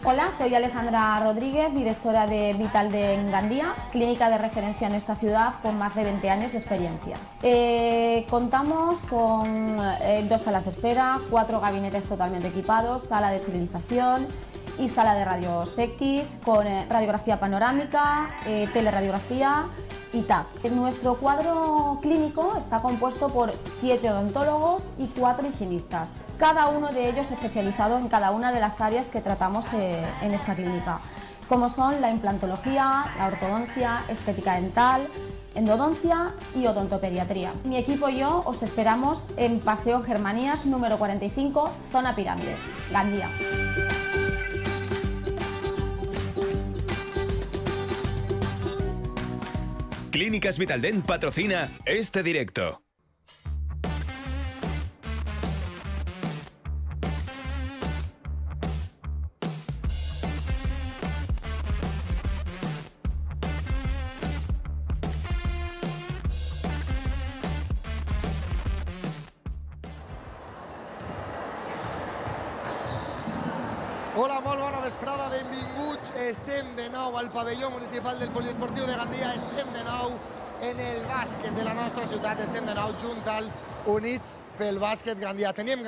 Hola, soy Alejandra Rodríguez, directora de Vital de Gandía, clínica de referencia en esta ciudad con más de 20 años de experiencia. Contamos con 2 salas de espera, 4 gabinetes totalmente equipados, sala de esterilización y sala de rayos X, con radiografía panorámica, teleradiografía y TAC. Nuestro cuadro clínico está compuesto por 7 odontólogos y 4 higienistas, cada uno de ellos especializado en cada una de las áreas que tratamos en esta clínica, como son la implantología, la ortodoncia, estética dental, endodoncia y odontopediatría. Mi equipo y yo os esperamos en Paseo Germanías número 45, zona Pirámides, Gandía. Clínicas Vitaldent patrocina este directo. Hola, molt bona vesprada, benvinguts. Estem de nou al pavelló municipal del Poliesportiu de Gandia, estem de nou en el bàsquet de la nostra ciutat, estem de nou junt al Units pel Bàsquet Gandia. Teníem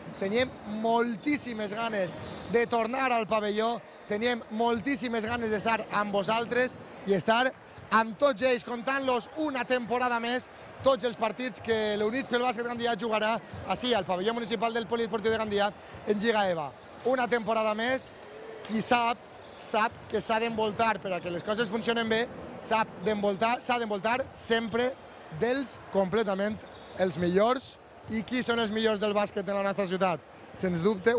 moltíssimes ganes de tornar al pavelló, teníem moltíssimes ganes d'estar amb vosaltres i estar amb tots ells, contant-los una temporada més, tots els partits que l'Units pel Bàsquet Gandia jugarà així al pavelló municipal del Poliesportiu de Gandia en Lliga EVA. Una temporada més, qui sap que s'ha d'envoltar, per a que les coses funcionen bé, s'ha d'envoltar sempre dels completament els millors. I qui són els millors del bàsquet en la nostra ciutat? Sens dubte,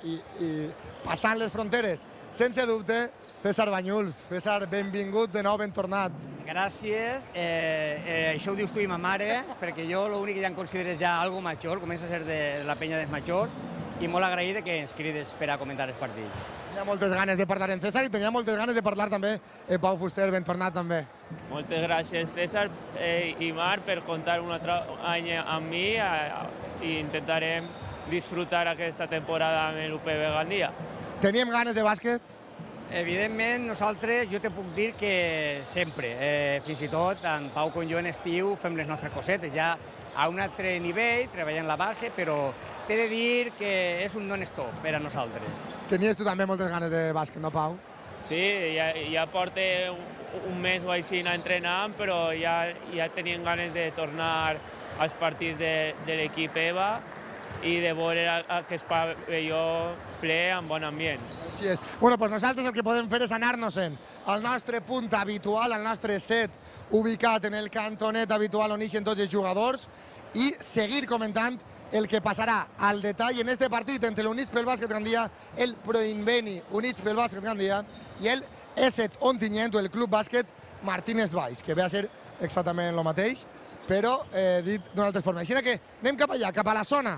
i passant les fronteres, sense dubte, César Banyuls. César, benvingut de nou, ben tornat. Gràcies. Això ho dius tu i ma mare, perquè jo l'únic que ja em consideres ja algo major, comença a ser de la penya dels majors, i molt agraït que ens crides per a comentar els partits. Tenia moltes ganes de parlar amb César i tenia moltes ganes de parlar també amb Pau Fuster, ben tornat també. Moltes gràcies, César i Marc, per comptar un altre any amb mi i intentarem disfrutar aquesta temporada amb l'UPB Gandia. Teníem ganes de bàsquet? Evidentment, nosaltres, jo te puc dir que sempre, fins i tot, en Pau com jo en estiu, fem les nostres cosetes, ja a un altre nivell, treballant la base, però t'he de dir que és un non-stop per a nosaltres. Tenies tu també moltes ganes de bàsquet, no, Pau? Sí, ja porto un mes o així entrenant, però ja tenien ganes de tornar als partits de l'equip EVA i de veure aquest pavelló ple amb bon ambient. Així és. Bueno, doncs nosaltres el que podem fer és anar-nos-en al nostre punt habitual, al nostre set ubicat en el cantonet habitual on ixen tots els jugadors i seguir comentant el que passarà al detall en este partit entre l'Units pel Bàsquet Gandia, el Proinveni Units pel Bàsquet Gandia i el ESET Ontinyent o el Club Bàsquet Martínez Valls, que ve a ser exactament el mateix, però dit d'una altra forma. Així que anem cap allà, cap a la zona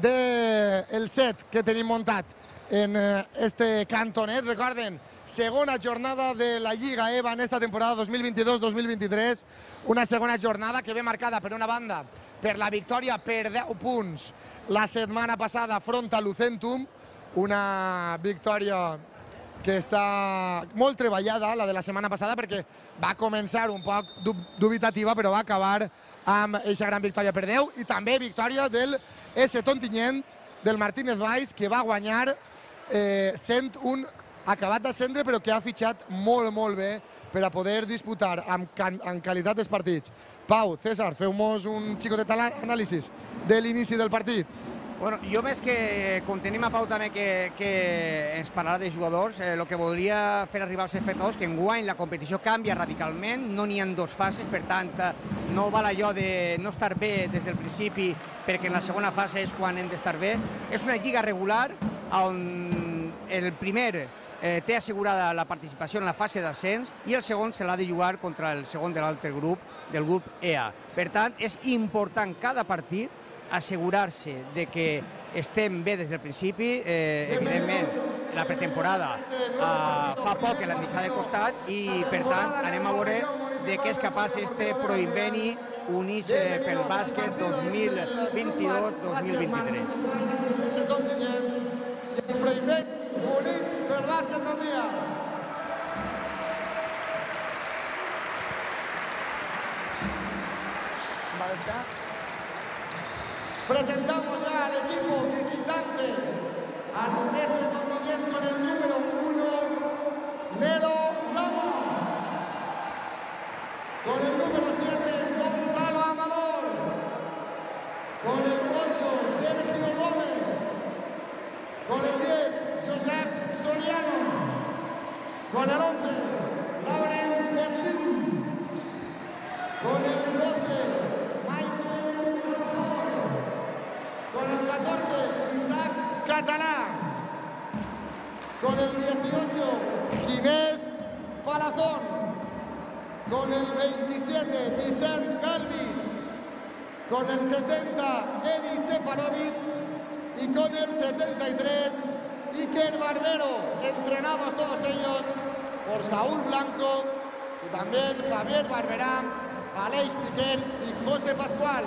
del set que tenim muntat en este cantonet. Recorden, segona jornada de la Lliga EVA en esta temporada 2022-2023, una segona jornada que ve marcada per una banda per la victòria per 10 punts la setmana passada front a Lucentum, una victòria que està molt treballada, la de la setmana passada, perquè va començar un poc dubitativa, però va acabar amb aquesta gran victòria per 10, i també victòria del ESET Ontinyent, del Martínez Valls, que va guanyar sent un acabat d'ascendre, però que ha fitxat molt bé per a poder disputar amb qualitat dels partits. Pau, César, feu-nos un xicotet anàlisi de l'inici del partit. Bueno, jo més que com tenim a Pau també que ens parlarà de jugadors, el que voldria fer arribar als espectadors que enguany la competició canvia radicalment, no n'hi ha 2 fases, per tant no val allò de no estar bé des del principi perquè en la segona fase és quan hem d'estar bé. És una lliga regular on el primer té assegurada la participació en la fase d'ascens i el segon se l'ha de jugar contra el segon de l'altre grup, del grup EA. Per tant, és important cada partit assegurar-se de que estem bé des del principi. Evidentment, la pretemporada fa poc que l'hem deixat de costat i, per tant, anem a veure de què és capaç este Proinveni Units pel Bàsquet 2022-2023. Units pel Bàsquet Gandia. Presentamos ya al equipo visitante, al S. Tomillén con el número 1, Nero Ramos. Con el número 7, Gonzalo Amador. Con el 8, Sergio Gómez. Con el 10, Josep Soriano. Con el 11, Lawrence Slim. Con el 12, Michael Ramón. Con el 14, Isaac Català. Con el 18, Ginés Palazón. Con el 27, Vicent Galvis. Con el 70, Edi Sefarovic. Y con el 73, Iker Barbero. Entrenados todos ellos por Saúl Blanco y también Javier Barberá, Aleix Piquer y José Pascual.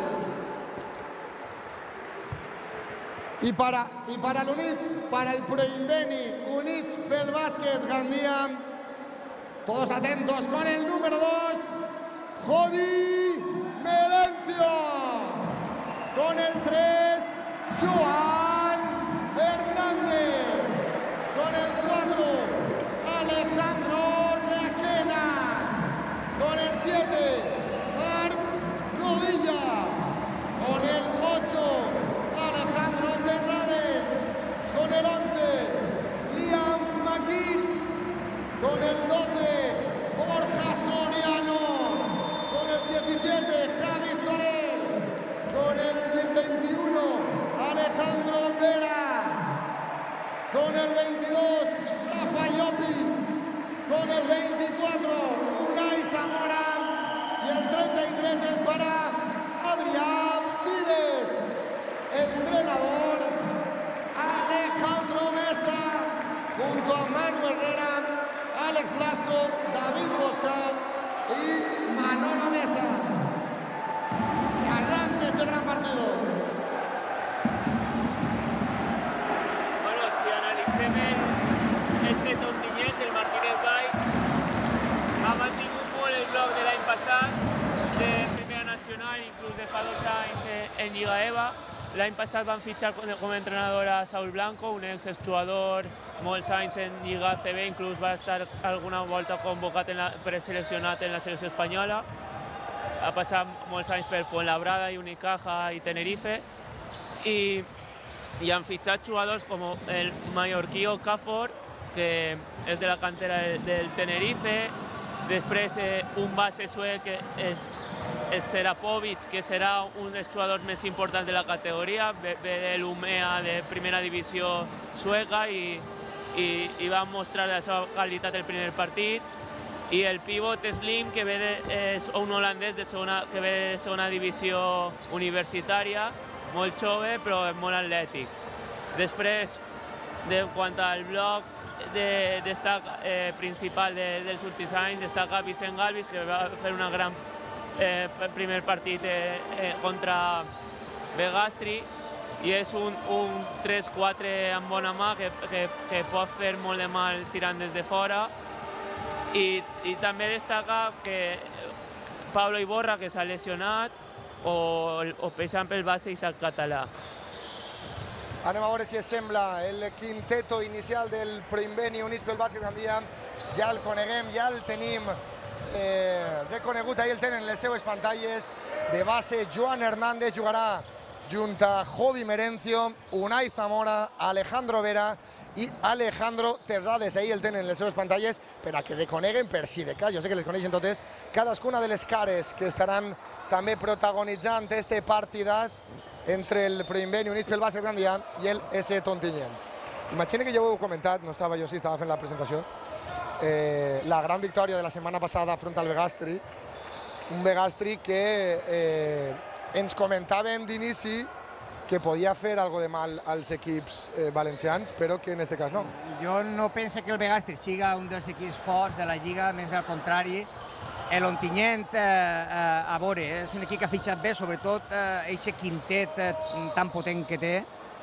Y para l'Units, para el Proinveni, Units pel Bàsquet Gandia, todos atentos con el número 2, Jodi Melencio. Con el 3, Joan Hernández. Con el 4, Alejandro Requena. Con el 7, Marc Novilla. Con el 8, Alejandro Terrades. Con el 11, Liam McGee. Con el 12, Borja Soriano. Con el 17, Javi Soler. Con el 21, Alejandro Vera. Con el 22, Rafa Llopis. Con el 24, Unai Zamora. Y el 33 es para Adrián Vives. Entrenador, Alejandro Mesa. Junto a Manu Herrera, Alex Blasco, David Bosca y Manolo Mesa. Que arranque este gran partido. Bueno, si analicem ese Ontinyent, el Martínez Valls ha mantingut molt el bloc de l'any passat de Primera Nacional, inclús de fa 2 anys en Lliga EVA. L'any passat van fitxar com a entrenador a Saúl Blanco, un exjugador molts anys en Lliga ACB, inclús va estar alguna volta convocat preseleccionat en la selecció espanyola. Ha passat molts anys per Fuenlabrada i Unicaja i Tenerife i han fitxat jugadors com el mallorquí Okafor, que és de la cantera del Tenerife. Després un base suec que és Serapovic, que serà un dels jugadors més importants de la categoria, ve de l'UMEA de primera divisió sueca i va mostrar la seva qualitat el primer partit. I el pivot Slim, que és un holandès que ve de segona divisió universitària, molt jove però molt atlètic. Després, quant al bloc principal dels últims anys, destaca Vicent Galvis, que va fer un gran primer partit contra Begastri, i és un 3-4 amb bona mà que pot fer molt de mal tirant des de fora. I també destaca que Pablo Iborra, que s'ha lesionat, o per exemple el base Isaac Català. Anem a veure si es sembla el quinteto inicial del Proinveni Units pel Bàsquet Gandia. Ja el coneguem, ja el tenim reconegut, ahí el tenen les seues pantalles. De base, Joan Hernández jugarà junt a Jodi Melencio, Unai Zamora, Alejandro Vera i Alejandro Terrades. Ahí el tenen les seues pantalles per a que reconeguen, per si de cas, jo sé que les coneixen totes, cadascuna de les cares que estaran també protagonitzant este partidàs entre el Proinveni Units pel Bàsquet Gandia i el S. Ontinyent. Imagina que ja ho heu comentat, no estava jo, sí, estava fent la presentació, la gran victòria de la setmana passada front al Begastri, un Begastri que ens comentaven d'inici que podia fer algo de mal als equips valencians, però que en aquest cas no. Jo no penso que el Begastri siga un dels equips forts de la Lliga, més al contrari. L'Ontinyent, a veure, és un equip que ha fitxat bé, sobretot aquest quintet tan potent que té,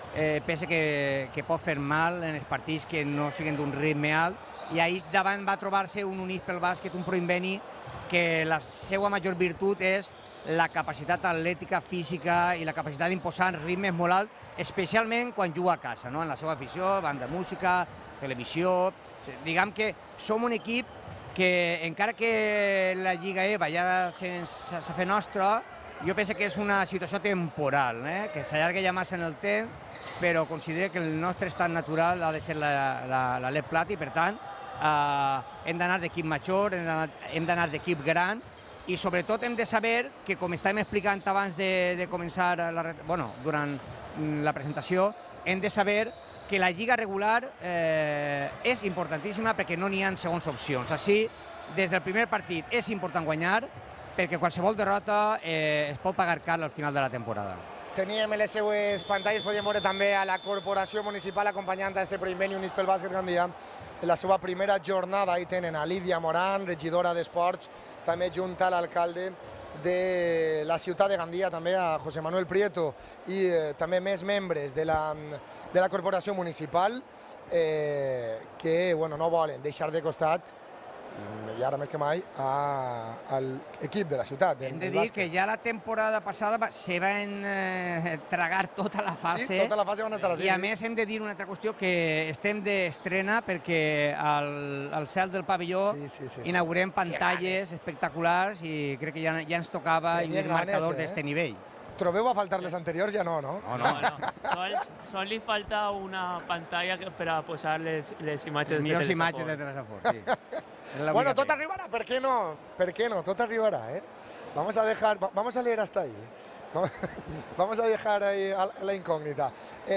pensa que pot fer mal en els partits que no siguin d'un ritme alt, i ahir davant va trobar-se un Units pel Bàsquet, un Proinbeni, que la seva major virtut és la capacitat atlètica, física i la capacitat d'imposar ritmes molt alts, especialment quan juga a casa, no? En la seva afició, banda de música, televisió. Diguem que som un equip que, encara que la Lliga EVA ja s'ha fet nostra, jo penso que és una situació temporal, que s'allarga ja massa en el temps, però considero que el nostre estat natural ha de ser l'Alet Plat i, per tant, hem d'anar d'equip major, hem d'anar d'equip gran, i sobretot hem de saber que, com estàvem explicant abans de començar, durant la presentació, hem de saber que la lliga regular és importantíssima perquè no n'hi ha segons opcions. Així, des del primer partit és important guanyar, perquè qualsevol derrota es pot pagar car al final de la temporada. Teníem les seues pantalles, podíem veure també a la corporació municipal acompanyant a este Proinbeni Units pel Bàsquet Gandia. En la seva primera jornada hi tenen a Lídia Moran, regidora d'Esports, també junt a l'alcalde de la ciutat de Gandia, també a José Manuel Prieto, i també més membres de la corporació municipal que no volen deixar de costat, i ara més que mai, a l'equip de la ciutat. Hem de dir que ja la temporada passada se van tragar tota la fase. Sí, tota la fase van estar així. I a més hem de dir una altra qüestió, que estem d'estrena perquè al cel del pavelló inaugurem pantalles espectaculars i crec que ja ens tocava un marcador d'aquest nivell. Trobeu a faltar les anteriors? Ja no, no? No. Sol li falta una pantalla per a posar les imatges de millors Telesafort. imatges de Telesafort, sí. Bueno, tot arribarà, ¿por qué no? ¿Por qué no? Tot arribarà, ¿eh? Vamos a leer hasta ahí. Vamos a dejar ahí la incògnita.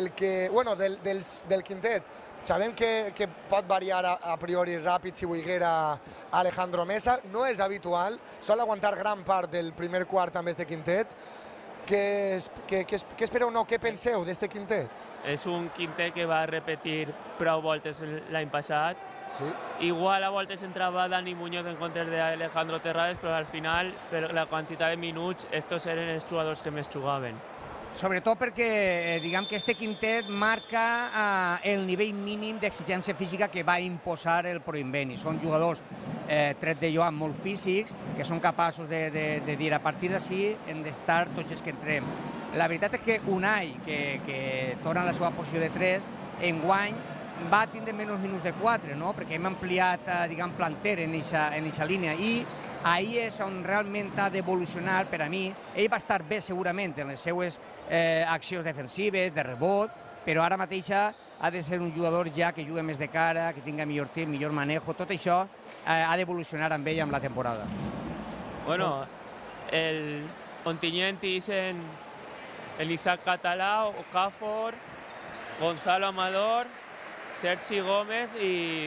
Del quintet, sabem que pot variar a priori ràpid si volguera Alejandro Mesa, no és habitual, sol aguantar gran part del primer quart amb este quintet. Què espereu, no? Què penseu d'este quintet? És un quintet que va repetir prou voltes l'any passat. Sí. Igual a voltes entrava Dani Muñoz en comptes d'Alejandro Terrades, però al final, per la quantitat de minuts, estos eren els jugadors que més jugaven. Sobretot perquè, diguem que este quintet marca el nivell mínim d'exigència física que va imposar el Proinbeni. Són jugadors, tret de Joan, molt físics, que són capaços de dir a partir d'ací hem d'estar tots els que entrem. La veritat és que Unai, que torna a la seva posició de 3, enguany va tindre menys minuts de 4, no? Perquè hem ampliat, diguem, planter en aquesta línia, i ahir és on realment ha d'evolucionar per a mi. Ell va estar bé segurament en les seues accions defensives, de rebot, però ara mateix ha de ser un jugador ja que juga més de cara, que tinga millor temps, millor manejo. Tot això ha d'evolucionar amb ell amb la temporada. Bueno, el Ontinyent és el Isaac Català, Okafor, Gonzalo Amador, Sergi Gómez i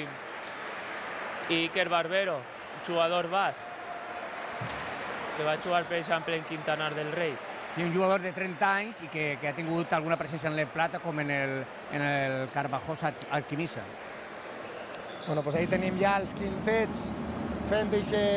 Iker Barbero, jugador basc, que va jugar, per exemple, en Quintanar del Rei. I un jugador de 30 anys i que ha tingut alguna presència en l'El Plata, com en el Carvajosa Alquimisa. Bueno, doncs ahí tenim ja els quintets fent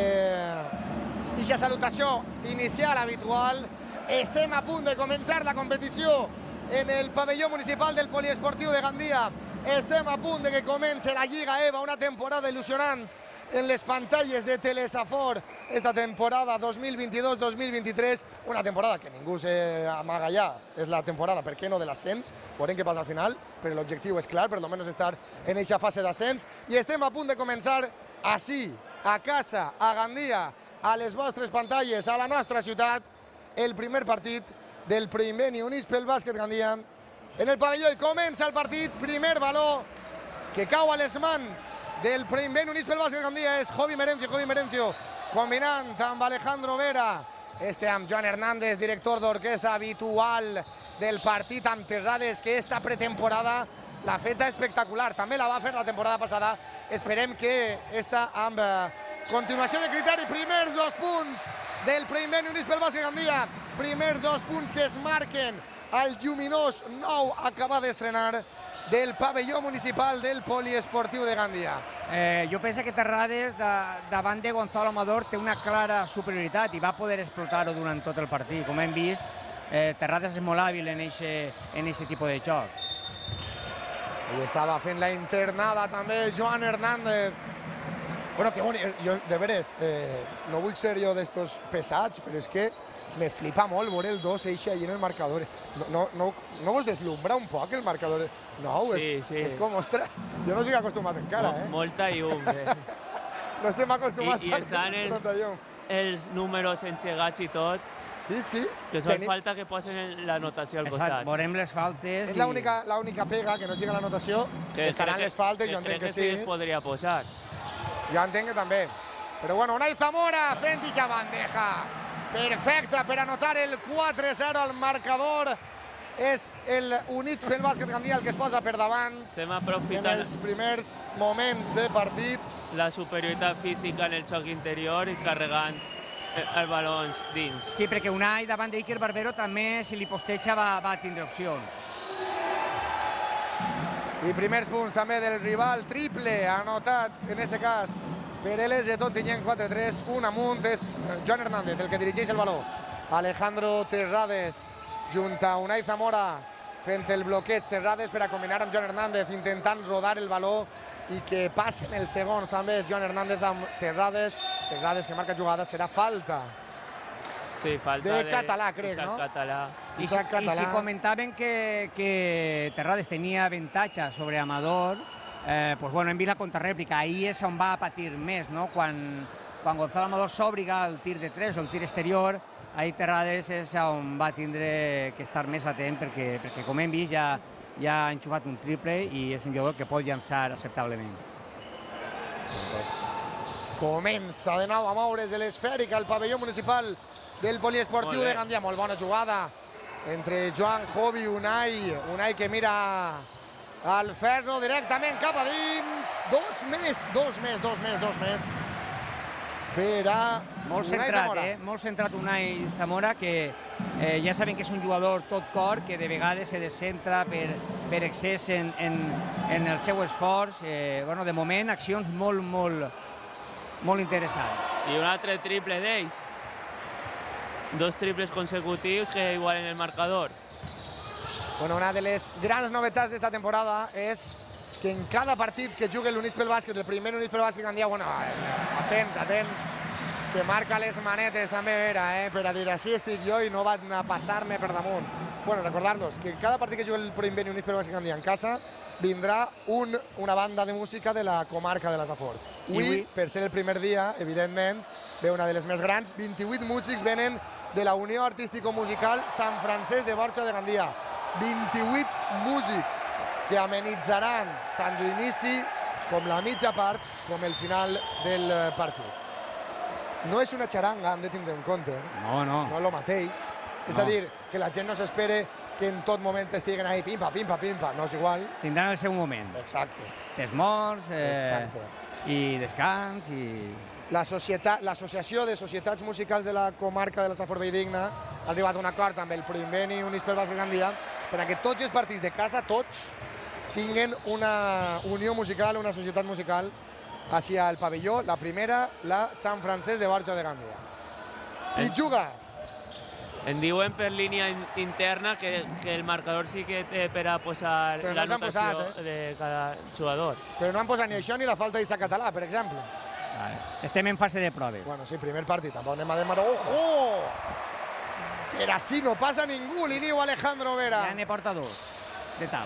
aquesta salutació inicial habitual. Estem a punt de començar la competició en el pavelló municipal del Poliesportiu de Gandia. Estem a punt de que comenci la Lliga EVA, una temporada il·lusionant en les pantalles de Telesafort, esta temporada 2022-2023, una temporada que ningú s'amaga ja, és la temporada, per què no, de l'ascens, veurem què passa al final, però l'objectiu és clar, per almenys estar en aquesta fase d'ascens, i estem a punt de començar així, a casa, a Gandia, a les vostres pantalles, a la nostra ciutat, el primer partit del Proinbeni Units pel Bàsquet Gandia. En el pavelló i comença el partit, primer baló que cau a les mans del Proinbeni Units pel Bàsquet Gandia és Jovi Merencio, combinant amb Alejandro Vera, amb Joan Hernández, director d'orquestra habitual del partit amb Terrades, que esta pretemporada l'ha feta espectacular, també la va fer la temporada passada, esperem que esta amb continuació de criteri, primers 2 punts del Proinbeni Units pel Bàsquet Gandia, primers 2 punts que es marquen al lluminós nou acabat d'estrenar del pavelló municipal del Poliesportiu de Gandia. Jo penso que Terrades, davant de Gonzalo Amador, té una clara superioritat i va poder explotar-ho durant tot el partit. Com hem vist, Terrades és molt hàbil en aquest tipus de joc. I estava fent la internada també Joan Hernández. Bueno, que bonic, jo, de veres, no vull ser jo d'estos pesats, però és que me flipa molt veure el 2 eixe allí en el marcador. No vos deslumbra un poc el marcador? No, sí. És com, ostres, jo no estic acostumat encara, Molta llum, No estem acostumats I estan els números engegats i tot. Sí. Que sol falta que posen la notació al costat. Veurem les faltes. És l'única pega, que no estigui la notació, que estaran les faltes, jo entenc que sí. Que sí es podria posar. Jo entenc que també. Però bueno, Unai Zamora fent ixa bandeja perfecta per anotar el 4-0 al marcador. És el Units pel Bàsquet Gandia el que es posa per davant en els primers moments de partit. La superioritat física en el xoc interior i carregant els balons dins. Sí, perquè Unai davant d'Iker Barbero també, si li posteja, va tindre opcions. I primers punts també del rival, triple anotat, en este cas, per l'ES Tontinyent, 4-3, un amunt, és Joan Hernández el que dirigeix el baló. Alejandro Terrades junt a Unai Zamora fent el bloqueig. Terrades per a combinar amb Joan Hernández, intentant rodar el baló i que passen els segons també. És Joan Hernández amb Terrades. Terrades que marca jugada, serà falta. Sí, falta de Català, crec, no? I si comentaven que Terrades tenia avantatge sobre Amador, pues bueno, hem vist la contrarèplica. Ahí és on va patir més, no? Quan Gonzalo Amador s'obliga al tir de 3 o el tir exterior, ahí Terrades és on va tindre que estar més atent, perquè com hem vist ja ha enxufat un triple i és un jugador que pot llançar acceptablement. Comença de nou a moure's l'esfèrica al pavelló municipal del poliesportiu de Gandia. Molt bona jugada entre Joan, Jovi, Unai que mira al Ferro directament cap a dins. Dos més per a molt centrat Unai Zamora, que ja saben que és un jugador tot cor, que de vegades se descentra per excés en el seu esforç. Bueno, de moment, accions molt interessants. I un altre triple d'ells. 2 triples consecutius que igualen el marcador. Bueno, una de les grans novetats d'esta temporada és que en cada partit que jugui l'Units pel Bàsquet, el primer Units pel Bàsquet Gandia, bueno, atents, que marca les manetes també era, per a dir, així estic jo i no van a passar-me per damunt. Bueno, recordar-los que en cada partit que jugui el primer Units pel Bàsquet Gandia en casa vindrà una banda de música de la comarca de la Safor. Avui, per ser el primer dia, evidentment, ve una de les més grans. 28 músics venen de la Unió Artístico-Musical Sant Francesc de Borja de Gandia. 28 músics que amenitzaran tant l'inici com la mitja part com el final del partit. No és una xaranga, hem de tindre en compte. No. No és el mateix. És a dir, que la gent no s'espere que en tot moment estiguen ahí pimpa. No és igual. Tindran el seu moment. Exacte. Desmorts i descans i... L'Associació de Societats Musicals de la comarca de la Safor Valldigna ha arribat a un acord amb el primer Units pel Bàsquet Gandia per a que tots els partits de casa, tots, tinguen una unió musical, una societat musical hacia el pavelló, la primera, la Sant Francesc de Borja de Gandia. I juga. Em diuen per línia interna que el marcador sí que té per a posar la notació de cada jugador. Però no han posat ni això ni la falta d'Isaac Català, per exemple. Estem en fase de proves. Bueno, sí, primer partit, tampoc anem a demanar. Ojo! Per així no passa ningú, li diu Alejandro Vera. Ja n'he portat 2, de tal.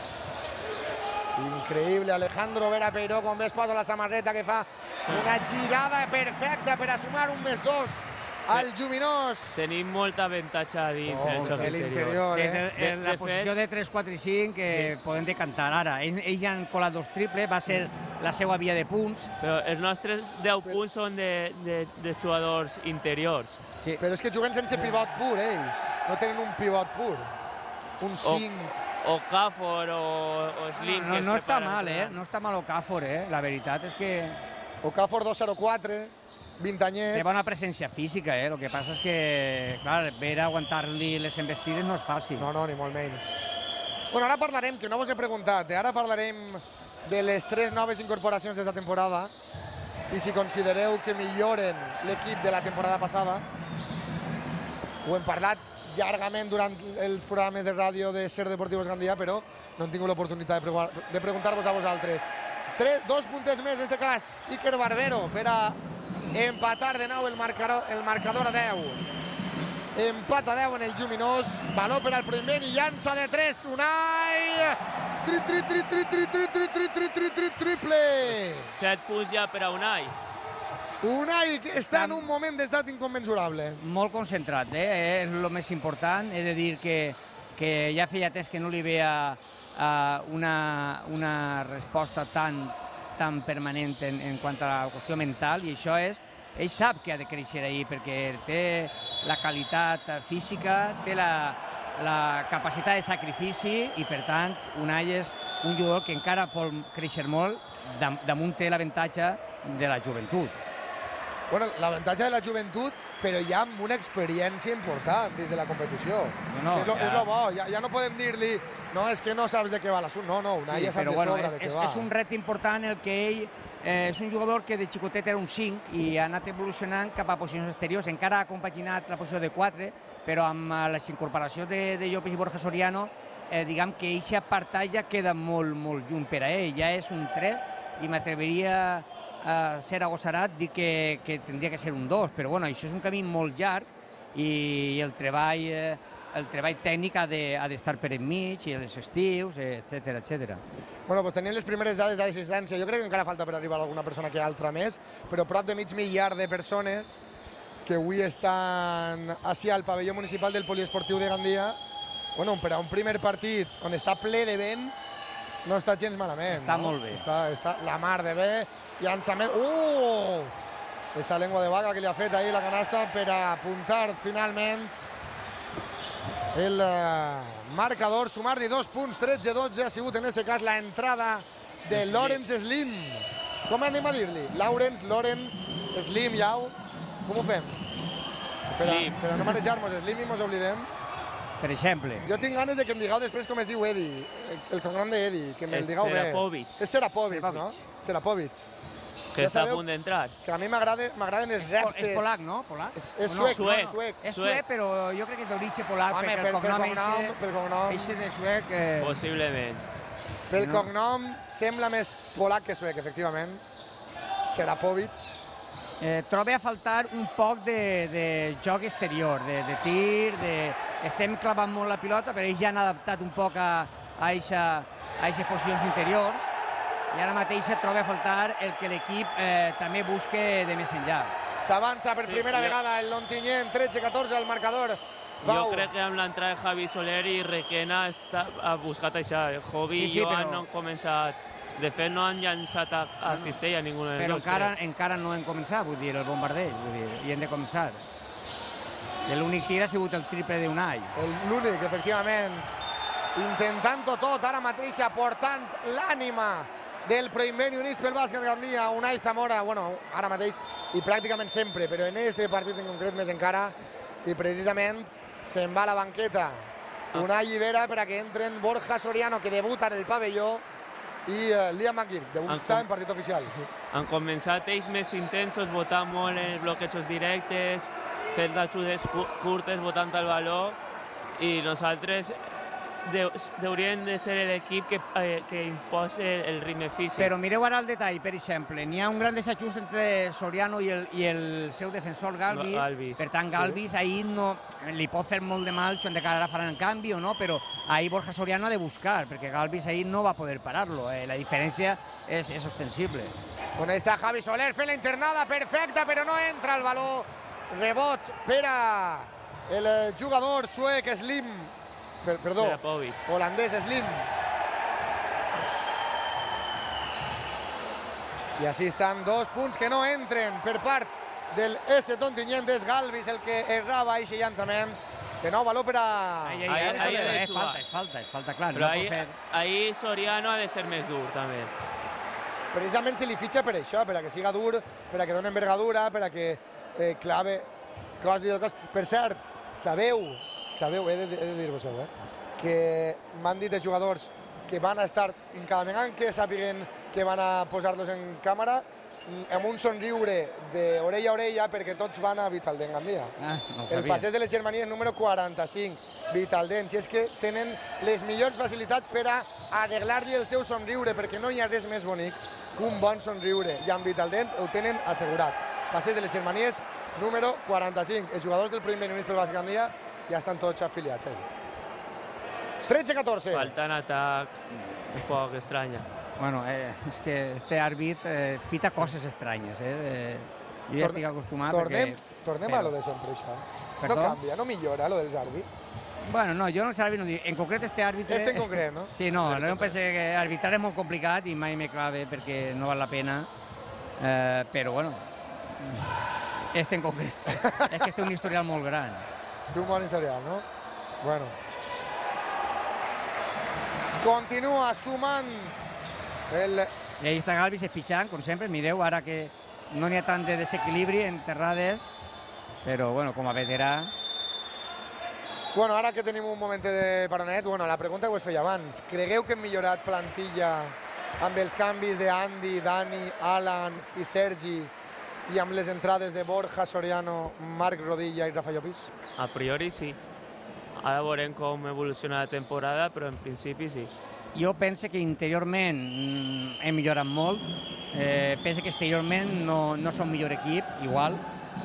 Increïble, Alejandro Vera Peiró, com ves posa la samarreta, que fa una girada perfecta per a sumar un més 2 al Lluminós. Tenim molta avantatge a dins en el xoc interior. En la posició de 3, 4 i 5 que poden decantar ara. Ells han colat 2 triples, va ser la seva via de punts. Però els nostres 10 punts són dels jugadors interiors. Sí. Però és que juguen sense pivot pur, ells. No tenen un pivot pur. Un 5. O Okafor o Slim. No està mal, No està mal Okafor, La veritat és que... Okafor 2-0-4, 20 anyets. Té bona presència física, El que passa és que, clar, ver aguantar-li les embestides no és fàcil. No, ni molt menys. Bueno, ara parlarem, que no vos he preguntat, ara parlarem de les 3 noves incorporacions d'esta temporada i si considereu que milloren l'equip de la temporada passada. Ho hem parlat llargament durant els programes de ràdio de Ser Deportivos Gandia, però no han tingut l'oportunitat de preguntar-vos a vosaltres. 2 punters més, en aquest cas, Iker Barbero, per a empatar de nou el marcador a 10. Empat a 10 en el lluminós, valor per al primer i llança de 3, Unai! Triple! 7 punts ja per a Unai. Unai està en un moment d'estat inconmensurable. Molt concentrat, és el més important. He de dir que ja feia temps que no li veia una resposta tan permanent en quant a la qüestió mental, i això és, ell sap que ha de créixer ahir perquè té la qualitat física, té la capacitat de sacrifici i, per tant, Unai és un jugador que encara pot créixer molt, damunt té l'avantatge de la joventut. Bueno, l'avantatge de la joventut, però ja amb una experiència important dins de la competició. És lo bo, ja no podem dir-li no, és que no saps de què va l'assumpte. No, Unai ja sap de sobre de què va. És un repte important el que ell és un jugador que de xicotet era un 5 i ha anat evolucionant cap a posicions exteriors. Encara ha compaginat la posició de 4, però amb les incorporacions de Llopis i Borja Soriano, diguem que eixa apartat ja queda molt lluny per a ell. Ja és un 3 i m'atreviria a ser agosarat dir que tindria que ser un 2, però bueno, això és un camí molt llarg i el treball tècnic ha d'estar per enmig, i els estius, etc. Bueno, doncs tenim les primeres dades d'assistència. Jo crec que encara falta per arribar a alguna persona que altra més, però prop de mig miliar de persones que avui estan ací al pavelló municipal del Poliesportiu de Gandia. Bueno, per a un primer partit on està ple de vents, no està gens malament. Està molt bé. Està la mar de bé. Llançament... Esa lengua de vaca que li ha fet ahir la canasta per a apuntar finalment el marcador, sumar-li 2 punts, 13-12 ha sigut en aquest cas la entrada de Lawrence Slim. Com anem a dir-li? Lawrence, Slim, Iau? Com ho fem? Slim. Per a no marejar-nos, Slim i mos oblidem. Per exemple. Jo tinc ganes de que em digueu després com es diu Eddie, el cognom d'Eddie, que me'l digueu bé. Serapovic. És Serapovic, no? Serapovic. Que està a punt d'entrar. Que a mi m'agraden els reptes. És polac, no? Polac? És suec. És suec, però jo crec que d'origen polac, perquè el cognom eixe de suec... Possiblement. Pel cognom sembla més polac que suec, efectivament. Serapovic. Trobo a faltar un poc de joc exterior, de tir, estem clavant molt la pilota, però ells ja han adaptat un poc a aquestes posicions interiors, i ara mateix se troba a faltar el que l'equip també busque de més enllà. S'avança per primera vegada el Lontinyent, 13-14 al marcador. Jo crec que amb l'entrada de Javi Soler i Requena ha buscat això. Javi i Joan no han començat. De fet, no han llançat a cistella ningú de dos. Però encara no hem començat, vull dir, el bombardeig, i hem de començar. L'únic tir ha sigut el triple d'Unai. L'únic, efectivament. Intentant-ho tot, ara mateix aportant l'ànima del Primer Units pel bàsquet Gandia, Unai Zamora, bueno, ara mateix i pràcticament sempre, però en aquest partit en concret més encara, i precisament se'n va a la banqueta Unai Ibera per a que entren Borja Soriano, que debuta en el pavelló, i Liam McGill, debuta en partit oficial. Han començat ells més intensos, votant molt en bloquejos directes, fent ajudes curtes, votant el valor, i nosaltres hauríem de ser l'equip que imposa el ritme físic. Però mireu ara el detall, per exemple, n'hi ha un gran desajust entre Soriano i el seu defensor Galvis. Per tant, Galvis ahir li pot fer molt de mal, de cara ara faran en canvi o no, però ahir Borja Soriano ha de buscar, perquè Galvis ahir no va poder parar-lo. La diferència és ostensible. On està Javi Soler fent la internada perfecta, però no entra el valor. Rebot per a el jugador suec Slim. Perdó, holandès Slim. I així estan 2 punts que no entren per part del S. Tontinyent. És Galvis el que errava aquest llançament. De nou valor per a... És falta, clar. Però ahir Soriano ha de ser més dur, també. Precisament se li fitxa per això, per a que siga dur, per a que doni envergadura, per a que clave cos i el cos. Per cert, sabeu, he de dir-vos-ho, que m'han dit els jugadors que van a estar, cada vegada que sàpiguen que van a posar-los en càmera, amb un somriure d'orella a orella perquè tots van a Vitalden Gandia. El passeig de les Germanies número 45, Vitalden. Si és que tenen les millors facilitats per a arreglar-li el seu somriure, perquè no hi ha res més bonic que un bon somriure. I amb Vitalden ho tenen assegurat. Passeig de les Germanies número 45. Els jugadors del primer Units pel Bàsquet Gandia ja estan tots afiliats. 13-14. Falta en atac un poc estranya. Bueno, és que este àrbit pita coses estranyes. Jo ja estic acostumat. Tornem a lo de sempre, això. No canvia, no millora, lo dels àrbits. Bueno, no, jo no sé l'àrbit, no dic. En concret, este àrbitre... Este en concret, no? Sí, no, jo penso que arbitrar és molt complicat i mai me clave perquè no val la pena. Però, bueno, este en concret. És que té un historial molt gran. Té un bon historial, no? Bueno. Continua sumant el... I ahí està Galvis espitxant, com sempre. Mireu, ara que no n'hi ha tant de desequilibri en terrades, però, bueno, com a veterà... Bueno, ara que tenim un moment de paronet, bueno, la pregunta que us feia abans. Cregueu que hem millorat plantilla amb els canvis d'Andy, Dani, Alan i Sergi i amb les entrades de Borja, Soriano, Marc Rodilla i Rafa Llopis? A priori sí. Ara veurem com evoluciona la temporada, però en principi sí. Jo penso que interiorment hem millorat molt. Penso que exteriorment no som millor equip, igual.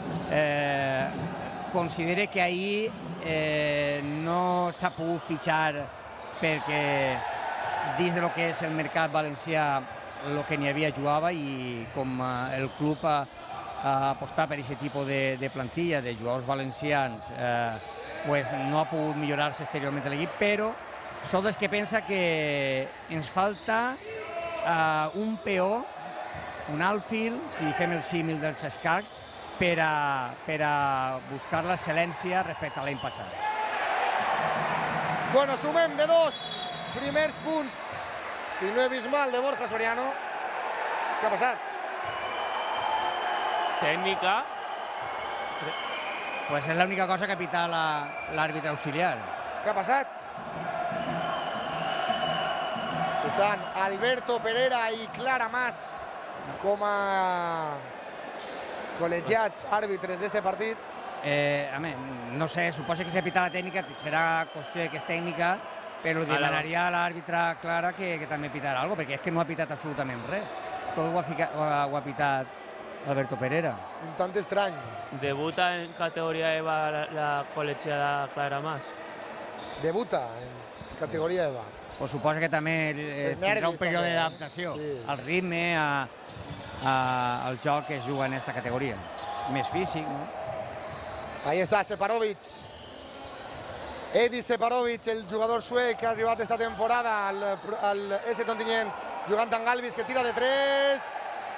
Considero que ahir no s'ha pogut fitxar perquè dins de lo que és el mercat valencià el que n'hi havia jugava i com el club ha apostat per aquest tipus de plantilla de jugadors valencians pues no ha pogut millorar-se exteriorment l'equip, però sóc dels que pensa que ens falta un peó, un outfield, si fem el símil dels escacs, per a buscar l'excel·lència respecte a l'any passat. Bueno, sumem de 2 primers punts, si no he vist mal, de Borja Soriano. Què ha passat? Tècnica. Pues és l'única cosa que ha pitat l'àrbitre auxiliar. Què ha passat? Estan Alberto Pereira i Clara Mas com a col·legiats àrbitres d'este partit. No sé, suposo que si ha pitat la tècnica serà qüestió que és tècnica, però demanaria a l'àrbitre Clara que també pitarà alguna cosa, perquè és que no ha pitat absolutament res. Tot ho ha pitat Alberto Pereira. Un tant estrany. Debuta en categoria EVA la col·legiada Clara Mas. Debuta en categoria EVA. Pues suposa que també tindrà un període d'adaptació al ritme, al joc que es juga en aquesta categoria. Més físic, no? Ahí està Separovic. Edi Separovic, el jugador suec que ha arribat esta temporada al S Ontinyent, jugant amb Galvis, que tira de 3.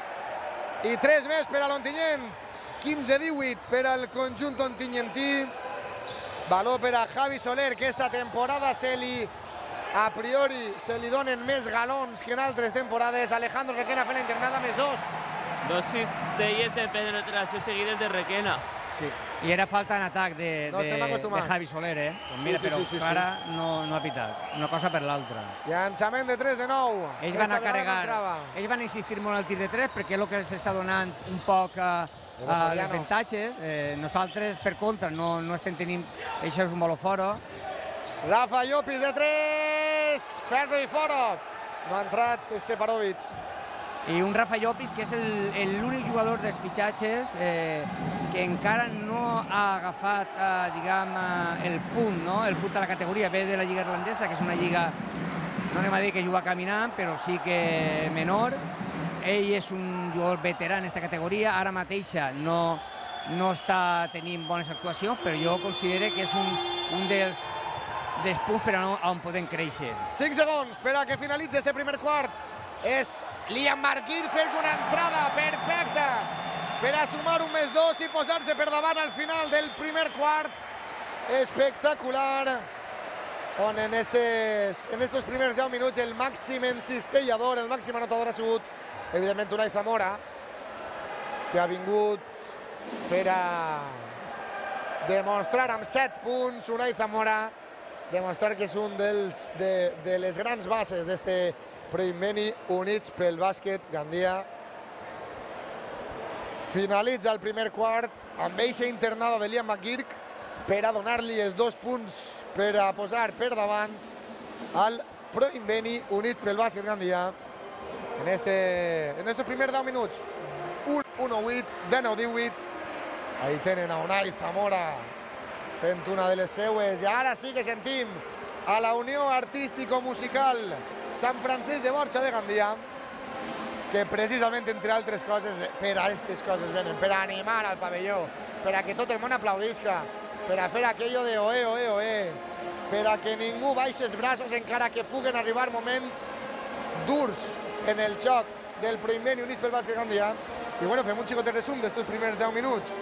I 3 més per a l'Ontinyent. 15-18 per al conjunt ontinyentí. Valor per a Javi Soler, que esta temporada a priori se li donen més galons que en altres temporades. Alejandro Requena fa la internada més 2. 2 cistelles de penetració seguides de Requena. Sí, i era falta en atac de Javi Soler, Pues mira, però Clara no ha pitat. Una cosa per l'altra. Llançament de 3 de 9. Ells van a carregar, ells van insistir molt al tir de 3 perquè és el que s'està donant un poc les avantatges. Nosaltres, per contra, no estem tenint aquests moloforo. Rafa Llopis de 3, ferro i fora. No ha entrat Separovic. I un Rafa Llopis que és l'únic jugador dels fitxatges que encara no ha agafat, diguem, el punt, no? El punt de la categoria. Ve de la lliga irlandesa, que és una lliga, no anem a dir que juga caminant, però sí que menor. Ell és un jugador veterà en aquesta categoria. Ara mateixa no està tenint bones actuacions, però jo considero que és un dels punts per on podem créixer. 5 segons per a que finalitzi este primer quart. És Liam Marquín fent una entrada perfecta per a sumar un més 2 i posar-se per davant al final del primer quart. Espectacular. On en estos primers 10 minuts el màxim encistellador, el màxim anotador ha sigut, evidentment, Unai Zamora, que ha vingut per a demostrar amb 7 punts. Unai Zamora demostrar que és un de les grans bases d'este Premi Units pel Bàsquet Gandia. Finalitza el primer quart amb eixa internada de Liam McGurk per a donar-li els 2 punts per a posar per davant al Pro Inveni unit pel bàsquet Gandia en este primer 10 minuts. 1-1-8, 19-18. Ahí tenen a Unai Zamora fent una de les seues. I ara sí que sentim a la Unió Artístico-Musical Sant Francesc de Borja de Gandia, que precisament, entre altres coses, per a aquestes coses venen, per a animar al pavelló, per a que tot el món aplaudisca, per a fer aquello de oe, oe, oe, per a que ningú baixi els braços encara que puguen arribar moments durs en el joc del Pro Inveni unit pel bàsquet Gandia. I bueno, fem un xicot de resum d'estos primers 10 minuts.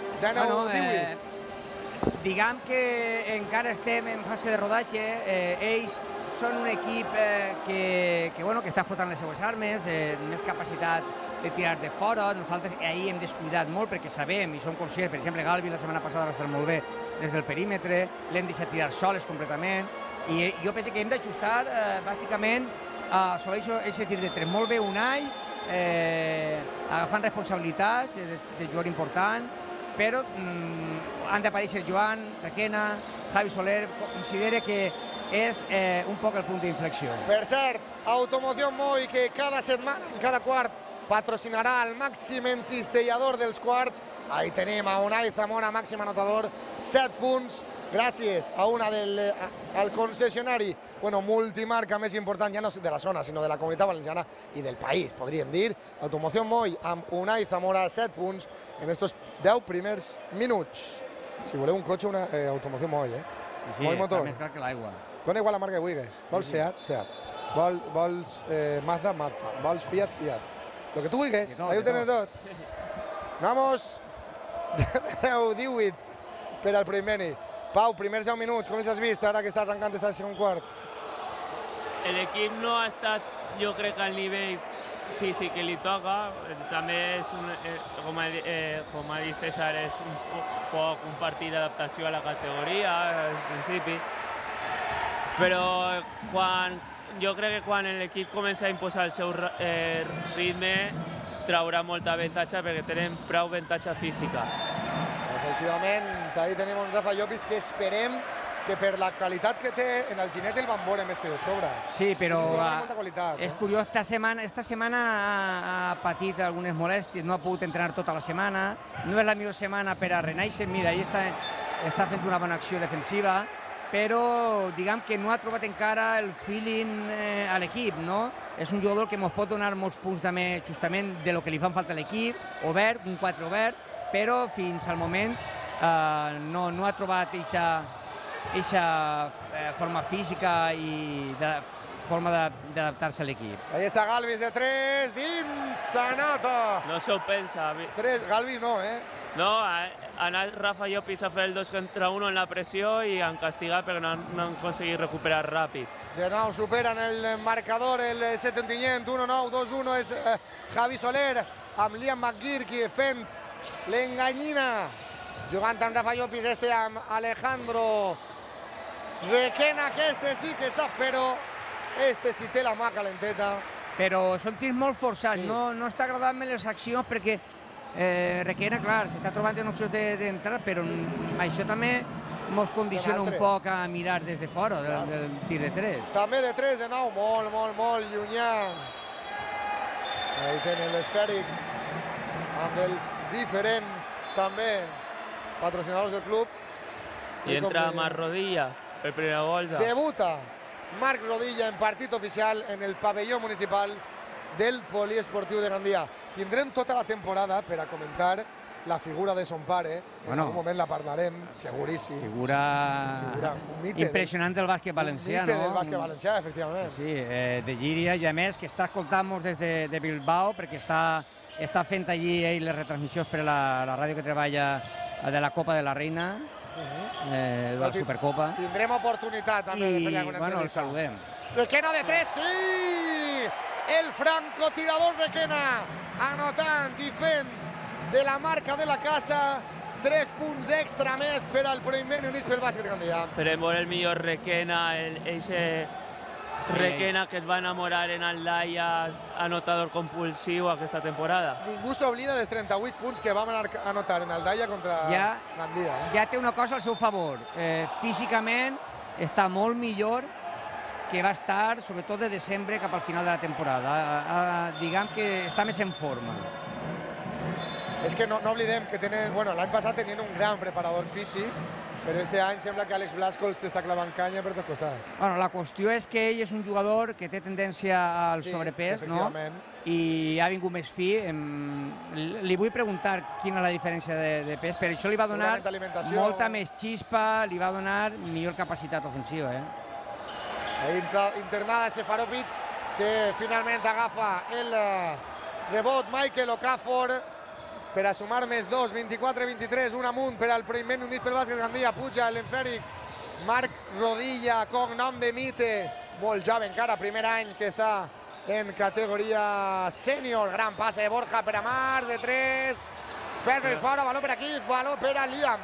Diguem que encara estem en fase de rodatge. Ells són un equip que està explotant les seues armes, més capacitat de tirar de fora. Nosaltres ahir hem descuidat molt perquè sabem i som conscients, per exemple, Galvi la setmana passada va estar molt bé des del perímetre, l'hem deixat tirar soles completament, i jo penso que hem d'ajustar bàsicament sobre aquest tir de 3. Molt bé Unai, agafant responsabilitats de jugador important, però han d'aparèixer Joan, Requena, Javi Soler, considera que és un poc el punt d'inflexió. Per cert, Automoción Moi, que cada setmana, en cada quart, patrocinarà el màxim encistellador dels quarts. Ahí tenim a Unai Zamora, màxim anotador, 7 punts, gràcies a al concessionari, multimarca més important, ja no de la zona, sinó de la Comunitat Valenciana i del país, podríem dir. Automoción Moi amb Unai Zamora, 7 punts en estos 10 primers minuts. Si voleu un cotxe, una Automoción Moi, Sí, està més clar que l'aigua. Dona igual la marca que vulguis. Vols Seat, Seat. Vols Mazda, Mazda. Vols Fiat, Fiat. Lo que tu vulguis, ahí ho tens tot. Vamos, 10-18 per al Pro Inveni. Pau, primers 10 minuts, com els has vist ara que està arrencant el segon quart? L'equip no ha estat, jo crec, al nivell físic que li toca. També és, com ha dit César, és un partit d'adaptació a la categoria, al principi. Però jo crec que quan l'equip comença a imposar el seu ritme, traurà molta avantatge perquè tenen prou avantatge física. Efectivament, ahí tenim un Rafa Llopis que esperem que per la qualitat que té en el Ginet el van veure més que de sobre. Sí, però qualitat, és curiós, esta setmana ha patit algunes molèsties, no ha pogut entrenar tota la setmana, no és la millor setmana per a renaixer, mira, ahí està fent una bona acció defensiva, però diguem que no ha trobat encara el feeling a l'equip, no? És un jugador que ens pot donar molts punts també justament de lo que li fan falta a l'equip, obert, un 4 obert, però fins al moment no ha trobat aquesta forma física i forma d'adaptar-se a l'equip. Ahí està Galvis de 3, dins, anota! No s'ho pensa. 3, Galvis no, No, ha anat Rafa Llopis a fer el 2 contra 1 en la pressió i han castigat perquè no han aconseguit recuperar ràpid. De nou superen el marcador, el set Ontinyent, 1-9, 2-1 és Javi Soler amb Liam McGurk fent l'enganyina. Jugant amb Rafa Llopis, amb Alejandro Requena, que sí que sap fer-ho, sí té la mà calenteta. Però són tirs molt forçats, no està agradant les accions perquè Requena, clar, s'està trobant en opcions d'entrar, però això també ens condiciona un poc a mirar des de fora del tir de 3. També de 3, de nou, molt llunyà. Ahí tenen l'esfèric amb els diferents, també, patrocinadors del club. I entra Marc Rodilla per primera volta. Debuta Marc Rodilla en partit oficial en el pavelló municipal del Poliesportiu de Gandia. Tindrem tota la temporada per a comentar la figura de son pare. En algun moment la parlarem, seguríssim. Figura impressionant del bàsquet valencià, no? Un mite del bàsquet valencià, efectivament. Sí, de Llíria, i a més que està escoltant-nos des de Bilbao, perquè està fent allí les retransmissions per a la ràdio que treballa de la Copa de la Reina, de la Supercopa. Tindrem oportunitat també de fer alguna entrevista. El saludem. Requena de 3, sí! El francotirador Requena, anotant i fent de la marca de la casa 3 punts extra més per al Pro Inveni units pel bàsquet Gandia. Esperem veure el millor Requena, Requena, que es va enamorar en Aldaia, anotador compulsiu aquesta temporada. Ningú s'oblida dels 38 punts que vam anotar en Aldaia contra Gandia. Ja té una cosa al seu favor. Físicament està molt millor que va estar, sobretot de desembre cap al final de la temporada. Diguem que està més en forma. És que no oblidem que tenen... Bueno, l'any passat tenien un gran preparador físic, però este any sembla que Àlex Blasco s'està clavant canya per tots costats. Bueno, la qüestió és que ell és un jugador que té tendència al sobrepès, no? I ha vingut més fi. Li vull preguntar quina és la diferència de pes, però això li va donar molta més xispa, li va donar millor capacitat ofensiva. Internada Seferovic, que finalment agafa el rebot Michael Okafor per a sumar més 2, 24-23, un amunt per al primer unit pel bàsquet Gandia. Puja l'enfèric Marc Rodilla, cognom de Mite, molt jove encara, primer any que està en categoria sènior. Gran passe de Borja per a Mar, de 3, ferro i fora, valor per aquí, valor per a Liam.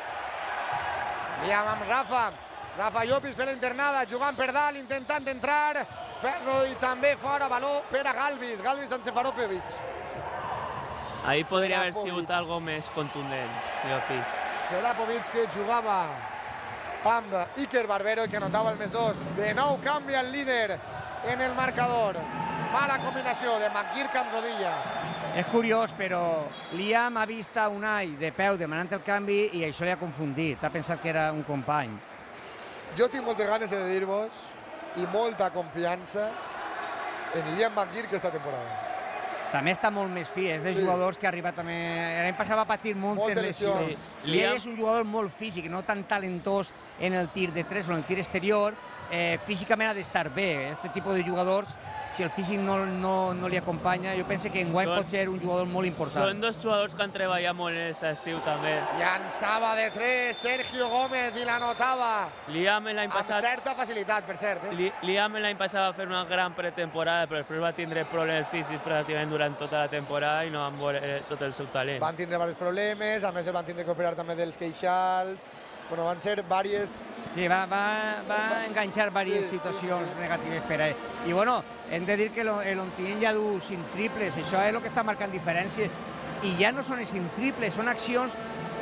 Liam amb Rafa Llopis per l'internada, jugant per dalt, intentant entrar, ferro i també fora, valor per a Galvis amb Seferovic. Ahí podria haver sigut algo més contundent, Llopis. Serapovic, que jugava amb Iker Barbero i que anotava el més 2. De nou canvia el líder en el marcador. Mala combinació de McGeary amb Rodilla. És curiós, però Liam ha vist a Unai de peu demanant el canvi i això li ha confundit. Ha pensat que era un company. Jo tinc moltes ganes de dir-vos i molta confiança en Liam McGeary aquesta temporada. També està molt més fi, és de jugadors que ha arribat també... L'any passat va patir moltes lesions. Ell és un jugador molt físic, no tan talentós en el tir de 3 o en el tir exterior. Físicament ha d'estar bé. Aquest tipus de jugadors, si el físic no li acompanya, jo penso que enguany pot ser un jugador molt important. Són dos jugadors que han treballat molt en aquest estiu també. Llançava de 3 Sergio Gómez i l'anotava. Liam l'any passat... Amb certa facilitat, per cert. Liam l'any passat va fer una gran pretemporada, però després va tindre problemes físics pràcticament durant tota la temporada i no van veure tot el seu talent. Van tindre diversos problemes, a més van tindre que operar també dels queixals. Bueno, van ser diverses... Sí, va enganxar diverses situacions negatives per a ell. I bueno, hem de dir que l'Ontinyent ja du 5 triples, això és el que està marcant diferència. I ja no són 5 triples, són accions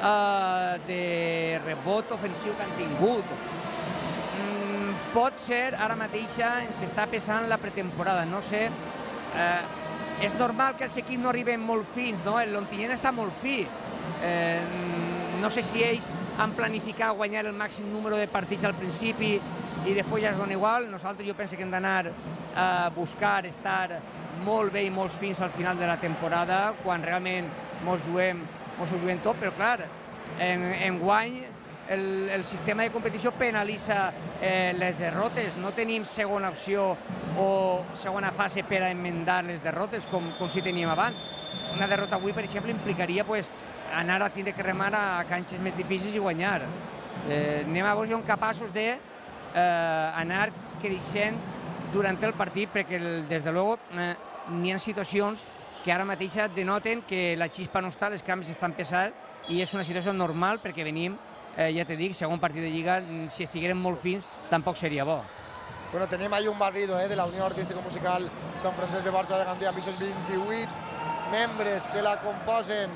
de rebot ofensiu que han tingut. Pot ser, ara mateixa, s'està pesant la pretemporada, no sé. És normal que els equips no arriben molt fins, no? L'Ontinyent està molt fi. No sé si ells han planificat guanyar el màxim número de partits al principi i després ja es dona igual. Nosaltres jo penso que hem d'anar a buscar estar molt bé i molt fins al final de la temporada, quan realment mos juguem tot, però clar, enguany el sistema de competició penalitza les derrotes. No tenim segona opció o segona fase per a enmendar les derrotes com si teníem abans. Una derrota avui, per exemple, implicaria anar a tindre que remar a canxes més difícils i guanyar. Anem a veure si som capaços d'anar creixent durant el partit, perquè des de luego n'hi ha situacions que ara mateix denoten que la xispa no està, els canvis estan pesats i és una situació normal perquè venim, ja te dic, segon partit de Lliga, si estiguérem molt fins tampoc seria bo. Bueno, tenim ahí un barrido de la Unió Artística Musical Sant Francesc de Borja de Gandia, amb aquests 28 membres que la composen.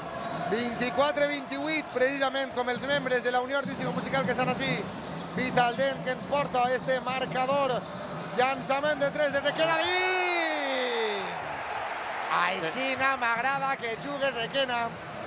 24-28, precisament com els membres de la Unió Artística Musical que estan així. Vitaldent, que ens porta este marcador. Llançament de 3 de Requena dins! Així m'agrada que jugui Requena.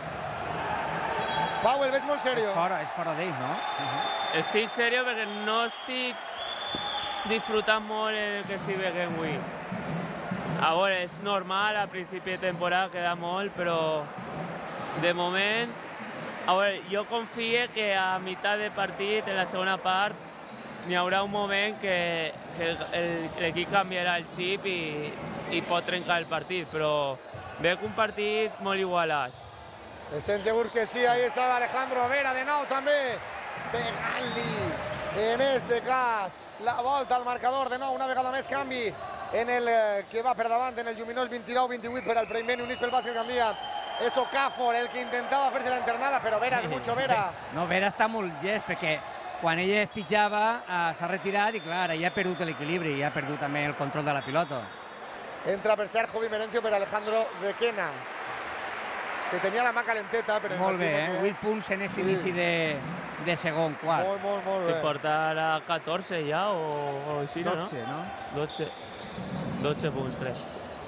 Pau, el veig molt seriós. És fora d'ell, no? Estic seriós perquè no estic disfrutant molt el que estic veient avui. A veure, és normal, a principi de temporada queda molt, però de moment, a veure, jo confio que a meitat de partit, en la segona part, n'hi haurà un moment que l'equip canviarà el xip i pot trencar el partit, però veig un partit molt igualat. Estem segurs que sí, ahí estava Alejandro Vera de nou també, pegant-li en este cas la volta al marcador, de nou una vegada més canvi en el que va per davant en el lluminós 29-28 per al primer unit pel bàsquet Gandia. És Okafor el que intentava fer-se la internada, però Vera és mucho Vera. No, Vera està molt llest, perquè quan ell es pitjava s'ha retirat i clar, ja ha perdut l'equilibri i ha perdut també el control de la pilota. Entra per cert Jovi Merencio per Alejandro Requena, que tenia la mà calenteta. Molt bé, 8 punts en aquest inici de segon quart. Molt bé. Que porta ara 14 ja o així, no? 12, no? 12 punts, crec.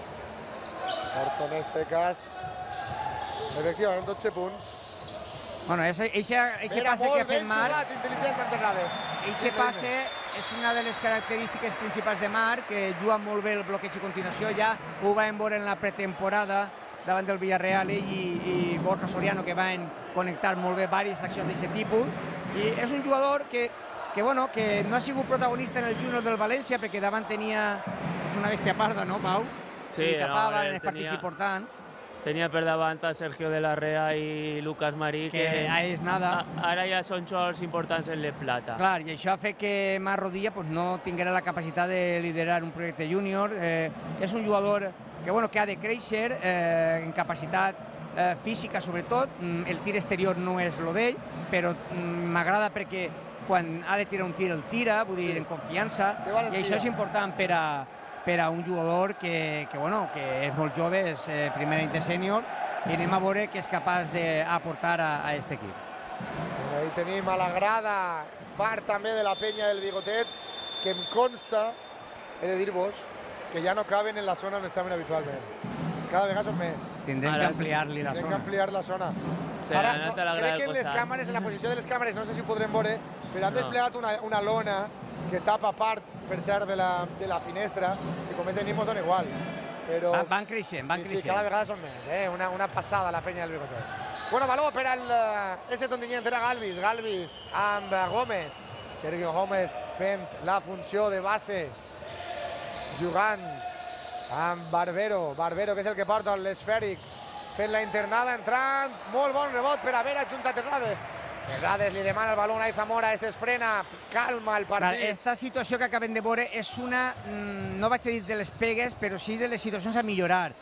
Porta en este cas, efectivament, 12 punts. Bueno, eixe passe que ha fet Marc... Era molt ben jugat, intel·ligent en Terrades. Eixe passe és una de les característiques principals de Marc, que juga molt bé el bloqueig i continuació. Ja ho vam veure en la pretemporada davant del Villarreal i Borja Soriano, que van connectar molt bé diverses accions d'aquest tipus. I és un jugador que no ha sigut protagonista en el júnior del València, perquè davant tenia una bèstia parda, no, Pau? Sí, li tapava en els partits importants. Tenia per davant a Sergio de la Rea i Lucas Marí, que és nada. Ara ja són jugadors importants en la plata. Clar, i això ha fet que Marc Rodilla no tinguera la capacitat de liderar un projecte júnior. És un jugador que ha de créixer en capacitat física, sobretot. El tir exterior no és el d'ell, però m'agrada perquè quan ha de tirar un tir, el tira, vull dir, en confiança, i això és important per a un jugador que és molt jove, és primer any de sènior, i anem a veure què és capaç d'aportar a aquest equip. Ahí tenim a la grada, part també de la penya del Bigotet, que em consta, he de dir-vos, que ja no caben en la zona on estaven habitualment. Cada vegada són més. Tindrem que ampliar-li la zona. Tindrem que ampliar la zona. Ara, crec que en les càmeres, en la posició de les càmeres, no sé si ho podrem veure, però han desplegat una lona que tapa part, per cert, de la finestra, que com tenim mos dona igual. Però... Van creixent, van creixent. Sí, cada vegada són més, una passada la penya del Bigotet. Bueno, valor per ese Tontinyent era Galvis amb Gómez. Sergio Gómez fent la funció de base, jugant amb Barbero, que és el que porta l'esfèric, fent la internada, entrant, molt bon rebot per haver ajuntat Terrades. Terrades li demana el baló a Zamora, es frena, calma el partit. Aquesta situació que acabem de veure és una, no vaig a dir de les pegues, però sí de les situacions a millorar.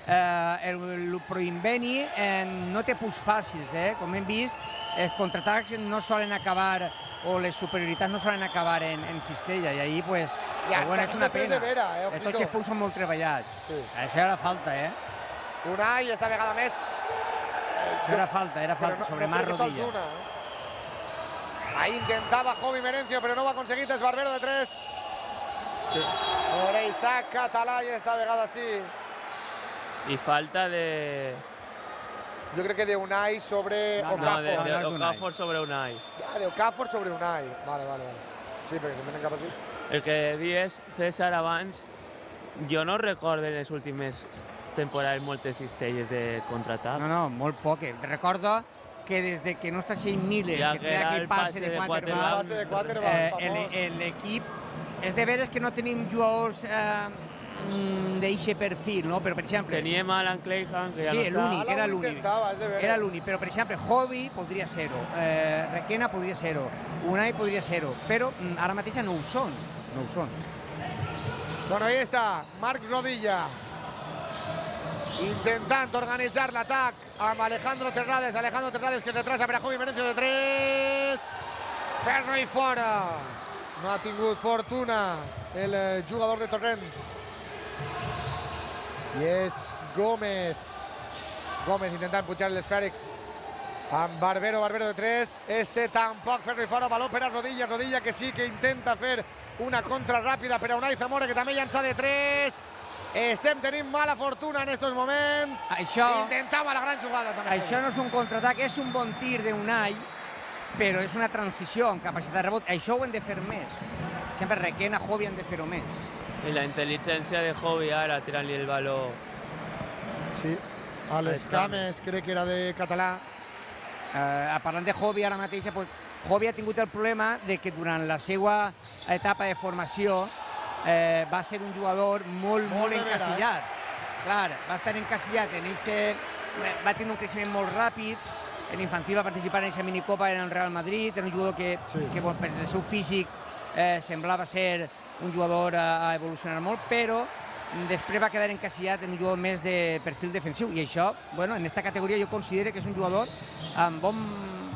El Proinveni no té punts fàcils, com hem vist, els contraatacs no solen acabar, o les superioritats no solen acabar en cistella, i ahir, pues, és una pena. Tots els punts són molt treballats. Això era falta, Unai, esta vegada més. Això era falta, sobre Marc Rodilla. Ahí intentava Jovi Merencio, però no ho ha aconseguit, és Barbero de 3. Oreissac Català, i esta vegada sí. I falta de... Jo crec que de Unai sobre Okafor. No, de Okafor sobre Unai. De Okafor sobre Unai. Vale. Sí, perquè se'n venen cap així. El que dius, César, abans, jo no recordo en les últimes temporades moltes cistelles de contraatac. No, molt poques. Recordo que des que no està Shane Miller, que té aquell passe de quarterback, l'equip... És de veres que no tenim jugadors d'eixe perfil, no? Però, per exemple... Teníem Alan Clayhan, que ja no està. Sí, l'únic, era l'únic. Però, per exemple, Jovi podria ser-ho, Requena podria ser-ho, Unai podria ser-ho, però ara mateix no ho són. Bueno, ahí está, Marc Rodilla, intentant organitzar l'atac amb Alejandro Terrades que es retrasa per a Jovi Merencio de 3, ferro i fora. No ha tingut fortuna el jugador de Torrent. I és Gómez intentant pujar l'esfèric amb Barbero de 3. Tampoc ferro i fora, baló per a Rodilla que sí que intenta fer una contra ràpida per a Unai Zamora, que també llança de 3. Estem tenint mala fortuna en aquests moments. Intentava la gran jugada també. Això no és un contraatac, és un bon tir d'Unai, però és una transició amb capacitat de rebot. Això ho hem de fer més. Sempre Requena, Jovi han de fer-ho més. I la intel·ligència de Jovi ara tirant-li el baló. Sí, a les cames crec que era de Català. Parlant de Jovi ara mateix, Jovi ha tingut el problema de que durant la seva etapa de formació va ser un jugador molt encasillat. Clar, va estar encasillat en va tenir un creixement molt ràpid. En infantil va participar en aquesta minicopa en el Real Madrid. Era un jugador que per el seu físic semblava ser un jugador a evolucionar molt, però després va quedar encasillat en un jugador més de perfil defensiu. I això, en aquesta categoria jo considero que és un jugador amb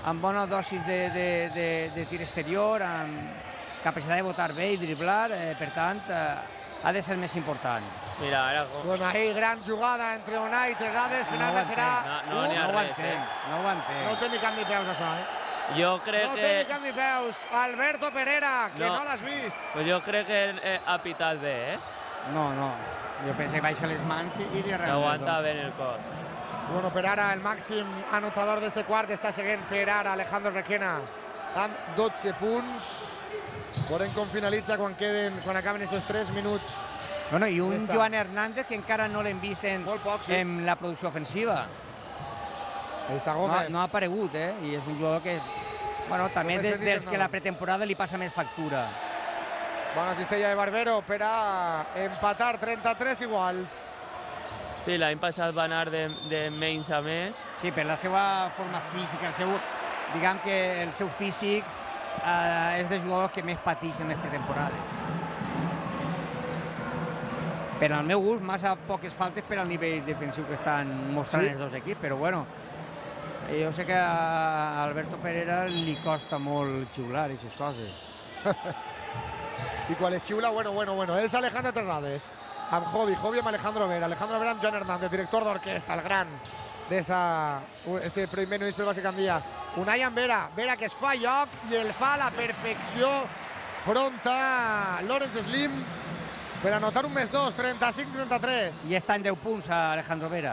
amb bona dosis de tir exterior, amb capacitat de botar bé i driblar, per tant, ha de ser més important. Mira, ara... Bueno, ahí gran jugada entre Unai i Terrades, finalment serà... No n'hi ha res, No ho entenc. No té ni cap ni peus, això, Jo crec No que... té ni cap ni peus. Alberto Pereira, que no l'has vist. Pues jo crec que ha pitat bé, No. Jo penso que baixa les mans i li arrenca. Aguanta bé en el cos. Bueno, per ara el màxim anotador d'este quart està seguint per ara Alejandro Requena amb 12 punts. Veurem com finalitza quan acaben aquests 3 minuts. Bueno, i un Joan Hernández que encara no l'hem vist en la producció ofensiva. Ahí està Gómez. No ha aparegut, i és un jugador que bueno, també des que la pretemporada li passa més factura. Bona cistella de Barbero per a empatar 33 iguals. Sí, l'any passat va anar de menys a més. Sí, per la seva forma física, diguem que el seu físic és de jugadors que més pateixen les pretemporades. Per al meu gust, massa poques faltes per al nivell defensiu que estan mostrant els dos equips, però bueno, jo sé que a Alberto Pereira li costa molt xiular aquestes coses. I quan les xiula, bueno, és Alejandro Terrades, amb Jovi amb Alejandro Vera amb Joan Hernández, director d'orquestra, el gran d'este primer minut per base candia. Unai amb Vera que es fa lloc i el fa a la perfecció front a Lawrence Slim per anotar un +2, 35-33. I està en 10 punts a Alejandro Vera.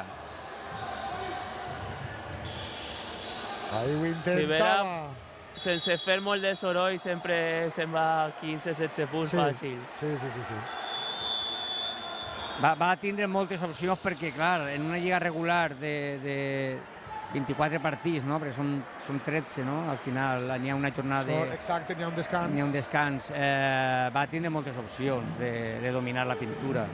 Ahí ho intentava. Sense fer molt de soroll sempre se'n va 15-16 punts fàcil. Sí. Va tindre moltes opcions perquè, clar, en una lliga regular de 24 partits, no? Perquè són 13, no? Al final n'hi ha una jornada de... Exacte, n'hi ha un descans. N'hi ha un descans. Va tindre moltes opcions de dominar la pintura.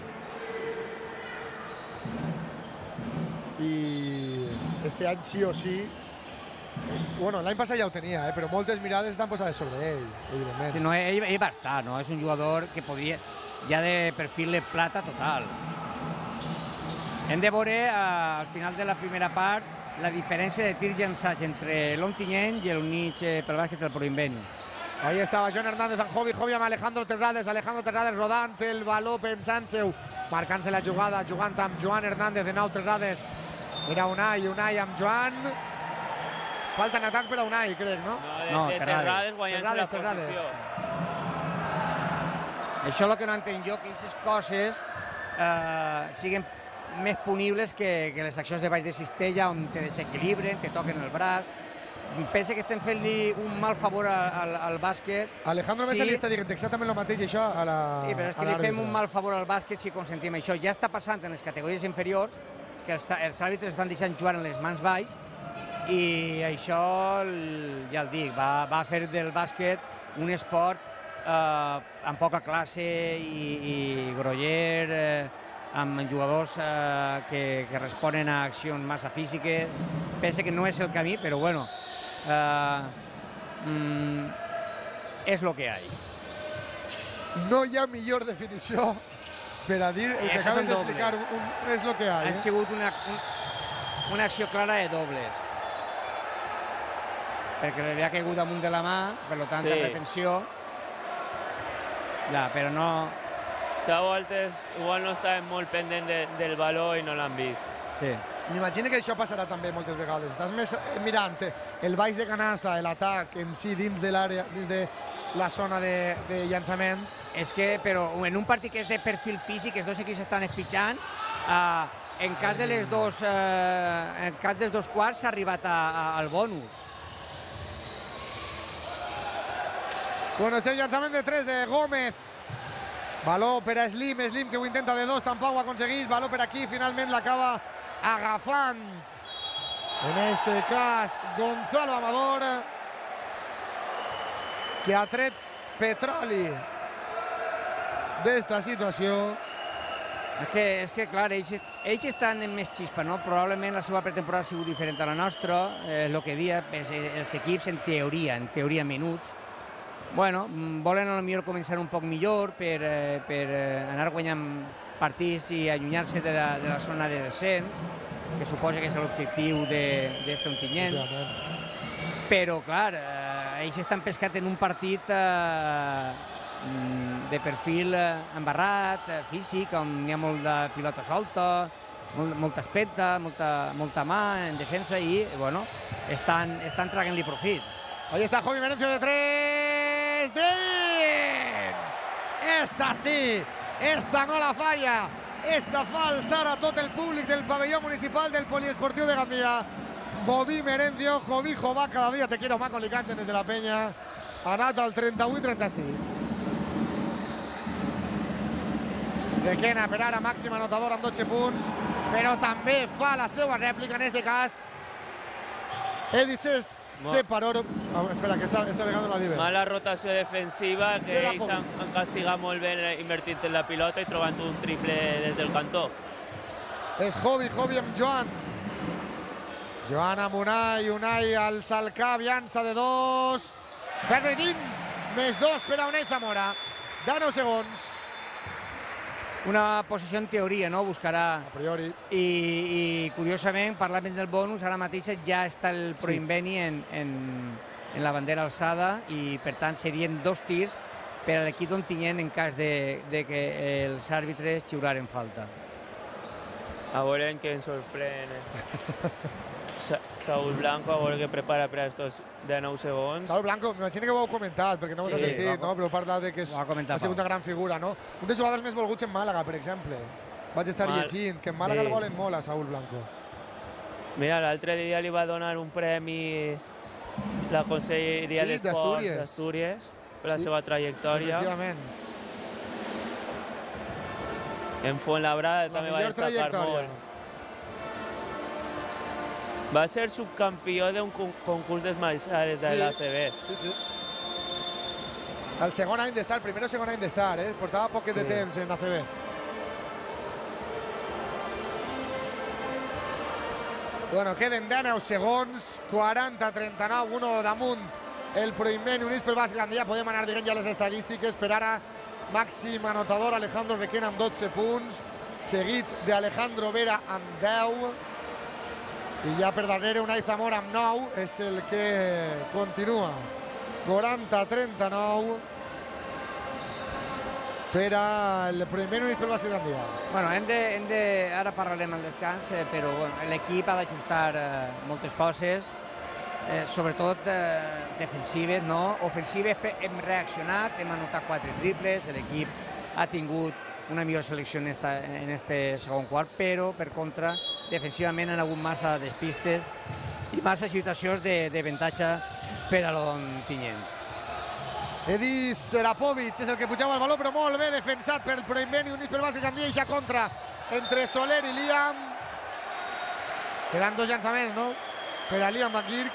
I este any sí o sí... Bueno, l'any passat ja ho tenia, però moltes mirades estan posades sobre ell, evidentment. Sí, no, ell va estar, no? És un jugador que podria... ja de perfil de plata total. Hem de veure al final de la primera part la diferència de tirs llançats entre l'Ontinyent i el mig pel bàsquet del Proinvent. Ahí estava Joan Hernández amb Jovi amb Alejandro Terrades rodant el baló pensant-se-ho, marcant-se la jugada, jugant amb Joan Hernández, de nou Terrades. Era Unai amb Joan. Falta en atac per a Unai, crec, no? No, de Terrades guanyant-se la posició. Això és el que no entenc jo, que aquestes coses siguin més punibles que les accions de baix de cistella, on te desequilibren, te toquen el braç. Pensa que estem fent-li un mal favor al bàsquet. Alejandro Mesa li està dient exactament el mateix, això, a l'àrbitre. Sí, però és que li fem un mal favor al bàsquet si consentim això. Ja està passant en les categories inferiors que els àrbitres estan deixant jugar en les mans baix i això, ja el dic, va fer del bàsquet un esport amb poca classe i groller, amb jugadors que responen a accions massa físiques. Penso que no és el camí, però bueno, és el que hi ha. No hi ha millor definició per a dir el que acabes d'explicar, és el que hi ha. Ha sigut una acció clara de dobles, perquè li havia caigut damunt de la mà, per tant, de retenció. Ja, però no... A voltes igual no estàvem molt pendent del valor i no l'han vist. Sí. M'imagino que això passarà també moltes vegades. Estàs més mirant el baix de canasta, l'atac en si dins de l'àrea, dins de la zona de llançament. És que, però en un partit que és de perfil físic, els dos equips estan espitjant, en cap dels dos quarts s'ha arribat al bonus. Bueno, este llançament de 3 de Gómez. Baló per a Slim que ho intenta de 2, tampoc ho aconsegueix. Baló per aquí, finalment l'acaba agafant. En este cas, Gonzalo Amador, que ha tret petroli d'esta situació. És que clar, ells estan en més xispa, no? Probablement la seva pretemporada ha sigut diferent a la nostra, el que dia, els equips en teoria minuts. Bueno, volen potser començar un poc millor per anar guanyant partits i allunyar-se de la zona de descens, que suposa que és l'objectiu d'este Ontinyent. però, clar, ells estan pescat en un partit de perfil embarrat, físic, on hi ha molt de pilota solta, molta espenta, molta mà en defensa i, bueno, estan traient-li profit. Ahí está Jovi Merencio de 3. ¡Dins! Esta sí, esta no la falla. Esta fa alçar a tot el públic del pabellón municipal del Poliesportiu de Gandia. Jovi Merencio, Jovijo va cada dia te quiero más con Alicante des de la penya. Ha anat al 31-36. Requena per ara màxim anotador amb 12 punts, però també fa la seva rèplica, en aquest cas. Elises Separor. Espera, que està pegant la Diver. Mala rotació defensiva, que ells han castigat molt bé invertint en la pilota i trobant un triple des del cantó. És Jovi amb Joan. Joan amb Unai alça el cap, llança de 2. Ferro dins, més 2 per a Unai Zamora. De 9 segons. Una posició en teoria, no? Buscarà. A priori. I curiosament, parlant del bonus, ara mateix ja està el Proinbeni en la bandera alçada i, per tant, serien 2 tirs per a l'equip on tinguin en cas de que els àrbitres xiularen falta. A veure què ens sorprèn. Saúl Blanco, a veure què prepara per a estos de 9 segons. Saúl Blanco, m'imagino que ho heu comentat, perquè no ho has sentit, no? Però parla de que ha sigut una gran figura, no? Un dels jugadors més volguts en Màlaga, per exemple. Vaig estar llegint, que en Màlaga el volen molt a Saúl Blanco. Mira, l'altre dia li va donar un premi la Conselleria d'Esports d'Astúries per la seva trajectòria. Efectivament. En Fuenlabrada també va destacar molt. Va ser subcampió d'un concurs d'esmaixades de l'ACB. Sí. El segon any d'estar, el primer o segon any d'estar, portava poquet de temps en ACB. Bueno, queden 19 segons, 40-39, 1 damunt el Proinbeni Units pel Basc Gandia. Podem anar dient ja les estadístiques. Per ara, màxim anotador Alejandro Requena amb 12 punts, seguit d'Alejandro Vera amb 10. I ja per darrere Unai Zamora amb 9 és el que continua. 40-39 per al Proinbeni Units pel Basc Gandia. Bueno, ara parlarem al descans, però l'equip ha d'ajustar moltes coses, sobretot defensives, no? Ofensives hem reaccionat, hem anotat 4 triples, l'equip ha tingut una millor selecció en aquest segon quart, però, per contra, defensivament han hagut massa despistes i massa situacions d'avantatge per a l'Ontinyent. Edis Serapovic és el que pujava el valor, però molt bé defensat per el Proinbeni Units pel Basc Gandia. I ja contra entre Soler i Liam. Seran 2 llançaments, no? Per a Liam McGurk.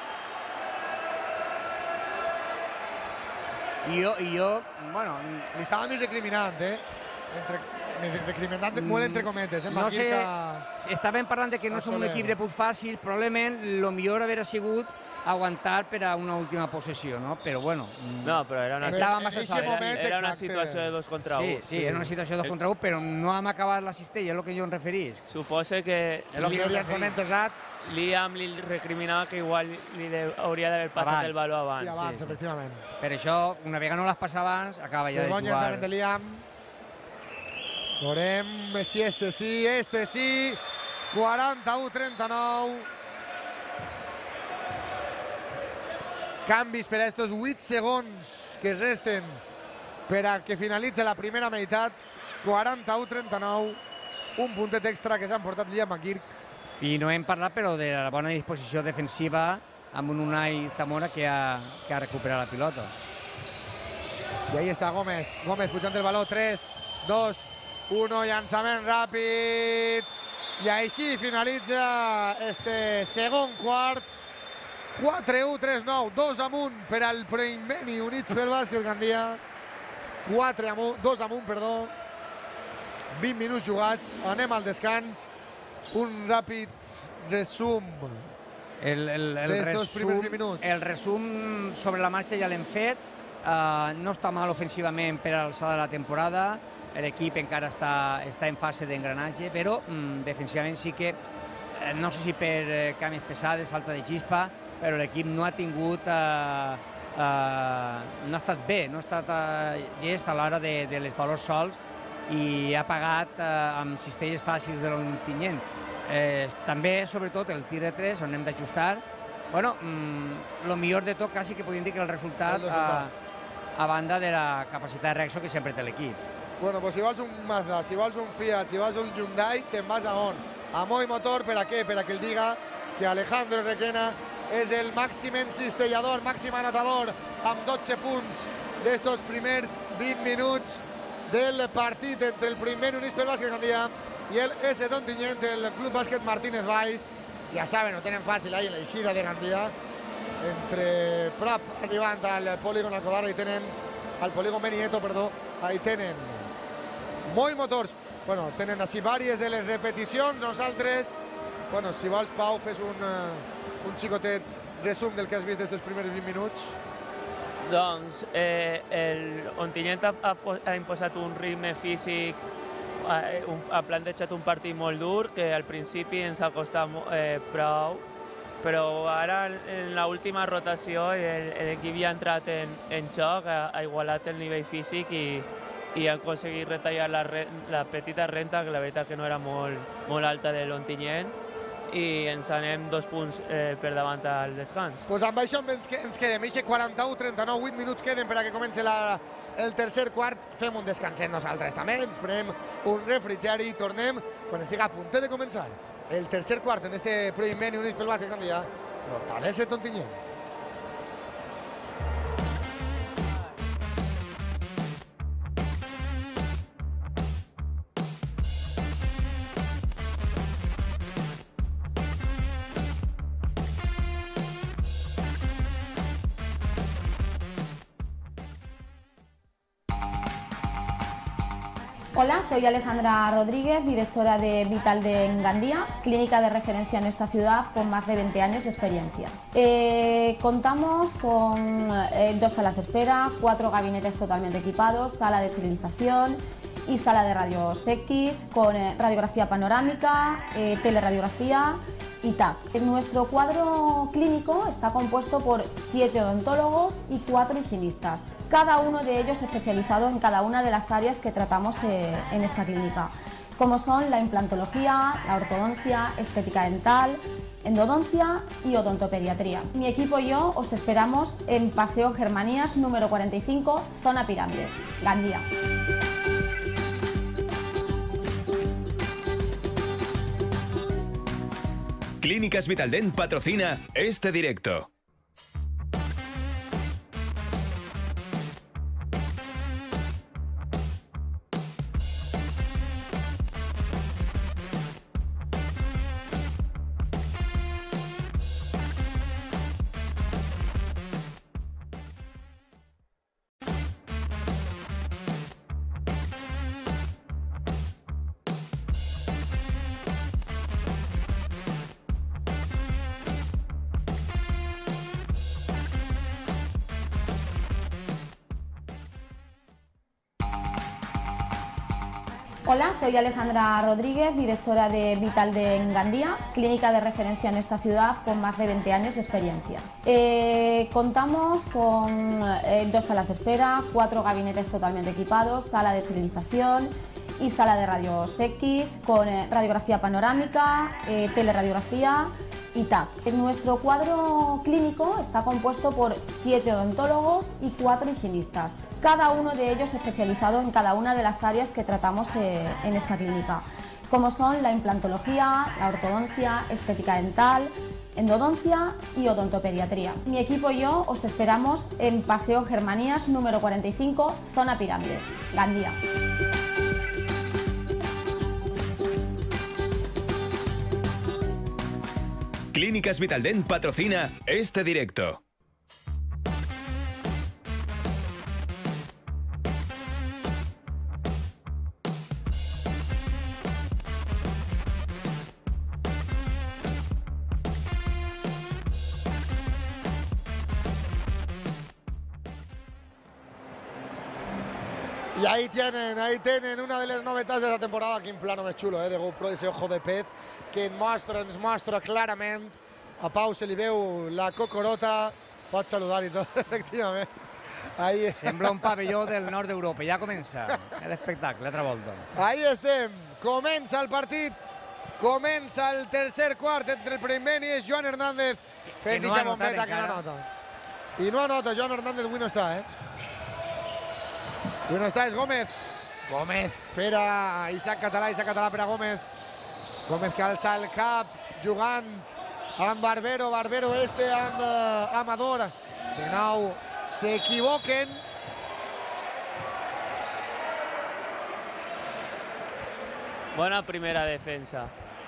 I jo, bueno... Li estava mig recriminant, recriminant molt entre cometes. No sé, estàvem parlant que no som un equip de punt fàcil, probablement el millor hauria sigut aguantar per a una última possessió, no? Però bueno... No, però era una situació de 2 contra 1. Sí, era una situació de 2 contra 1, però no hem acabat la cistella, és el que jo em referís. Suposa que Liam li recriminava que igual li hauria d'haver passat el valor abans. Sí, abans, efectivament. Per això, una vegada no les passa abans, acaba ja de jugar. Segon llançament de Liam. Veurem si este sí. 41-39. Canvis per a estos 8 segons que resten per a que finalitzi la primera meitat. 41-39. Un puntet extra que s'han portat Liam McGurk. I no hem parlat, però, de la bona disposició defensiva amb un Unai Zamora que ha recuperat la pilota. I ahí està Gómez. Gómez pujant el valor. 3, 2, 1. Llançament ràpid. I així finalitza este segon quart. 4-1, 3-9, 2 amunt per al Proinbeni Units pel Basc Gandia. 2 amunt, perdó. 20 minuts jugats, anem al descans. Un ràpid resum d'estos primers 20 minuts. El resum sobre la marxa ja l'hem fet. No està mal ofensivament per a l'alçada de la temporada. L'equip encara està en fase d'engranatge, però defensivament sí que, no sé si per canvis pesades, falta de xispa, però l'equip no ha tingut... no ha estat bé, no ha estat llest a l'hora de les valors sols i ha pagat amb cistelles fàcils de l'Ontinyent. També, sobretot, el tir de 3, on hem d'ajustar. Bueno, el millor de tot quasi que podríem dir que el resultat a banda de la capacitat de reacció que sempre té l'equip. Bueno, pues si vols un Mazda, si vols un Fiat, si vols un Hyundai, te'n vas a on? A Moi Motor, per a què? Per a que el diga que Alejandro Requena és el màxim encistellador, màxim anotador, amb 12 punts d'estos primers 20 minuts del partit entre el primer Unispel Bàsquet Gandia i el S. Ontinyent, el Club Bàsquet Martínez Valls. Ja saben, ho tenen fàcil ahí en l'eixida de Gandia, entre prop arribant al polígon Alcobarra, i tenen al polígon Benieto, perdó, ahí tenen Moi Motors. Bueno, tenen així vàries de les repeticions. Nosaltres, bueno, si vols, Pau, fes un xicotet resum del que has vist d'aquests primers 20 minuts. Doncs l'Ontinyent ha imposat un ritme físic, ha plantejat un partit molt dur, que al principi ens ha costat prou, però ara en l'última rotació l'equip ja ha entrat en joc, ha igualat el nivell físic i ha aconseguit retallar la petita renta, que la veritat que no era molt alta de l'Ontinyent, i ens anem 2 punts per davant al descans. Doncs amb això ens quedem. Eixe 41-39, 8 minuts queden per a que comenci el tercer quart. Fem un descanset nosaltres també, ens prenem un refrigeri i tornem quan estigui a punt de començar el tercer quart en este primer Unispel Bàsquet Gandia, Fortalesa Ontinyent. Hola, soy Alejandra Rodríguez, directora de Vital de Gandía, clínica de referencia en esta ciudad con más de 20 años de experiencia. Contamos con 2 salas de espera, 4 gabinetes totalmente equipados, sala de esterilización y sala de rayos X con radiografía panorámica, teleradiografía y TAC. Nuestro cuadro clínico está compuesto por 7 odontólogos y 4 higienistas, cada uno de ellos especializado en cada una de las áreas que tratamos en esta clínica, como son la implantología, la ortodoncia, estética dental, endodoncia y odontopediatría. Mi equipo y yo os esperamos en Paseo Germanías número 45, zona Pirámides, Gandía. Clínicas Vitaldent patrocina este directo. Hola, soy Alejandra Rodríguez, directora de Vital de Gandía, clínica de referencia en esta ciudad con más de 20 años de experiencia. Contamos con 2 salas de espera, 4 gabinetes totalmente equipados, sala de esterilización y sala de rayos X con radiografía panorámica, teleradiografía y TAC. Nuestro cuadro clínico está compuesto por 7 odontólogos y 4 higienistas, cada uno de ellos especializado en cada una de las áreas que tratamos en esta clínica, como son la implantología, la ortodoncia, estética dental, endodoncia y odontopediatría. Mi equipo y yo os esperamos en Paseo Germanías número 45, zona Pirámides, Gandía. Clínicas Vitaldent patrocina este directo. Y ahí tienen una de las novedades de la temporada, aquí en plano més xulo, de GoPro, ese ojo de pez, que ens mostra clarament A Pau se li veu la cocorota. Pot saludar i tot, efectivament. Ahí sembla un pavelló del nord d'Europa. Ja comença l'espectacle, altra volta. Ahí estem. Comença el partit. Comença el tercer quart entre el primer i és Joan Hernández. Que no ha notat encara. Que no anota. I no anota, Joan Hernández avui no està, Avui no està, és Gómez. Gómez per a Isaac Català per a Gómez. Gómez que alça el cap, jugant amb Barbero. Barbero amb Amador. De nou s'equivoquen. Bona primera defensa.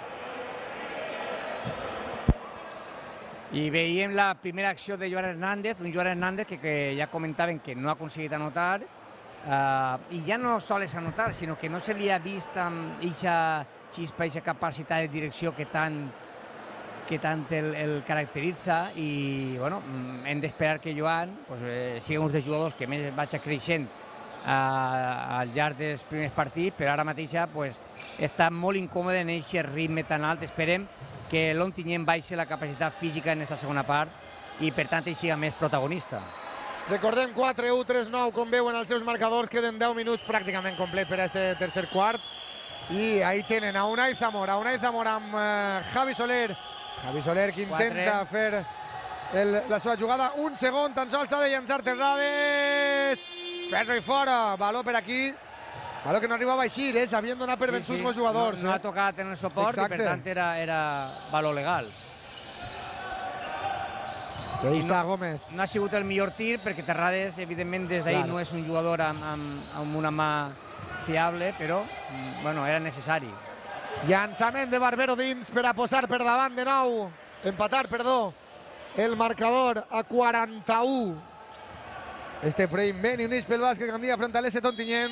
I veiem la primera acció de Joan Hernández, un Joan Hernández que ja comentaven que no ha aconseguit anotar, i ja no sols anotar, sinó que no se li ha vist amb aquesta xispa, aquesta capacitat de direcció que tant el caracteritza, i bueno, hem d'esperar que Joan sigui un dels jugadors que més vaig creixent al llarg dels primers partits, però ara mateix està molt incòmode en aquest ritme tan alt. Esperem que l'Ontinyent baixi la capacitat física en aquesta segona part i, per tant, ell sigui més protagonista. Recordem 4-1, 3-9, com veuen els seus marcadors, queden 10 minuts pràcticament complet per a aquest tercer quart. I ahí tenen a Unai Zamora amb Javi Soler. Javi Soler que intenta fer la seva jugada. Un segon, tan sols s'ha de llançar Terrades. Ferro i fora, valor per aquí. Valor que no arribava a eixir, s'havien donat per vençuts molts jugadors. No ha tocat en el suport i, per tant, era valor legal. Ahí està Gómez. No ha sigut el millor tir, perquè Terrades, evidentment, des d'ahir no és un jugador amb una mà fiable, però era necessari. Llançament de Barbero dins per a posar per davant de nou. Empatar, perdó, el marcador a 41. Este Preimben i uneix pel bàsquet Gandia front a l'S Ontinyent.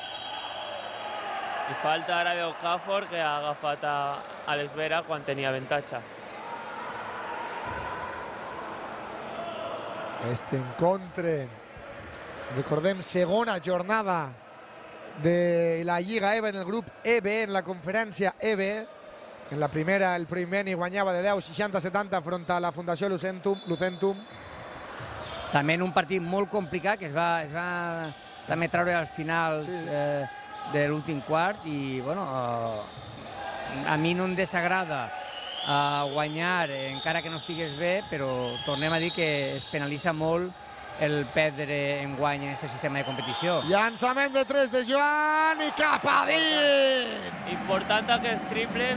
I falta ara d'Okafor, que ha agafat a l'Esvera quan tenia avantatge. Este encontre, recordem, segona jornada de la Lliga EVE en el grup EVE, en la conferència EVE. En la primera, el Preimben guanyava de 10, 60-70 front a la Fundació Lucentum. També en un partit molt complicat, que es va també treure al final de l'últim quart, i a mi no em desagrada guanyar encara que no estigués bé, però tornem a dir que es penalitza molt el perdre enguany en aquest sistema de competició. Llançament de 3 de Joan i cap a dins! Important aquest triple.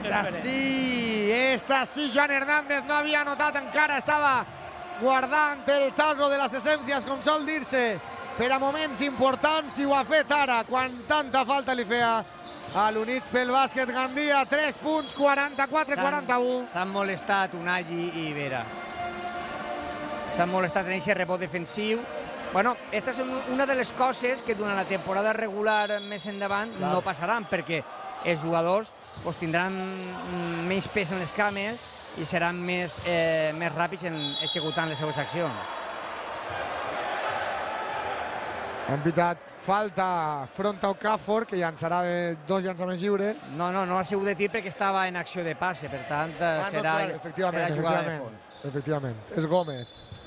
Esta sí, Joan Hernández no havia anotat encara, estava guardant el tarro de les essències, com sol dir-se, per a moments importants, i ho ha fet ara, quan tanta falta li feia a l'Units pel bàsquet Gandia. 3 punts, 44-41. S'han molestat Unai i Vera. S'han molestat en aquest rebot defensiu. Aquesta és una de les coses que durant la temporada regular més endavant no passaran, perquè els jugadors tindran menys pes en les cames i seran més ràpids en executant les seves accions. Han pitat falta front a Okafor, que llançarà de 2 llançaments lliures. No ha sigut de tir perquè estava en acció de passe, per tant, serà jugada de fons. Efectivament, és Gómez.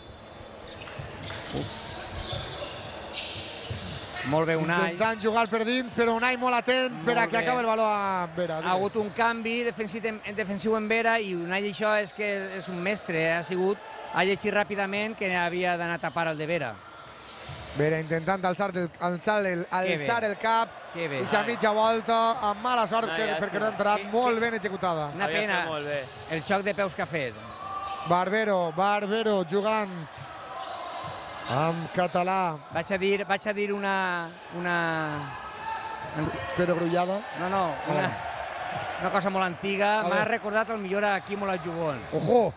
Molt bé, Unai. Intentant jugar per dins, però Unai molt atent per a que acabi el valor a Vera. Ha hagut un canvi defensiu en Vera, i Unai això és que és un mestre, ha llegit ràpidament que havia d'anar a tapar el de Vera. Vera intentant alçar el cap, i a mitja volta, amb mala sort perquè no ha entrat, molt ben executada. Una pena el xoc de peus que ha fet. Barbero jugant amb Català. Vaig a dir una... Però grullada? No, una cosa molt antiga. M'ha recordat el millor a Quim Olajuwon. Ojo!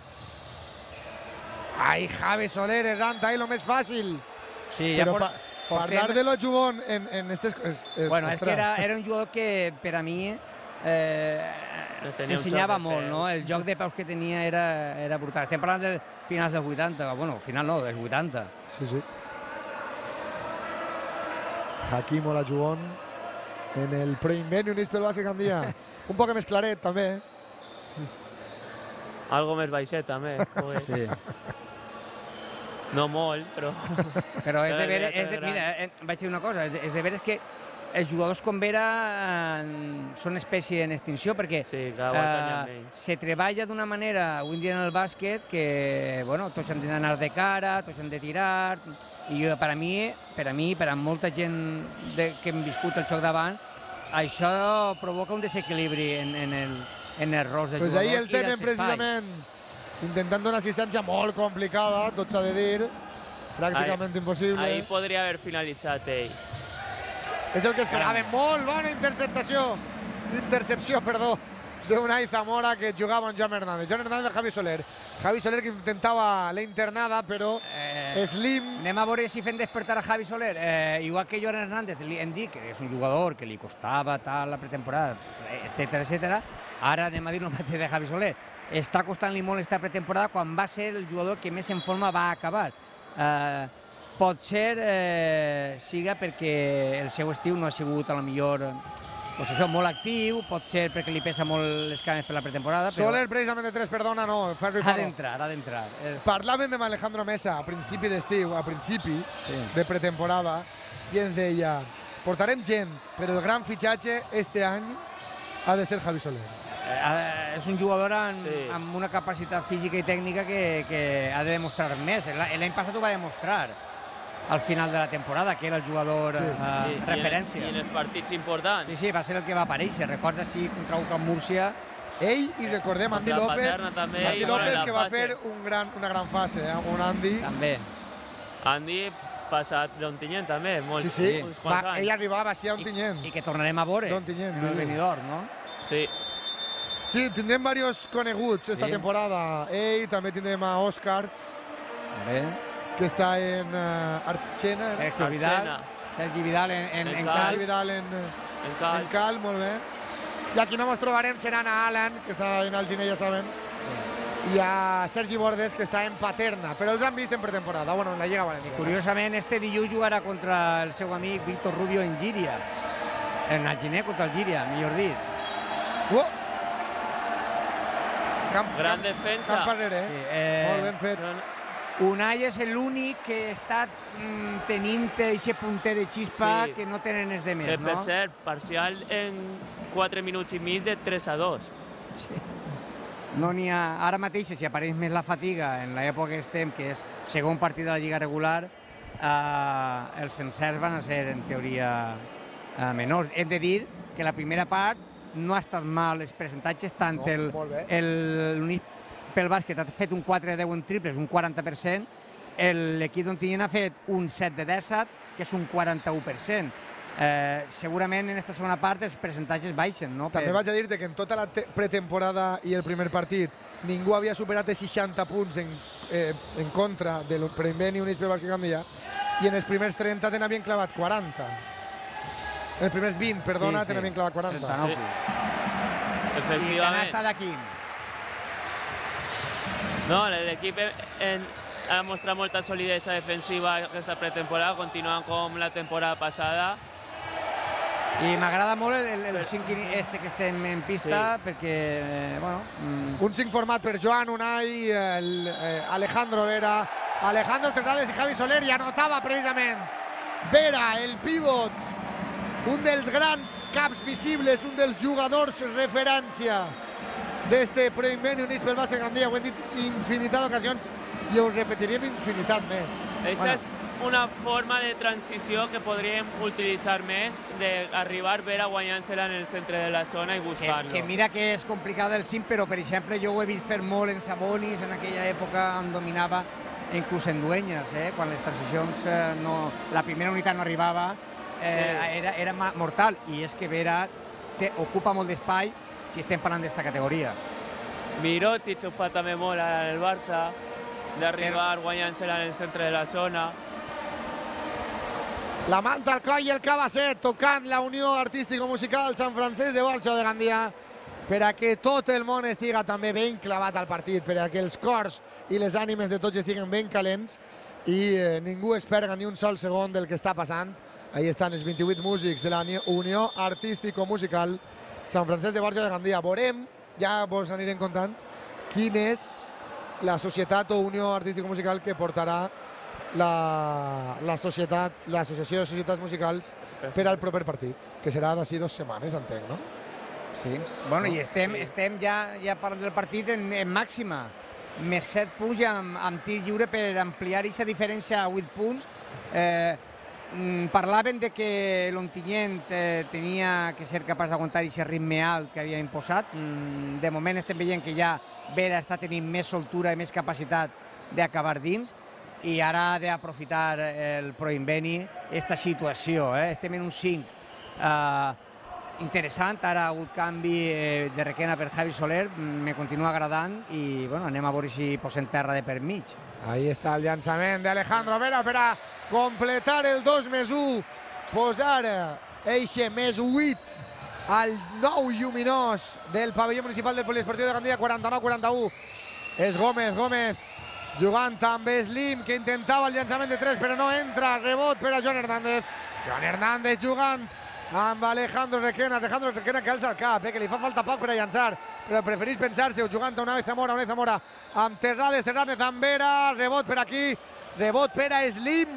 Ai, Javi Soler errant ahí lo més fàcil. Sí, però parlar de l'Olajuwon en estes... Bueno, és que era un jugador que per a mi ensenyava molt, no? El joc de peus que tenia era brutal. Estem parlant de finals dels 80, bueno, final no, dels 80. Sí. Hakim Olajuwon en el Preimben units pel bàsquet Gandia. Un poc més claret, també. Algo més baixet, també. Sí. No molt, però... Però és de veres, mira, vaig dir una cosa, és de veres que els jugadors com Vera són espècie en extinció perquè se treballa d'una manera avui en dia en el bàsquet que, bueno, tots han d'anar de cara, tots han de tirar, i per a mi, per a molta gent que hem viscut el xoc davant, això provoca un desequilibri en els rols de jugadors. Ahir el tenen precisament intentant una assistència molt complicada, tot s'ha de dir, pràcticament impossible. Ahir podria haver finalitzat ell. És el que esperàvem. Molt bona intercepció, d'Unai Zamora, que jugava amb Joan Hernández. Joan Hernández de Javi Soler. Javi Soler que intentava la internada, però Slim... Anem a veure si fem despertar a Javi Soler. Igual que Joan Hernández, hem dit que és un jugador que li costava tal la pretemporada, etcètera. Ara anem a dir el mateix de Javi Soler. Està costant-li molt esta pretemporada quan va ser el jugador que més en forma va acabar. Potser siga perquè el seu estiu no ha sigut a lo millor molt actiu, pot ser perquè li pesa molt les cames per la pretemporada. Soler precisament de 3, perdona, no. Ha d'entrar. Parlàvem amb Alejandro Mesa a principi d'estiu, a principi de pretemporada, i ens deia, portarem gent, però el gran fitxatge este any ha de ser Javi Soler. És un jugador amb una capacitat física i tècnica que ha de demostrar més. L'any passat ho va demostrar al final de la temporada, que era el jugador referència. I en els partits importants. Sí, va ser el que va aparèixer. Recorda, sí, contra UCAM Múrcia. Ell, i recordem, Andy López, que va fer una gran fase, un Andy. També. Andy passat d'Ontinyent, també. Sí. Ell arribava així a Ontinyent. I que tornarem a veure en el venidor, no? Sí. Sí, tindrem diversos coneguts esta temporada. Ell, també tindrem a Oscars. Que està en Archena. Sergi Vidal en Cal, molt bé. I aquí no ens trobarem seran a Alan, que està en Alginé, ja saben, i a Sergi Bordes, que està en Paterna, però els han vist en pretemporada, bueno, en la Lliga Valenciana. Curiosament, este dilluns jugarà contra el seu amic Víctor Rubio en Llíria, en Alginé contra el Llíria, millor dit. Gran defensa. Camp Parrere, molt ben fet. Unai és l'únic que està tenint aquest punter de xispa que no tenen els demés, no? Per cert, parcial en 4 minuts i mig de 3-2. Sí. No n'hi ha... Ara mateix, si apareix més la fatiga en l'època que estem, que és segon partit de la Lliga regular, els encerts van a ser, en teoria, menors. Hem de dir que la primera part no ha estat mal, els percentatges, tant l'Unit pel bàsquet ha fet un 4-10 en triples, un 40%, l'equip d'Ontinyent ha fet un 7-17, que és un 41%. Segurament en aquesta segona part els percentatges baixen, no? També vaig a dir-te que en tota la pretemporada i el primer partit ningú havia superat els 60 punts en contra del Prevent i Units pel Bàsquet Gandia, i en els primers 30 te n'havien clavat 40. En els primers 20, perdona, te n'havien clavat 40. Efectivament. I canasta d'aquí. No, l'equip ha mostrat molta solidesa defensiva aquesta pretemporada, continuant com la temporada passada. I m'agrada molt el 5 que estem en pista, perquè, bueno... Un 5 format per Joan Unai, Alejandro Vera, Alejandro Terrades i Javi Soler, i anotava precisament Vera, el pívot, un dels grans caps visibles, un dels jugadors referència d'este Prevent i Units pel Bàsquet Gandia. Ho hem dit infinitat d'ocasions i ho repetiríem infinitat més. Aquesta és una forma de transició que podríem utilitzar més, d'arribar Vera guanyant-se-la en el centre de la zona i buscar-lo. Que mira que és complicat el 5, però per exemple jo ho he vist fer molt en Sabonis, en aquella època on dominava, inclús en Dueñas, quan les transicions, la primera unitat no arribava, era mortal. I és que Vera ocupa molt d'espai si estem parlant d'esta categoria. Mirotic ho fa també molt en el Barça, d'arribar guanyant-se-la en el centre de la zona. La manta al coll i el cabasset tocant la Unió Artístico-Musical Sant Francesc de Borja de Gandia, per a que tot el món estiga també ben clavat al partit, per a que els cors i les ànimes de tots estiguen ben calents i ningú es perga ni un sol segon del que està passant. Ahí estan els 28 músics de la Unió Artístico-Musical Sant Francesc de Borja de Gandia. Veurem, ja vos anirem contant, quina és la societat o unió artístico-musical que portarà l'Associació de Societats Musicals per al proper partit, que serà d'ací 2 setmanes, entenc, no? Sí. Bueno, i estem ja parlant del partit en màxima. Més 7 punts i amb tir lliure per ampliar aquesta diferència a 8 punts. Parlaven de que l'Ontinyent tenia que ser capaç d'aguantar aquest ritme alt que havia imposat. De moment estem veient que ja Vera està tenint més soltura i més capacitat d'acabar dins i ara ha d'aprofitar el Proinveni aquesta situació. Estem en un 5 interessant, ara ha hagut canvi de Requena per Javi Soler, me continua agradant i bueno, anem a veure si posem terra de per mig. Ahí està el llançament d'Alejandro Vera per a completar el 2+1, posar eixe més 8 al nou lluminós del pavelló municipal del Poliesportiu de Gandia, 49-41. És Gómez jugant amb Slim, que intentava el llançament de 3, però no entra. Rebot per a Joan Hernández. Joan Hernández jugant amb Alejandro Requena que alça el cap, que li fa falta poc per a llançar, però preferís pensar-se-ho jugant a Unai Zamora amb Terrades amb Vera, rebot per aquí, rebot per a Slim.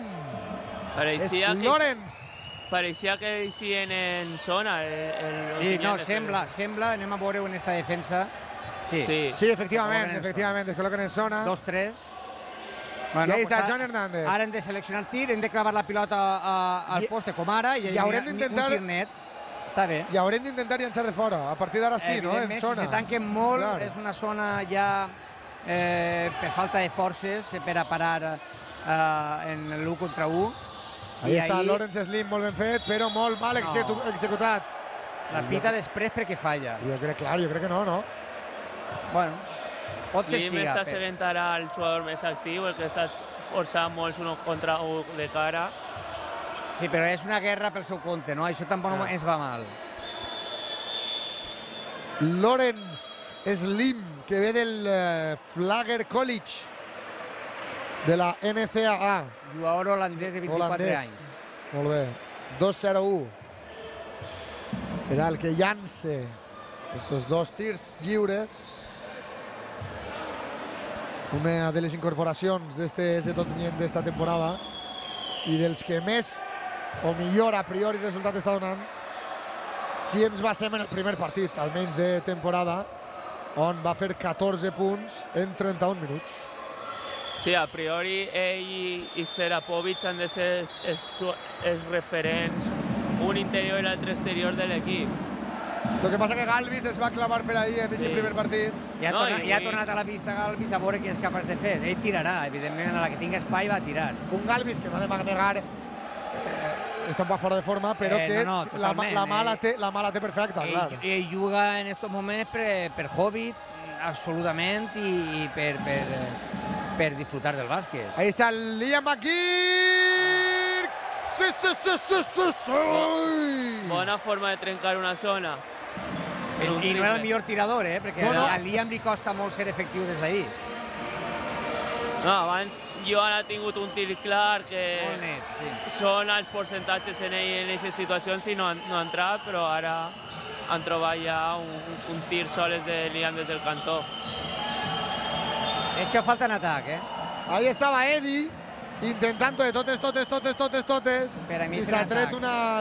Pareixia que eixien en zona. Sí, no, sembla, anem a veure en esta defensa. Sí, efectivament, es col·loquen en zona. 2-3. Bueno, i ahí està Joan Hernández. Ara hem de seleccionar el tir, hem de clavar la pilota al poste com ara i haurem d'intentar un tir net. Està bé. I haurem d'intentar llançar de fora. A partir d'ara sí, no? En zona. Si se tanquen molt, és una zona ja per falta de forces per a parar en l'1 contra 1. Ahí està Lawrence Slim, molt ben fet, però molt mal executat. La pita després perquè falla. Jo crec que no? Bueno, pot ser Slim està seguint ara el jugador més actiu, el que està forçant molts 1 contra 1 de cara. Sí, però és una guerra pel seu compte, no? Això tampoc ens va mal. Lawrence Slim, que ve del Flagler College de la NCAA. Jugador holandès de 24 anys. Molt bé. 2-0-1. Serà el que llance estos 2 tirs lliures. Una de les incorporacions d'este Ontinyent d'esta temporada i dels que més o millor a priori resultat està donant si ens basem en el primer partit, almenys de temporada, on va fer 14 punts en 31 minuts. Sí, a priori ell i Serapovic han de ser els referents, un interior i l'altre exterior de l'equip. El que passa que Galvis es va clavar per ahir en aquest primer partit. Ja ha tornat a la pista Galvis a veure què és capaç de fer. Ell tirarà, evidentment, a la que tingui espai va tirar. Un Galvis que no anem a negar està un poc fora de forma, però que la mala té perfecta, clar. Ell juga en aquests moments per hobby, absolutament, i per disfrutar del bàsquet. Ahí està Liam McGeer! Sí! Bona forma de trencar una zona. I no era el millor tirador, perquè a Liam li costa molt ser efectiu des d'ahir. No, abans Joan ha tingut un tir clar que són els percentatges en ell en aquestes situacions i no ha entrat, però ara han trobat ja un tir soles de Liam des del cantó. Això falta en atac, Ahí estava Eddie intentant de totes, i s'ha tret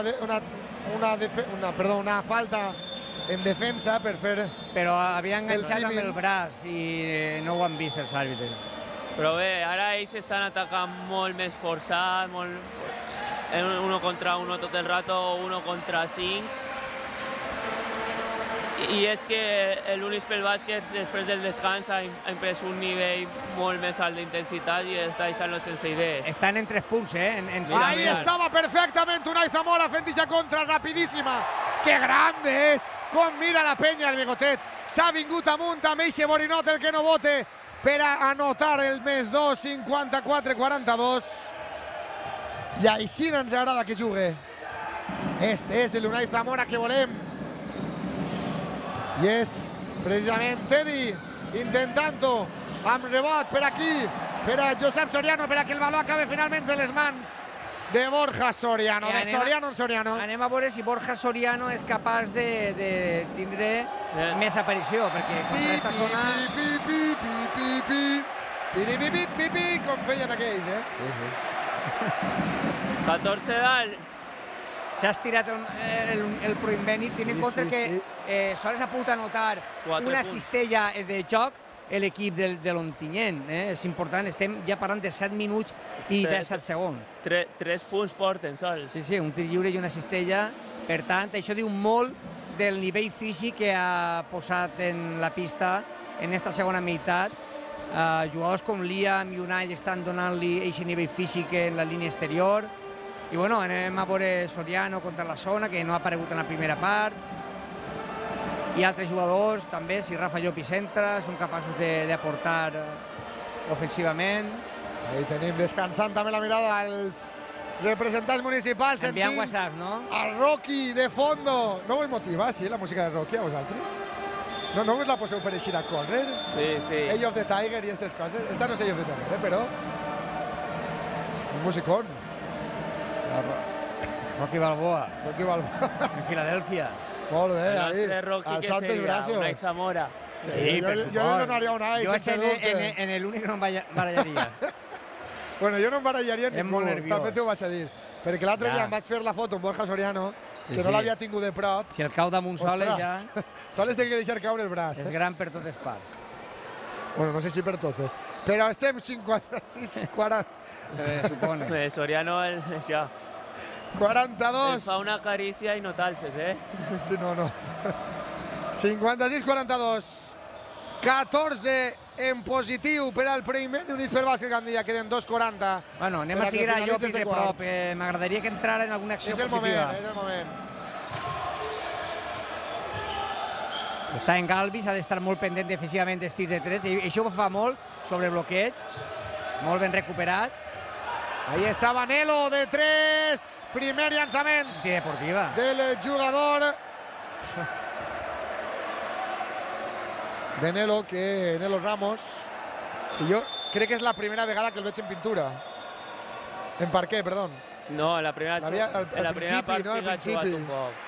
una falta en defensa per fer... Però havia enganxat amb el braç i no ho han vist els àrbitres. Però bé, ara ells estan atacant molt més forçat, molt 1 contra 1 tot el rato, 1 contra 5. I és que l'Unispel Bàsquet, després del descans, ha imprès un nivell molt més alt d'intensitat i està deixant-los sense idees. Estan en 3 punts, Ahí estava perfectament Unai Zamora fent ixa contra rapidíssima. Que grande és! Com mira la penya, el bigotet. S'ha vingut amunt amb eixe Borinot, el que no vote, per a anotar el +2, 54-42. I així ens agrada que jugui. Este és l'Unai Zamora que volem. I és precisament Teddy intentant-ho amb rebot per aquí, per a Josep Soriano, per a que el baló acabe finalment en les mans de Borja Soriano, de Soriano en Soriano. Anem a veure si Borja Soriano és capaç de tindre més aparició, perquè contra aquesta zona... com feien aquells, 14 dan. S'ha estirat el Proinbeni, tenint en compte que sols ha pogut anotar una cistella de joc l'equip de l'Ontinyent. És important, estem ja parlant de 7 minuts i 17 segons. 3 punts porten sols. Sí, un tir lliure i una cistella. Per tant, això diu molt del nivell físic que ha posat en la pista en aquesta segona meitat. Jugadors com Liam i Unai estan donant-li aquest nivell físic en la línia exterior. I bueno, anem a veure Soriano contra la zona, que no ha aparegut en la primera part. I altres jugadors també, si Rafa Llopis entra, són capaços d'aportar ofensivament. Ahí tenim descansant també la mirada als representants municipals. Enviant WhatsApp, no? Al Rocky de fondo. No vos motiva, sí, la música de Rocky a vosaltres? No vos la poseu per eixir a córrer? Sí. Eye of the Tiger i aquestes coses. Esta no és Eye of the Tiger, però... Un musicón. Rocky Balboa. Rocky Balboa. En Filadèlfia. Molt bé, El ahí. nostre Rocky, què seria? Unai Zamora. Sí, jo li donaria una Unai. Jo en l'únic que no em barallaria. Bueno, jo no em barallaria ningú, molt nerviós. també t'ho vaig a dir. Perquè l'altre dia em vaig fer la foto amb Borja Soriano, que no l'havia tingut de prop. Si el cau damunt soles ja... Soles té que deixar caure el braç. És gran per totes parts. Bueno, no sé si per totes. Però estem 56-40. Se supone. Soriano, això. 42. El fa una carícia i no t'alces, Sí, no. 56-42. 14 en positiu per al Proinbeni Units per Bàsquet Gandia. Queden 2:40. Bueno, anem a seguir a Llopis de prop. M'agradaria que entrara en alguna acció positiva. És el moment. Està en Galvis, ha d'estar molt pendent defensivament dels tirs de 3. I això ho fa molt sobre bloqueig. Molt ben recuperat. Ahí està Vanelo de 3. Primer llançament. Tira deportiva. Del jugador de Nelo Ramos. I jo crec que és la primera vegada que el veig en pintura. En parquet, perdó. No, en la primera part sí que ha jugat un poc.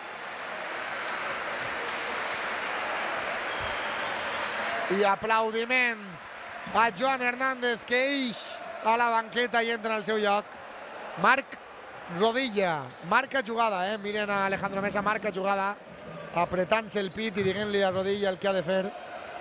I aplaudiment a Joan Hernández, que ix a la banqueta i entra al seu lloc. Marc Rodilla, marca jugada, miren a Alejandro Mesa, marca jugada, apretant-se el pit i dient-li a Rodilla el que ha de fer.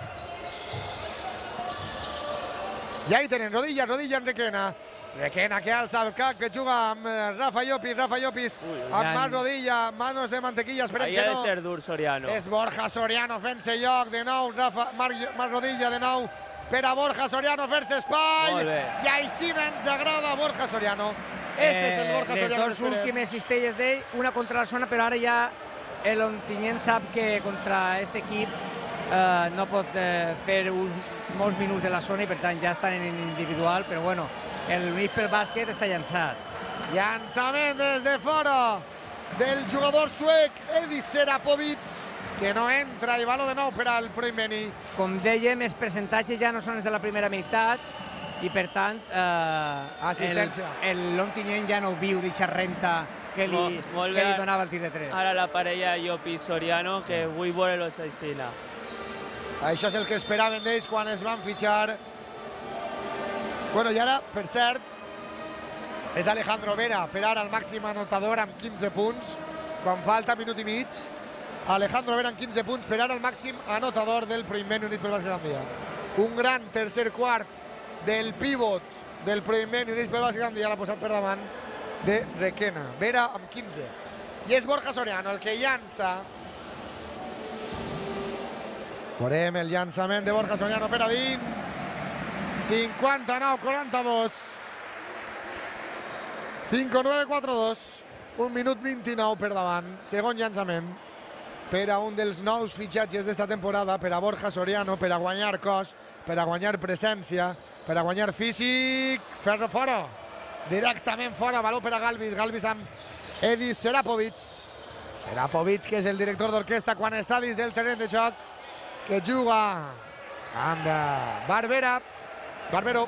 I ahí tenen Rodilla en Requena. Requena que alça el cap, que juga amb Rafa Llopis, amb Marc Rodilla, manos de mantequilla, esperem que no. Ahí ha de ser dur Soriano. És Borja Soriano fent-se lloc, de nou, Marc Rodilla de nou, per a Borja Soriano fer-se espai. I així ens agrada Borja Soriano. Este és el Borja Soriano. Les dues últimes cistelles d'ell, una contra la zona, però ara ja l'Ontinyent sap que contra aquest equip no pot fer molts minuts de la zona i per tant ja estan en individual, però bueno, l'Units pel Bàsquet està llançat. Llançament des de fora del jugador suec Edi Serapovic, que no entra i valor de nou per al Proinbeni. Com dèiem, els percentatges ja no són els de la primera meitat i per tant l'Ontinyent ja no viu d'aquesta renta que li donava el tir de 3. Ara la parella Llopis-Soriano, que vull veure-los així. Això és el que esperaven d'ells quan es van fitxar. Bueno, i ara, per cert, és Alejandro Vera, per ara el màxim anotador amb 15 punts, quan falta minut i mig. Alejandro Vera amb 15 punts, per ara el màxim anotador del Proinbeni Units pel Bàsquet Gandia. Un gran tercer quart del pivot del Proinbeni Units pel Bàsquet Gandia, l'ha posat per davant de Requena. Vera amb 15. I és Borja Soriano el que llança. Veurem el llançament de Borja Soriano per a dins. 59-42. 5-9-4-2. 1 minut 29 per davant. Segon llançament per a un dels nous fitxatges d'esta temporada, per a Borja Soriano, per a guanyar cos, per a guanyar presència, per a guanyar físic. Ferro fora. Directament fora. Valor per a Galvis. Galvis amb Edi Serapovic. Serapovic, que és el director d'orquestra quan està dins del terreny de joc, que juga amb Barbero,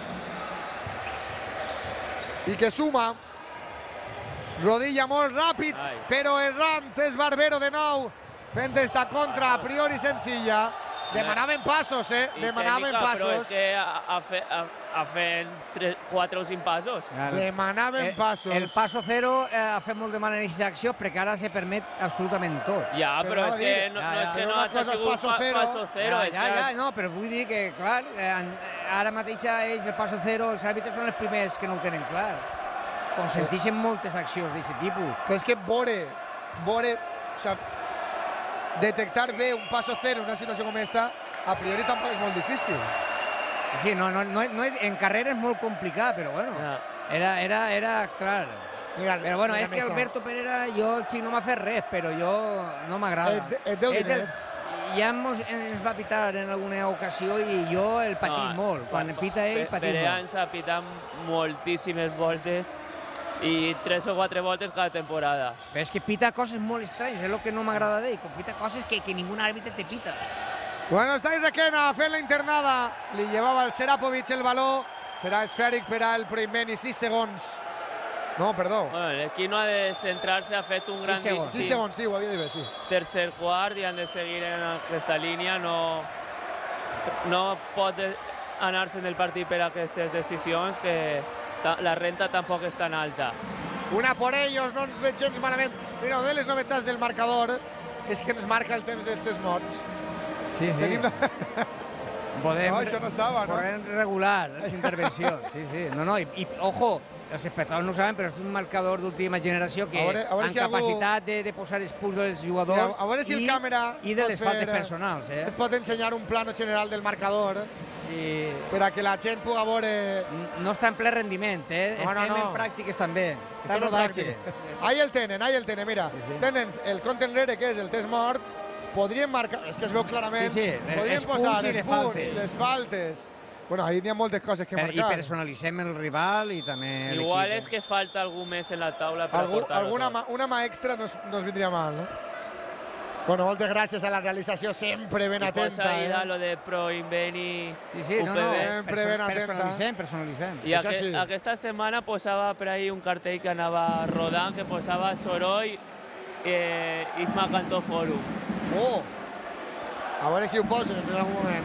i que suma. Rodilla molt ràpid, però errant és Barbero de nou, fent esta contra a priori senzilla. Demanaven passos, demanaven passos. Però és que ha fet 4 o 5 passos. Demanaven passos. El passo zero ha fet molt de mal en aquesta acció perquè ara se permet absolutament tot. Ja, però és que no ha sigut passo zero. Ja, no, però vull dir que, clar, ara mateix ells, el passo zero, els àrbitres són els primers que no ho tenen clar. Consenteixen moltes accions d'aquest tipus. Però és que veure, o sigui, detectar bé un passo zero en una situació com esta, a priori tampoc és molt difícil. Sí, en carrera és molt complicat, però bueno, era clar. Però bueno, és que Alberto Pereira, jo el xic no m'ha fet res, però jo no m'agrada. Et deu diners. Ja ens va pitar en alguna ocasió i jo el patim molt. Quan pita ell, patim molt. Pereira ens ha pitat moltíssimes voltes i 3 o 4 voltes cada temporada. Però és que pita coses molt estranyes, és el que no m'agrada d'ell, pita coses que ningú àrbitre te pita. Bueno, està Requena fent la internada. Li llevava el Serapovic el baló. Serà esfèric per al Proinbeni, 6 segons. No, perdó. Bueno, l'equip no ha de centrar-se, ha fet un gran... 6 segons, sí, ho havia de dir, sí. Tercer quart i han de seguir en aquesta línia. No pot anar-se del partit per aquestes decisions, que la renta tampoc és tan alta. Una por ellos, no ens veig gens malament. Mira, una de les novetats del marcador és que ens marca el temps dels morts. Sí. Això no estava, no? Podem regular les intervencions, sí. No, i ojo, els espectadors no ho saben, però és un marcador d'última generació que amb capacitat de posar els punts dels jugadors a veure si el càmera i de les faltes personals. Es pot ensenyar un plano general del marcador per a que la gent pugui veure... No està en ple rendiment, estem en pràctiques també. Està en rodatge. Ahí el tenen, mira. Tenen el compte enrere, que és el test mort. Podrien marcar, és que es veu clarament, podrien posar els punts, les faltes. Bueno, ahí n'hi ha moltes coses que marcar. I personalitzem el rival i també l'equip. Igual és que falta algú més en la taula per aportar-ho tot. Una mà extra no es vindria mal, no? Bueno, moltes gràcies a la realització, sempre ben atenta. I posa ahí lo de Proinbeni, sempre ben atenta. Personalitzem. I aquesta setmana posava per ahí un cartell que anava rodant, que posava Soroll Isma Cantó Fòrum. Oh! A veure si ho posen en algun moment.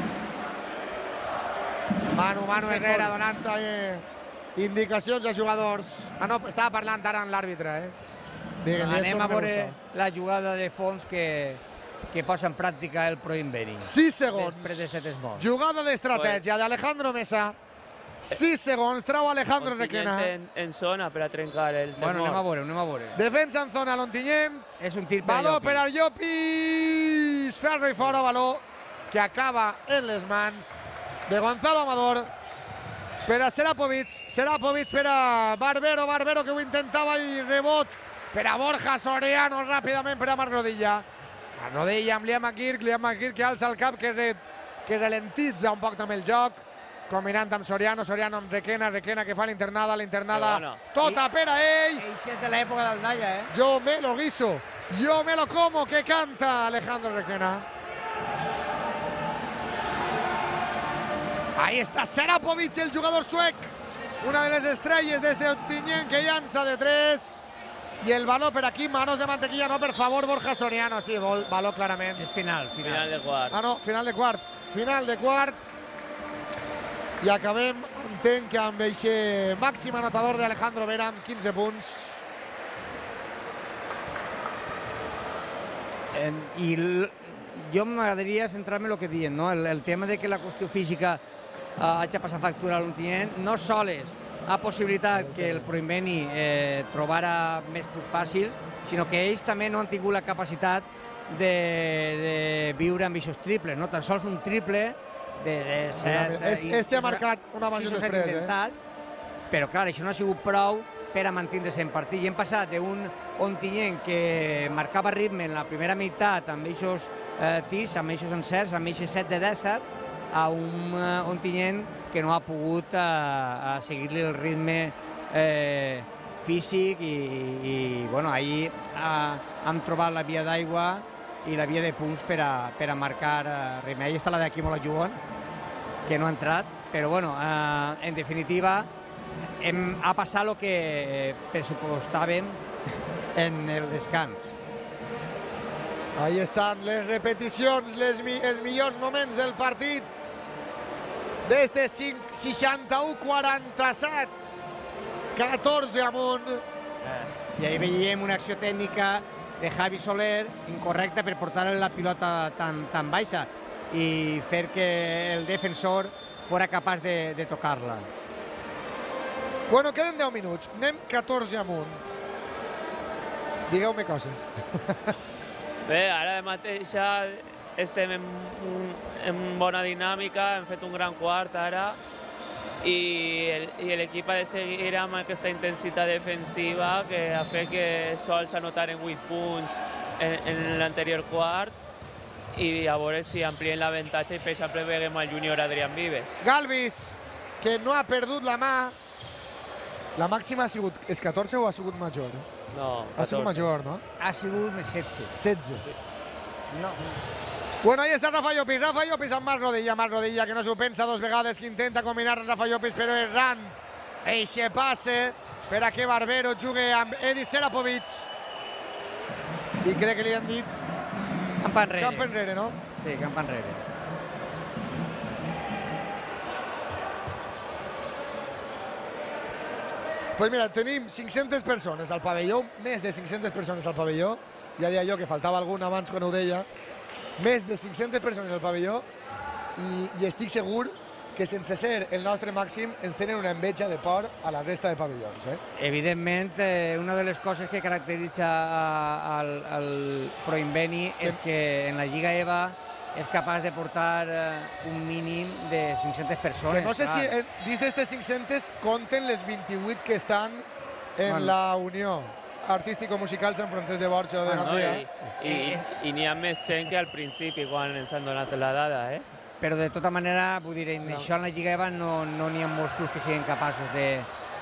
Manu Herrera donant indicacions als jugadors. No, estava parlant ara amb l'àrbitre, Anem a veure la jugada de fons que posa en pràctica el Proinbeni. 6 segons. Després de 7 esmots. Jugada d'estratègia d'Alejandro Mesa. 6 segons, trau Alejandro Requena. En zona per a trencar el temor. Bueno, anem a veure. Defensa en zona, l'Ontinyent. És un tir per Baló per al Llopis. Ferro i fora, baló que acaba en les mans de Gonzalo Amador. Per a Serapovic per a Barbero que ho intentava i rebot per a Borja Soriano ràpidament per a Marc Rodilla. Marc Rodilla amb Liam McGeer que alça el cap, que ralentitza un poc també el joc, combinant amb Soriano amb Requena que fa l'internada tota per a ell. Això és de l'època del Dalla, Yo me lo guiso, yo me lo como, que canta Alejandro Requena. Ahí está Serapovic, el jugador suec, una de les estrelles d'este Ontinyent que llança de 3. I el baló per aquí, manos de mantequilla, no, per favor, Borja Soriano. Sí, baló clarament. És final de quart. No, final de quart. I acabem, entenc que amb aquest màxim anotador d'Alejandro Vera amb 15 punts. I jo m'agradaria centrar-me en el que diuen, no? El tema de que la qüestió física hagi passat factura a l'Ontinyent, no sols ha possibilitat que el Proinbeni trobara més punts fàcils, sinó que ells també no han tingut la capacitat de viure amb aquests triples, no? Tan sols un triple de 7... Este ha marcat una major després, però clar, això no ha sigut prou per a mantenir-se en partit. I hem passat d'un Ontinyent que marcava ritme en la primera meitat amb aquests tirs, amb aquests encerts, amb aquests 7 de 17, a un Ontinyent que no ha pogut seguir-li el ritme físic i bueno, ahir hem trobat la via d'aigua i la via de punts per a marcar ritme. Ahí està la d'aquí molt ajugant, que no ha entrat, però bueno, en definitiva ha passat el que pressupostàvem en el descans. Ahí estan les repeticions, els millors moments del partit. Des de 61-47, 14 amunt. I ahí veiem una acció tècnica de Javi Soler incorrecta per portar la pilota tan baixa i fer que el defensor fora capaç de tocar-la. Bueno, queden 10 minuts. Anem 14 amunt. Digueu-me coses. Bé, ara mateix estem en bona dinàmica, hem fet un gran quart ara i l'equip ha de seguir amb aquesta intensitat defensiva que ha fet que sols anotaren 8 punts en l'anterior quart i a veure si amplien l'avantatge i per exemple veiem el júnior Adrián Vives. Galvis, que no ha perdut la mà. La màxima ha sigut, és 14 o ha sigut major? No, 14. Ha sigut major, no? Ha sigut més 16. 16. No. Bueno, ahí está Rafa Llopis amb Marc Rodilla, que no s'ho pensa dos vegades, que intenta combinar Rafa Llopis, però errant. Eixe passe per a que Barbero jugui amb Edi Serapovic. I crec que li han dit... Camp enrere. Camp enrere, no? Sí, camp enrere. Pues mira, tenim 500 persones al pavelló, més de 500 persones al pavelló. Ja deia jo que faltava algun abans quan ho deia. Més de 500 persones al pavelló i estic segur que sense ser el nostre màxim ens tenen una enveja de por a la resta de pavellons. Evidentment, una de les coses que caracteritza al Proinveni és que en la Lliga EVA és capaç de portar un mínim de 500 persones. Que no sé si dins d'aquestes 500 compten les 28 que estan en la Unió Artístico-Musical Sant Francesc de Borja de Gandia. I n'hi ha més gent que al principi, quan ens han donat la dada, Però de tota manera, vull dir, això en la Lliga EVA no n'hi ha molts clubs que siguin capaços de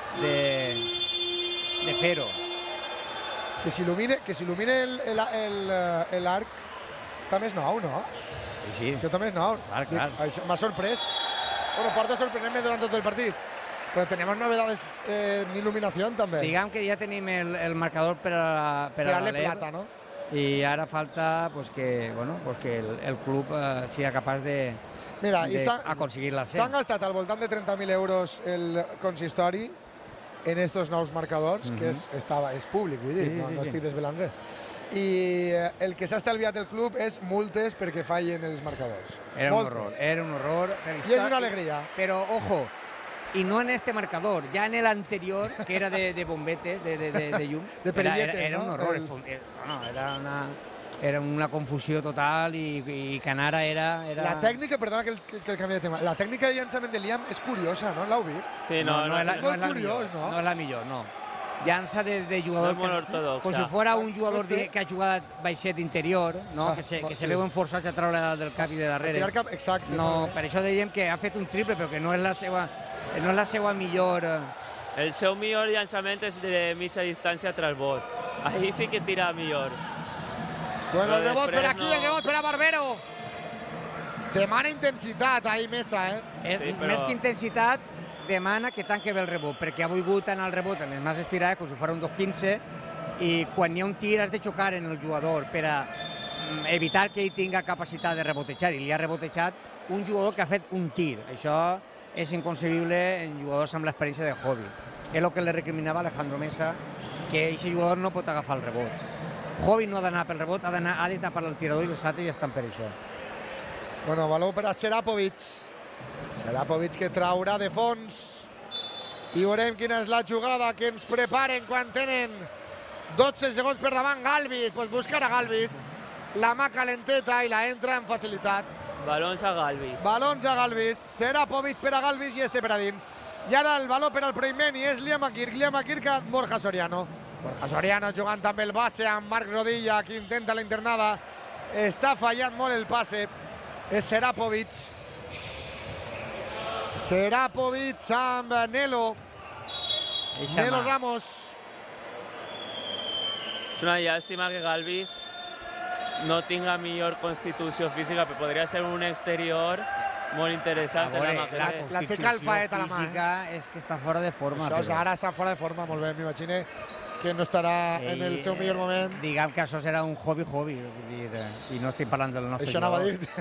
fer-ho. Que s'il·lumine l'arc també és nou, no? Sí. Això també és nou. Clar. M'ha sorprès. Bueno, porta sorprenent-me durant tot el partit. Però tenim novedades en il·luminació, també. Diguem que ja tenim el marcador per a la plata, no? I ara falta que el club sigui capaç d'aconseguir l'ascens. S'han gastat al voltant de 30.000 euros el consistori en estos nous marcadors, que és públic, vull dir, no estic desvelant res. I el que s'ha estalviat el club és multes perquè fallen els marcadors. Era un horror. I és una alegria. Però, ojo, y no en este marcador, ya en el anterior, que era de bombete, de llum, era un horror. Era una confusió total i Canara era... La tècnica, perdona que el canvi de tema, la tècnica de llançament de Liam és curiosa, no? L'heu vist? Sí, no és la millor, no. Llança de jugador com si fos un jugador que ha jugat baixet interior, que se veuen forçats a treure del cap i de darrere. Exacte. No, per això dèiem que ha fet un triple, però que no és la seva millor... El seu millor llançament és de mitja distància tras bot. Ahí sí que tira millor. Bueno, el rebot per aquí, el rebot per a Barbero. Demana intensitat, ahí Mesa, Més que intensitat, demana que tanque bé el rebot, perquè ha volgut anar al rebot en les mans estirades, com si fos un 2-15, i quan hi ha un tir has de xocar en el jugador per a evitar que ell tinga capacitat de rebotejar, i li ha rebotejat un jugador que ha fet un tir. Això és inconcebible en jugadors amb l'experiència de Jovi. És el que li recriminava Alejandro Mesa, que aquest jugador no pot agafar el rebot. Jovi no ha d'anar pel rebot, ha de tapar el tirador i els altres ja estan per això. Bueno, valor per a Serapovic. Serapovic que traurà de fons. I veurem quina és la jugada que ens preparen quan tenen 12 segons per davant Galvis. Pues buscar a Galvis. La mà calenteta i la entra amb facilitat. Balons a Galvis. Balons a Galvis. Serapovic per a Galvis i este per a dins. I ara el valor per al Proinveni és Liam Akirk amb Borja Soriano. Borja Soriano jugant també el base amb Marc Rodilla, que intenta la internada. Està fallant molt el passe. És Serapovic. Serapovic amb Nelo. Nelo Ramos. És una llàstima que Galvis no tinga millor constitució física, però podria ser un exterior molt interessant. La té calfaet a la mà. És que està fora de forma. Això ara està fora de forma, molt bé. M'imagino que no estarà en el seu millor moment. Diguem que això serà un hobby, i no estic parlant del nostre Això anava a jugador. dir.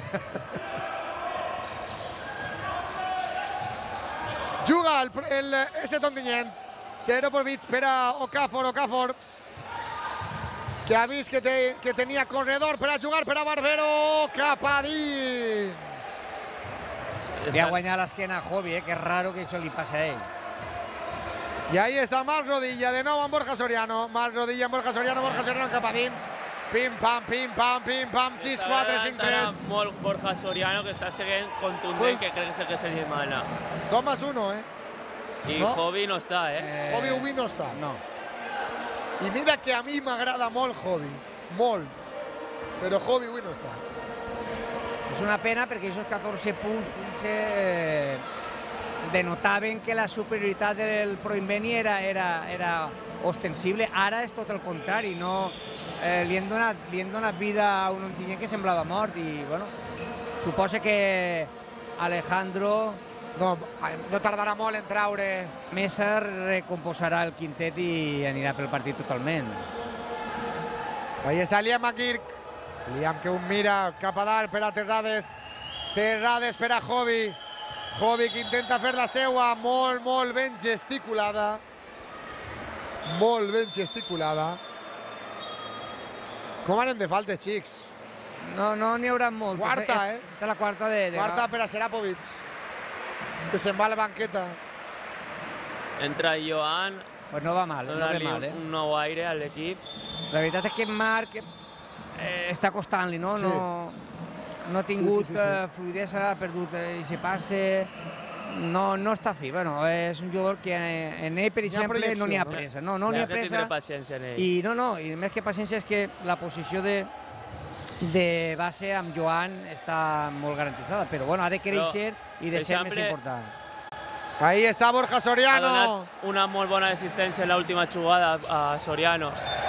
Juga el S. Ontinyent. 0 por mig per a Okafor, que ha vist que tenia corredor per a jugar per a Barbero, cap a dins. Li ha guanyat l'esquena a Hobby, que és raro que això li passi a ell. I ahí està Marc Rodilla, de nou amb Borja Soriano. Marc Rodilla amb Borja Soriano cap a dins. Pim-pam, 6-4, 5-3. Molt Borja Soriano, que està seguint contundent, que crec que se li mana. 2-1, I no? Hobby no està, Hobby avui no està. No. I mira que a mi m'agrada molt Hobby, molt. Però Hobby avui no està. És una pena perquè aquests 14 punts denotaven que la superioritat del Pro Inveni era ostensible. Ara és tot el contrari, no, li han donat vida a un Ontinyent que semblava mort i, bueno, suposa que Alejandro No tardarà molt en traure. Mesa recomposarà el quintet i anirà pel partit totalment. Ahí està Liam McGurk. Liam que un mira cap a dalt per a Terrades. Terrades per a Hobby. Hobby que intenta fer la seua, molt ben gesticulada. Molt ben gesticulada. Com anem de faltes, xics? No n'hi haurà molt. Quarta, Esta és la quarta de... Quarta per a Serapovic, que se'n va a la banqueta. Entra Joan, Pues no va mal, no ve donar-li mal, un nou aire a l'equip. La veritat és que Marc està costant-li, no? Sí. No ha tingut Sí. fluidesa, ha perdut aquest passe, no està fi. Bueno, és un jugador que en ell, per exemple, no n'hi ha pressa. No n'hi ha Que tindré pressa. paciència en ell. I més que paciència és que la posició de base amb Joan està molt garantitzada, però bueno, ha de créixer i de ser més important. Ahí està Borja Ha Soriano. donat una molt bona assistència en l'última jugada a Soriano.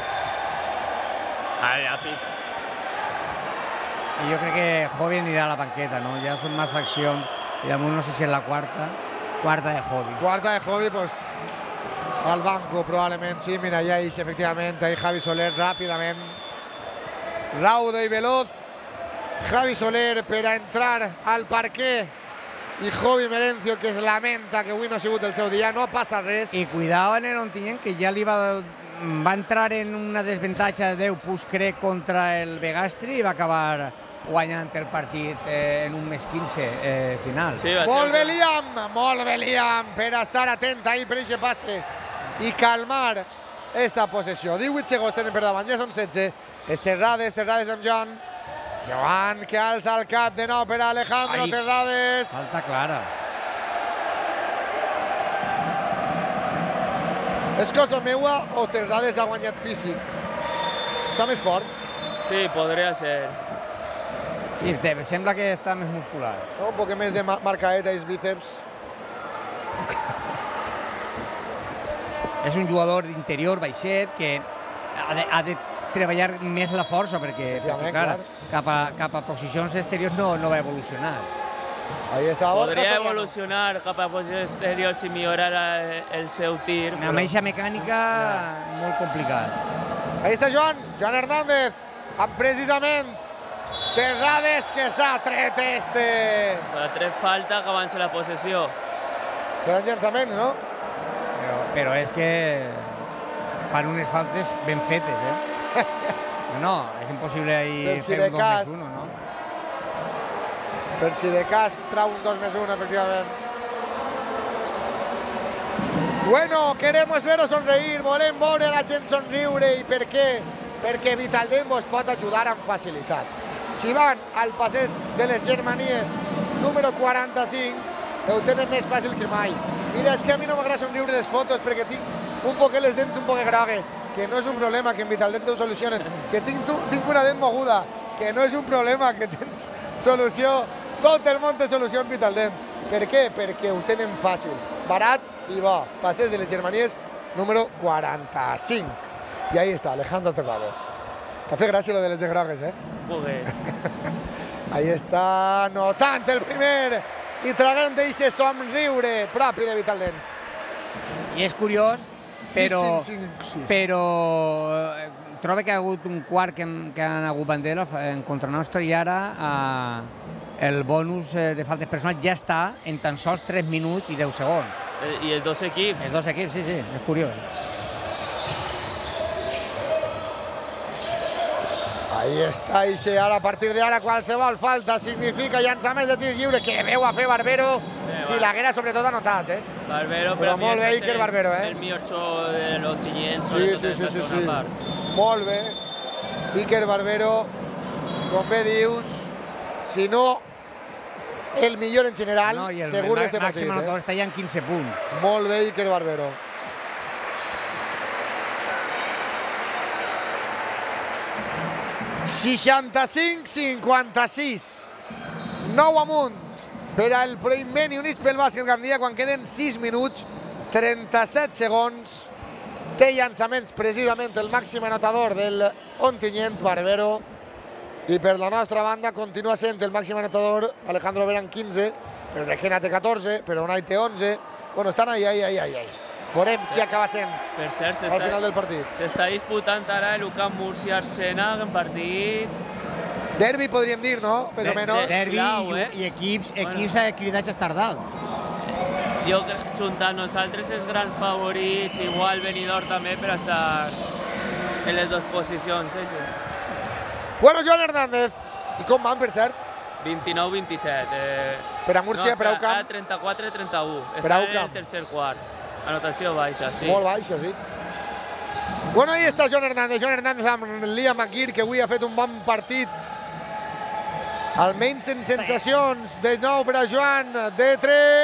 I jo crec que Hobby anirà a la banqueta, no? Ja són massa accions i damunt no sé si és la quarta de Hobby. Quarta de Hobby, pues al banco probablement, sí. Mira, ja hi efectivament, ahí Javi Soler ràpidament. Raudo i veloz. Javi Soler per a entrar al parquet. I Hobby Merencio, que es lamenta que avui no ha sigut el seu dia, no passa res. I cuidado en el Ontinyent, que ja li va entrar en una desventatge de 10 punts, crec, contra el Begastri i va acabar guanyant el partit en un més 15 final. Sí, va Molt bé, Liam, per estar atent ahí per aquest passe i calmar esta possessió. 18 segons tenen per davant, ja són 16. Terrades amb Joan, que alça el cap de nou per a Alejandro. Terrades. Falta clara. És cosa meua o Terrades ha guanyat físic? Està més fort? Sí, podria ser. Sí, sembla que està més muscular. No? Un poc més de marcaeta i bíceps. És un jugador d'interior baixet que ha de treballar més la força perquè clar, cap a posicions exteriors no va evolucionar. Ahí està Borja Podria Soriano. evolucionar cap a posició exterior si millorara el seu tir. Amb aquesta mecànica molt complicat. Ahí està Joan Hernández, amb precisament Terrades, que s'ha tret Ha tret falta acabant-se la possessió. Seran llançaments, no? Però és que fan unes faltes ben fetes, No, és impossible ahir fer un 2+1, no? Per si de cas trau un 2+1, efectivament. Bueno, queremos veros sonreír, volem veure la gent somriure. I per què? Perquè Vitaldent vos pot ajudar amb facilitat. Si van al passeig de les Germanies número 45, ho tenen més fàcil que mai. Mira, és que a mi no m'agrada somriure les fotos perquè tinc un poquet les dents un poquet grogues, que no és un problema, que en Vitaldent ho solucionen, que tinc una dent moguda, que no és un problema, que tens solució. Tot el món té solució en Vitaldent. Per què? Perquè ho tenen fàcil, barat i bo. Passeig de les Germanies número 45. I ahí està, Alejandro Terrades. T'ha fet gràcia lo de les de grogues, Poder. Ahí està, notant el primer i tragant d'eixe somriure propi de Vitaldent. I és curiós però trobo que ha hagut un quart que han hagut bandera en contra nostra i ara el bonus de faltes personals ja està en tan sols 3 minuts i 10 segons. I els dos equips. Els dos equips, sí, és curiós. Ahí està, i ara a partir d'ara qualsevol falta significa llançament de tir lliure que veu a fer Barbero, si l'haguera sobretot anotat, Barbero, però molt bé Iker Barbero, El millor xo de l'Ontinyent, sí. Molt bé, Iker Barbero, com bé dius, si no el millor en general, segur d'este partit. Màxim anotador està ja en 15 punts. Molt bé Iker Barbero. «65-56, 9 amunt per al Proimeni Units pel Bàsquet Gandia quan queden 6 minuts, 37 segons. Té llançaments precisament el màxim anotador del Ontinyent, Barbero, i per la nostra banda continua sent el màxim anotador Alejandro Vera en 15, però Requena té 14, però Unai té 11. Bueno, estan ahí. Veurem qui acaba sent al final del partit. S'està disputant ara l'UCAM Múrcia-Arxena, en partit... Derbi, podríem dir, no? Més o menys. Derbi i equips cridats a estar dalt. Jo, juntant nosaltres, els grans favorits, igual Benidorm també, per estar en les dues posicions. Bueno, Joan Hernández, i com van, per cert? 29-27. Per a Múrcia, per a UCAM? 34-31. Està en el tercer quart. Anotació baixa, sí. Molt baixa, sí. Bueno, ahí està Joan Hernández. Joan Hernández amb Liam McGeer, que avui ha fet un bon partit. Almenys en sensacions. De nou per a Joan. De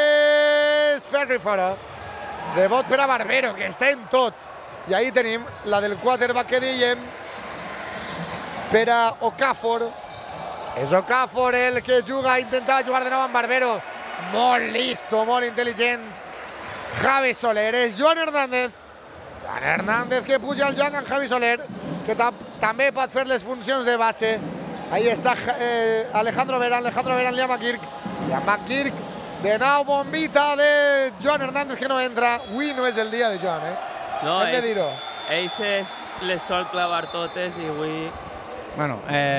3. Ferri fora. Rebot per a Barbero, que està en tot. I ahí tenim la del quarterback que dèiem. Per a Okafor. És Okafor el que juga, intentava jugar de nou amb Barbero. Molt listo, molt intel·ligent. Javi Soler, és Joan Hernández. Joan Hernández que puja al joc amb Javi Soler, que també pot fer les funcions de base. Ahí està Alejandro Vera, Liam McGeer. Liam McGeer, de nou bombita de Joan Hernández que no entra. Avui no és el dia de Joan, No, hem de dir-ho. Ells les sol clavar totes i avui... Bueno,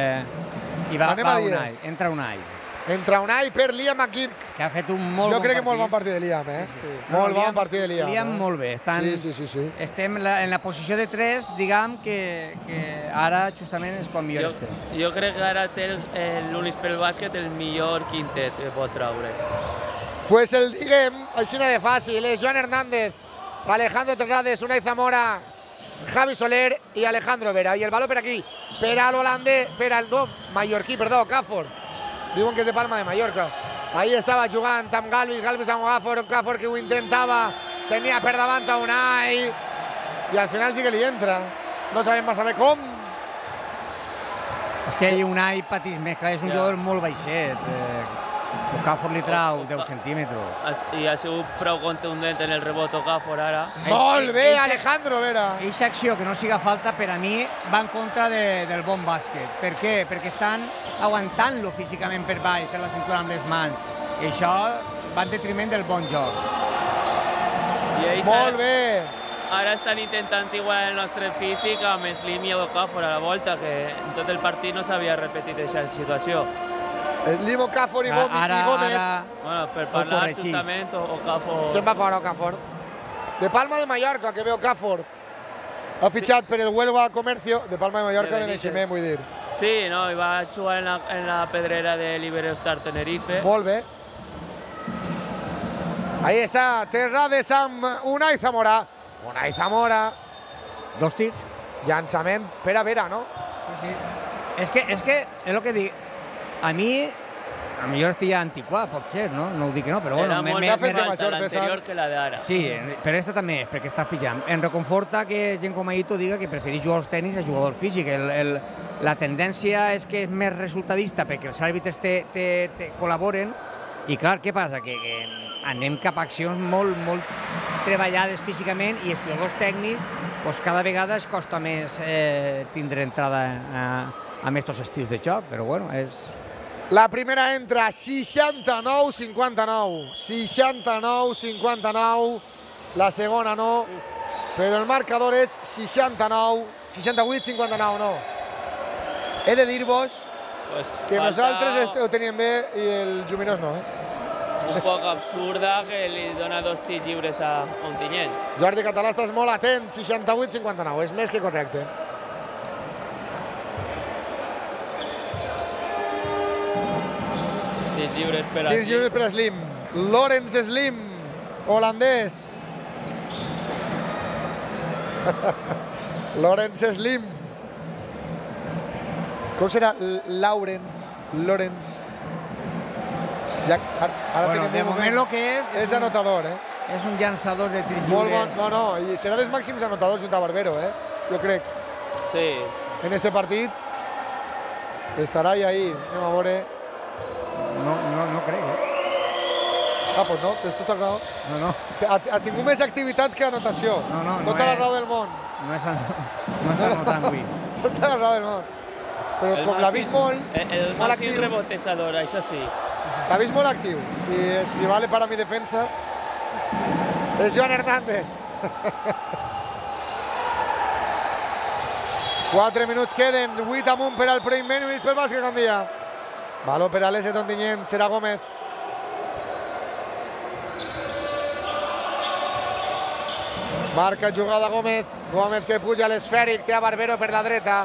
i va Unai, entra Unai. Entra Unai per Liam McGeer. Que ha fet un molt bon partit. Jo crec que molt bon partit de Liam, Molt bon partit de Liam. Liam molt bé. Sí. Estem en la posició de 3, diguem que ara justament és quan millor estem. Jo crec que ara té l'Units pel Bàsquet el millor quintet que pot treure. Pues el diguem, així de fàcil, és Joan Hernández, Alejandro Terrades, Unai Zamora, Javi Soler i Alejandro Vera. I el baló per aquí, per a l'holandès, per al mallorquí, perdó, Okafor. Diuen que és de Palma de Mallorca. Ahí estava jugant amb Galvis amb Okafor que ho intentava, tenia per davant a Unai i al final sí que li entra. No sabem massa bé com. És que Unai patís més, clar, és un jugador molt baixet. Okafor li trau 10 centímetres. I ha sigut prou contundent en el rebot Okafor ara. Molt bé, Alejandro Vera. Eixa acció que no siga falta, per a mi, va en contra del bon bàsquet. Per què? Perquè estan aguantant-lo físicament per baix, per la cintura amb les mans. I això va en detriment del bon joc. Molt bé. Ara estan intentant igualar el nostre físic amb Slim i Okafor a la volta, que en tot el partit no s'havia repetit aquesta situació. Slim, Okafor i Gómez. Bueno, per parlar justament, Okafor... Se'n va fora Okafor. De Palma de Mallorca, que ve Okafor. Ha fitxat per el Huelva Comercio, de Palma de Mallorca, de naixement, vull dir. Sí, no, i va jugar en la pedrera de l'Iberostar Tenerife. Molt bé. Ahí està, Terrades amb Unai Zamora. Unai Zamora. 2 tirs. Llançament per a Vera, no? Sí. És que és el que dic. A mi, a millor estic ja antiquat, pot ser, no? No ho dic que no, però bueno... Era molt més alta l'anterior que la d'ara. Sí, però aquesta també és, perquè estàs pitjant. Em reconforta que gent com Aito diga que prefereix jugar als tenis a jugador físic. La tendència és que és més resultadista perquè els àrbitres col·laboren i, clar, què passa? Que anem cap a accions molt treballades físicament i els jugadors tècnics cada vegada es costa més tindre entrada amb aquests estils de joc, però bueno, és... La primera entra 69-59. 69-59. La segona no. però el marcador és 68-59, no. He de dir-vos que nosaltres ho teníem bé i el Lluminós no, Un poc absurda que li dona 2 tirs lliures a Ontinyent. Jordi Català, estàs molt atent, 68-59, és més que correcte. Tirs lliures per a Tirs lliures per a Slim. Lorenz Slim, holandès. Lorenz Slim. Com serà Lorenz? Ja, bueno, de moment el que és anotador, és un llançador de tirs molt lliures. bon, no, i serà dels màxims anotadors junto a Barbero, jo crec. Sí. En este partit estarà ahí, anem a veure. No crec, Ah, doncs no, tens tota la raó. No. Ha tingut més activitat que anotació. Tota la raó del món. No és anotant avui. Tota la raó del món. Però com l'ha vist molt El màxim rebotejador, això sí. L'ha vist molt actiu. Si vale para mi defensa, és Joan Hernández. 4 minuts queden, 8 amunt per al Prime Menuis pel bàsquet Gandia. Valor per a l'S d'Ontinyent, serà Gómez. Marca jugada Gómez, Gómez que puja a l'esfèric, té a Barbero per la dreta.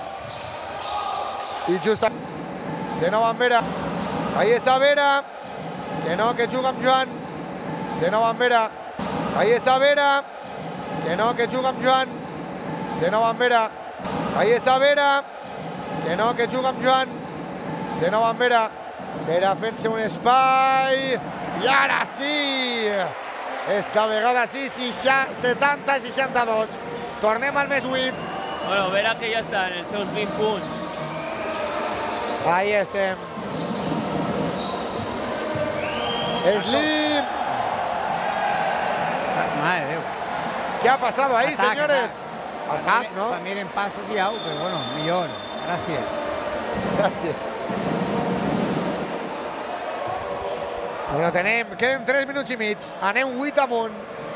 I just de nou amb Vera. Ahí està Vera. Que no, que juga amb Joan. De nou amb Vera. Ahí està Vera. Que no, que juga amb Joan. De nou amb Vera. Ahí està Vera. Que no, que juga amb Joan. De nou amb Vera. Vera fent-se un espai. I ara sí! Esta vegada sí, 70-62. Tornem al més 8. Bueno, Vera que ja està en els seus 20 punts. Ahí estem. Slim. Madre Déu. ¿Qué ha pasado ahí, señores? Atac, ¿no? También en pasos y out, pero bueno, millón. Gràcies. Bueno, queden 3 minuts i mig. Anem 8 amunt.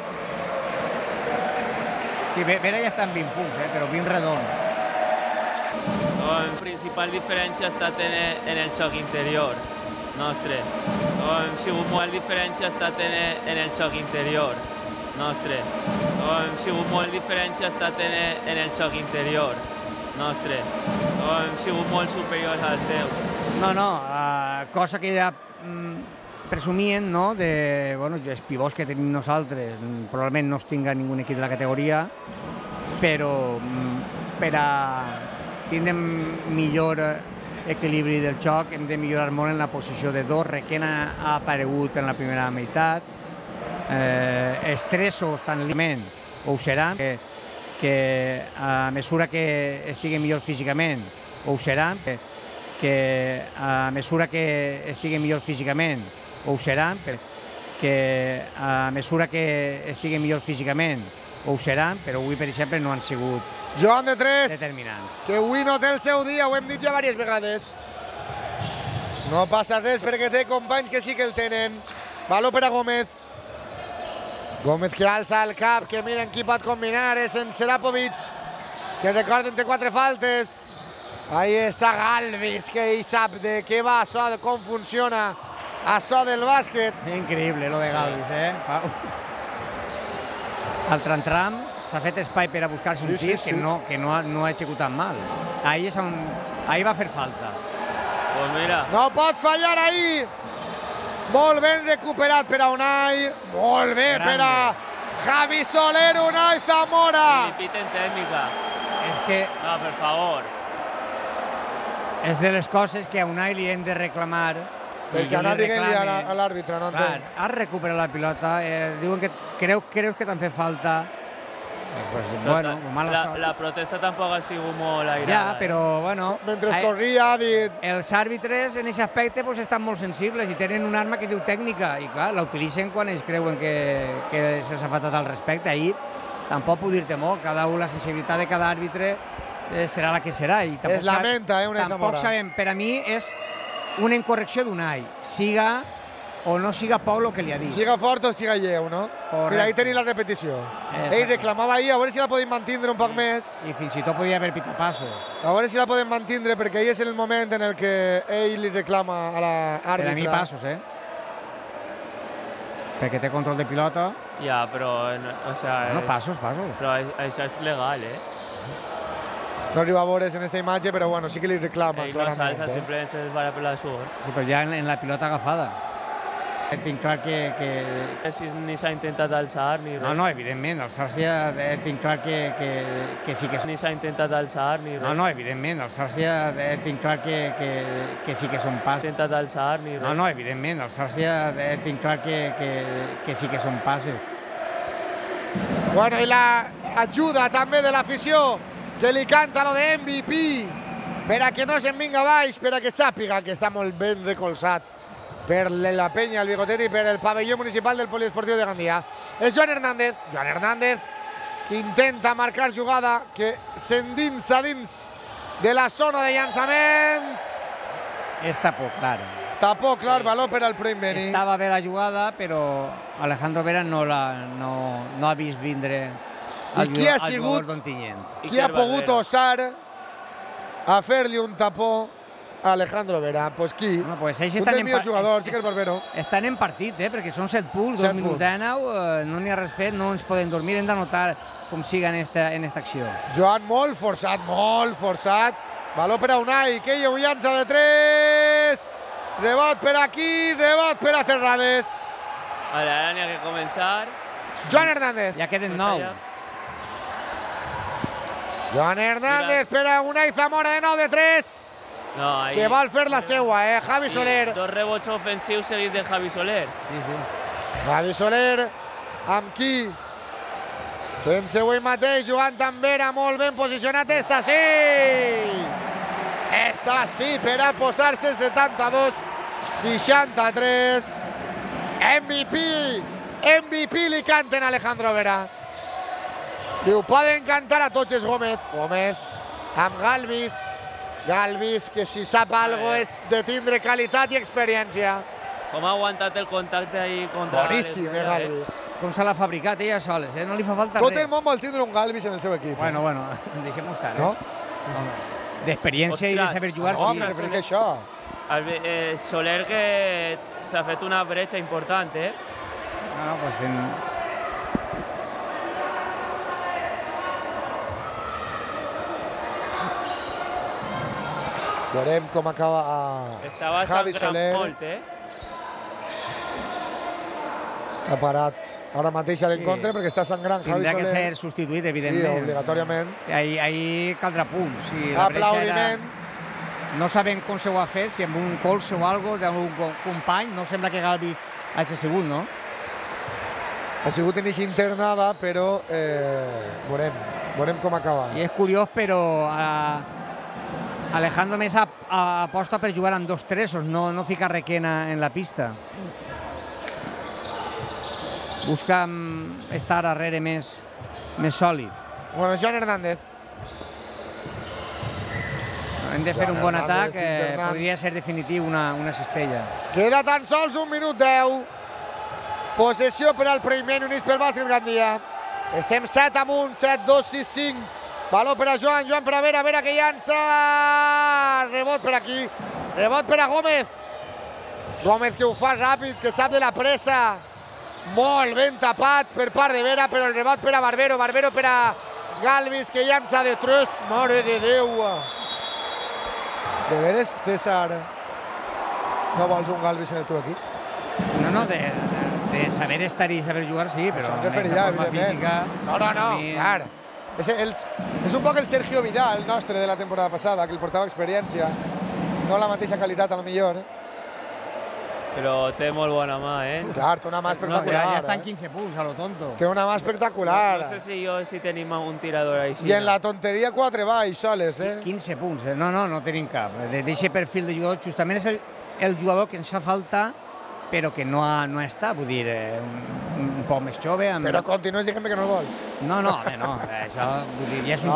Sí, Vera ja està en 20 punts, però 20 redons. La principal diferència ha estat en el xoc interior nostre. Hem sigut molt diferència ha estat en el xoc interior nostre. Hem sigut molt diferència ha estat en el xoc interior nostre. Hem sigut molt superiors al seu. No, cosa que ja presumien, no?, de, bueno, els pivots que tenim nosaltres, probablement no es tinga ningú equip de la categoria, però per a tindre millor equilibri del joc hem de millorar molt en la posició de dos. Requena ha aparegut en la primera meitat, estressos tan liment ho seran, que a mesura que estigui millor físicament ho seran, que a mesura que estigui millor físicament ho seran, que a mesura que estigui millor físicament ho seran, però avui, per exemple, no han sigut Joan de 3, determinants. que avui no té el seu dia, ho hem dit ja diverses vegades. No passa res perquè té companys que sí que el tenen. Valor per a Gómez. Gómez que alça el cap, que miren qui pot combinar, és en Serapovic, que recorden té 4 faltes. Ahí està Galvis, que ell sap de què va això, de com funciona això del bàsquet. Increïble, lo de Galvis, Al tram s'ha fet espai per a buscar-se un tir que no ha executat mal. Ahí va fer falta. Pues mira. No pot fallar ahí. Molt ben recuperat per a Unai. Molt bé per a Javi Soler, Unai Zamora. Li piten tècnica. És que... No, per favor. És de les coses que a Unai li hem de reclamar. Perquè anar dient-li a l'àrbitre, no entenc. Has recuperat la pilota, diuen que creus que t'han fet falta. Pues, bueno, mala sort. La protesta tampoc ha sigut molt airada. Ja, però, bueno... Mentre corria, ha dit... Els àrbitres, en aquest aspecte, pues, estan molt sensibles i tenen un arma que diu tècnica. I, clar, la utilitzen quan ells creuen que se'ls ha faltat al respecte. Ahir tampoc puc dir-te molt. La sensibilitat de cada àrbitre serà la que serà. Es lamenta, Unai Zamora. Tampoc sabem, per a mi és una incorrecció d'Unai. Siga o no siga poc el que li ha dit. Siga fort o siga lleu, no? Correcte. Mira, ahí tenim la repetició. Ell reclamava ahir, a veure si la podem mantindre un poc més. I fins i tot podia haver pitat passos. A veure si la podem mantindre, perquè ahir és el moment en el que ell li reclama a l'àrbitre. Per a mi passos, perquè té control de pilota. Ja, però... O sea, No, passos. Però això és legal, No arriba a veure's en esta imatge, però bueno, sí que li reclama, Ell no clarament. salsa, simplement se va per la sud. Sí, però ja en la pilota agafada. Tinc clar que... Si ni s'ha intentat alçar ni res. No, evidentment, alçar-se tinc clar que sí que... Ni s'ha intentat alçar ni res. No, evidentment, alçar-se tinc clar que sí que són passes. Intentat alçar ni res. No, evidentment, alçar-se tinc clar que sí que són passes. Bueno, i l'ajuda també de l'afició, que li canta lo de MVP, per a que no se'n vinga baix, per a que sàpiga que està molt ben recolzat per la penya, el bigotet i per el pavelló municipal del Poliesportiu de Gandia. És Joan Hernández, que intenta marcar jugada, que s'endinsa dins de la zona de llançament. Està poc clar. Tapó clar, valor per al Prim Beni. Estava bé la jugada, però Alejandro Vera no ha vist vindre I qui ha sigut, qui ha pogut osar a fer-li un tapó a Alejandro Vera? Pues qui? No, pues ells un estan dels millors jugadors, sí que és Barbero. Estan en partit, perquè són 7 punts, 7 2 minuts de 9, no n'hi ha res fet, no ens podem dormir, hem d'anotar com siga en esta acció. Joan molt forçat. Valor per a Unai, que hi llança de 3. Rebot per aquí, rebot per a Terrades. Ara n'hi ha que començar. Joan Hernández. Ja queden 9. Joan Hernández per a Unai Zamora de 9 de 3. No, ahí... Que vol fer la seua, Javi Soler. 2 rebots ofensius seguits de Javi Soler. Sí. Javi Soler, amb qui? Fent-se avui mateix, jugant amb Vera, molt ben posicionat. Esta sí, per a posar-se 72-63. MVP li canten a Alejandro Vera. Li ho poden cantar a tots els Gómez. Gómez amb Galvis. Galvis, que si sap algo és de tindre qualitat i experiència. Com ha aguantat el contacte ahí contra... Boníssim, Galvis. Com se l'ha fabricat ella soles, no li fa falta res. Tot el món vol tindre un Galvis en el seu equip. Bueno, deixem-ho estar. No? D'experiència i de saber jugar, no, sí. No, però que això... Soler que s'ha fet una bretxa important, No, pues... Veurem com acaba Javi Soler. Molt, Està parat ara mateix a l'encontre perquè està sangrant Javi Soler. Tindrà que ser substituït, evidentment. Sí, obligatòriament. Ahir caldrà punts. Aplaudiment. No sabem com se ho ha fet, si amb un colze o alguna cosa d'un company. No sembla que Galvis hagi sigut, no? Ha sigut inici internada, però veurem com acaba. I és curiós, però Alejandro Mesa aposta per jugar amb 2 tresos, no ficar Requena en la pista. Busca estar darrere més sòlid. Bueno, Joan Hernández. Hem de fer un bon atac, podria ser definitiu una cistella. Queda tan sols 1 minut 10. Possessió per al Primer Units pel bàsquet Gandia. Estem 7 amunt, 7, 2, 6, 5. Valor per a Joan per a Vera que llança. Rebot per aquí. Rebot per a Gómez. Gómez que ho fa ràpid, que sap de la pressa. Molt ben tapat per part de Vera, però el rebot per a Barbero. Barbero per a Galvis, que llança de 3. Mare de Déu. De veres, César, no vols un Galvis en el teu equip? No, de saber estar i saber jugar, sí, però en aquesta forma física... No, clar. És un poc el Sergio Vidal, el nostre, de la temporada passada, que el portava experiència. No la mateixa qualitat, a lo millor. Però té molt bona mà, Clar, té una mà espectacular. Ja estan 15 punts, a lo tonto. Té una mà espectacular. No sé si tenim un tirador així. I en la tonteria 4 baix, soles, 15 punts, no tenim cap. D'aquest perfil de jugador, justament és el jugador que ens fa falta, però que no està, vull dir, un poc més jove. Però continues dient-me que no el vols. No, això, vull dir, ja és un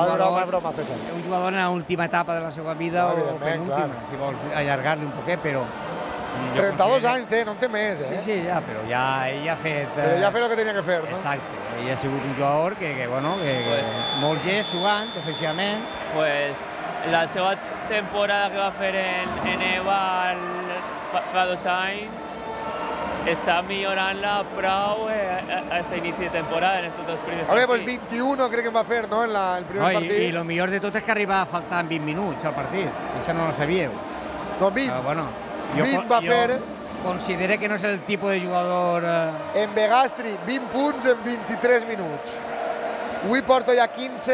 jugador en l'última etapa de la seva vida o penúltima, si vols allargar-li un poquet, però 32 anys té, no en té més, Sí, sí, ja, però ja ell ha fet... Però ja ha fet el que tenia que fer, no? Exacte, ell ha sigut un jugador que molt gest jugant, ofensivament. Pues la seva temporada que va fer en EVA fa 2 anys està millorant-la prou a este inici de temporada, en estos 2 primers partits. Pues 21 crec que va fer, no?, en el primer partit. I el millor de tot és que arriba faltant 20 minuts al partit. Això no ho sabíeu. No, 20. Bueno, 20 va fer. Considera que no és el tipus de jugador... En Begastri, 20 punts en 23 minuts. Avui porta ja 15.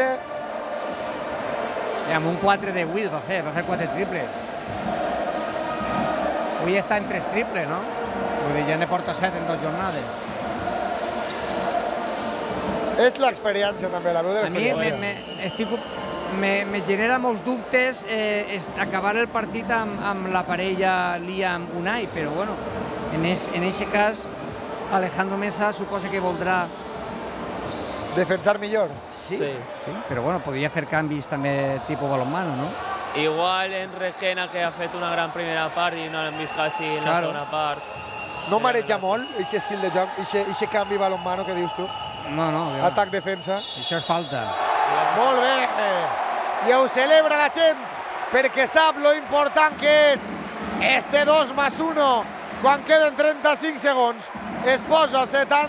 I amb un 4 de 8 va fer 4 triples. Avui està en 3 triples, no? Vull dir, ja ne porta 7 en 2 jornades. És l'experiència també, la veu de l'experiència. Me genera molts dubtes acabar el partit amb la parella Liam-Unai, però bueno, en aquest cas Alejandro Mesa suposa que voldrà defensar millor. Sí, però bueno, podria fer canvis també tipus balonmano, no? Igual en Regena, que ha fet una gran primera part i no l'hem vist quasi en la segona part. No mareja molt aquest estil de joc, aquest canvi balonmano que dius tu? No. Atac-defensa. Això és falta. Molt bé. I ho celebra la gent perquè sap lo important que és este 2+1 quan queden 35 segons. Es posa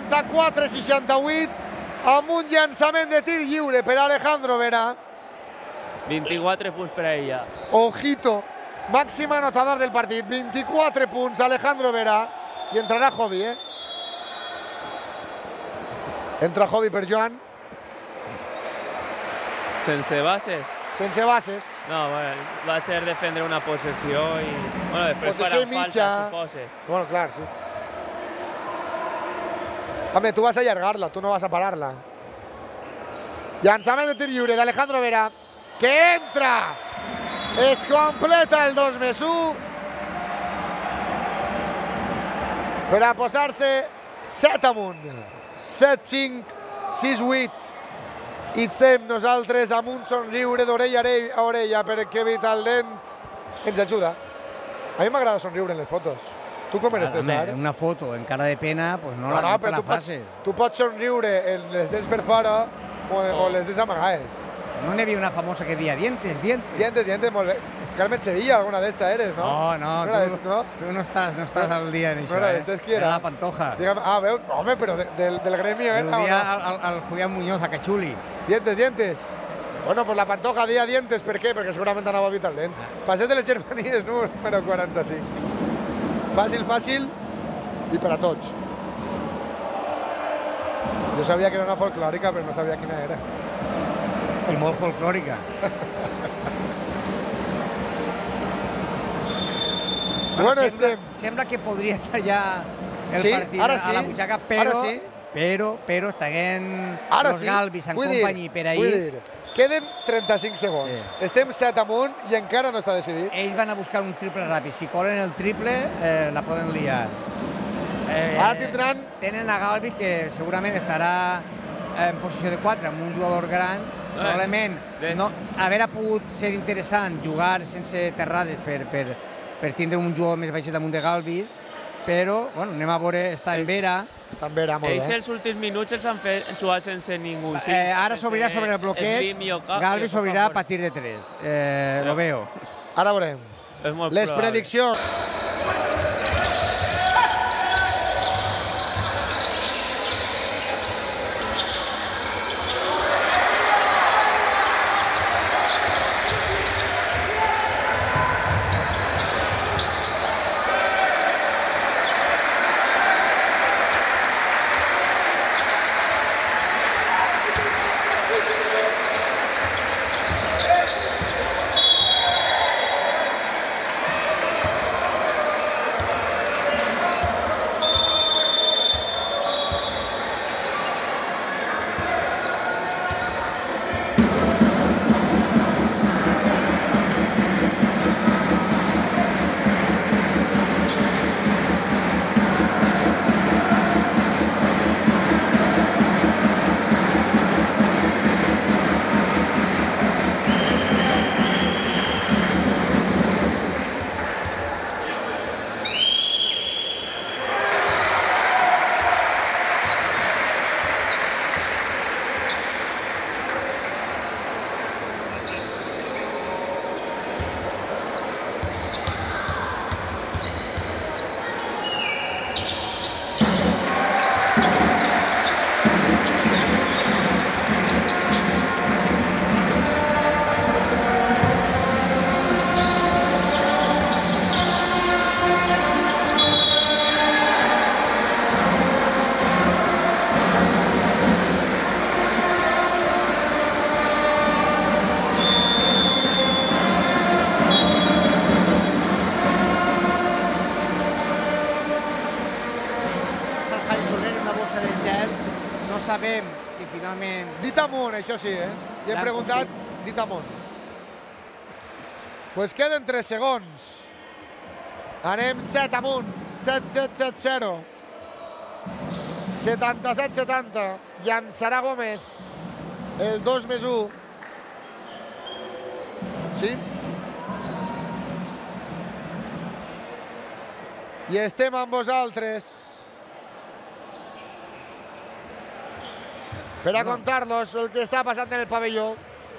74-68 amb un llançament de tir lliure per Alejandro Vera. 24 punts per a ella. Ojito, màxim anotador del partit. 24 punts, Alejandro Vera. I entrarà Jovi, Entra Jovi per Joan. Sense bases? Sense bases. No, bueno, va ser defendre una possessió i... Bueno, després faran falta, supose. Bueno, clar, sí. Home, tu vas a allargar-la, tu no vas a parar-la. Llançament de tir lliure d'Alejandro Vera, que entra! Es completa el 2+1 per a posar-se 7 amunt. 7-5, 6-8. I fem nosaltres amb un somriure d'orella a orella perquè Vitaldent ens ajuda. A mi m'agrada somriure en les fotos. Tu com eres, César? Una foto en cara de pena, pues no la facis. Tu pots somriure en les dents per fora o les dents amagades. No n'hi havia una famosa que deia dientes. Dientes, molt bé. Carmen Sevilla, alguna d'esta eres, no? No, tu no estàs al dia en això. No era d'estes, qui era? Era la Pantoja. Veu, home, però del gremio, Lo dia al Julián Muñoz, a Cachuli. Dientes. Bueno, pues la Pantoja dia dientes, per què? Perquè segurament anava a Vitaldent. Passeig de les Germanies, número 45. Fàcil i per a tots. Jo sabia que era una folclòrica, però no sabia quina era. I molt folclòrica. Bueno, sembla que podria estar ja el partit a la butxaca, però estarem els Galvis en companyia per ahir. Queden 35 segons. Estem 7 amunt i encara no està decidit. Ells van a buscar un triple ràpid. Si colen el triple, la poden liar. Ara tindran... Tenen a Galvis, que segurament estarà en posició de 4, amb un jugador gran. Probablement haver pogut ser interessant jugar sense terrades per tindre un jugador més baixet damunt de Galvis, però anem a veure, està en Vera. Està en Vera, molt bé. Ells els últims minuts els han fet jugar sense ningú. Ara s'obrirà sobre el bloqueig, Galvis s'obrirà a partir de 3. Lo veo. Ara veurem. Les prediccions. sabem si finalment... Dit amunt, això sí, Li hem preguntat dit amunt. Pues queden 3 segons. Anem 7 amunt. 7-7-7-0. 77-70. Llançarà Gómez. El 2+1. Sí. I estem amb vosaltres per a contar-nos el que està passant en el pavelló.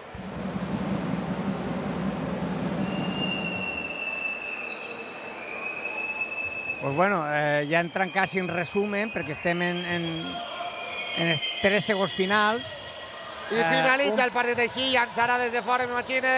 Pues bueno, ja entrant quasi en resumen, perquè estem en els 3 segons finals. I finalitza el partit així, llançarà des de fora, m'imagino,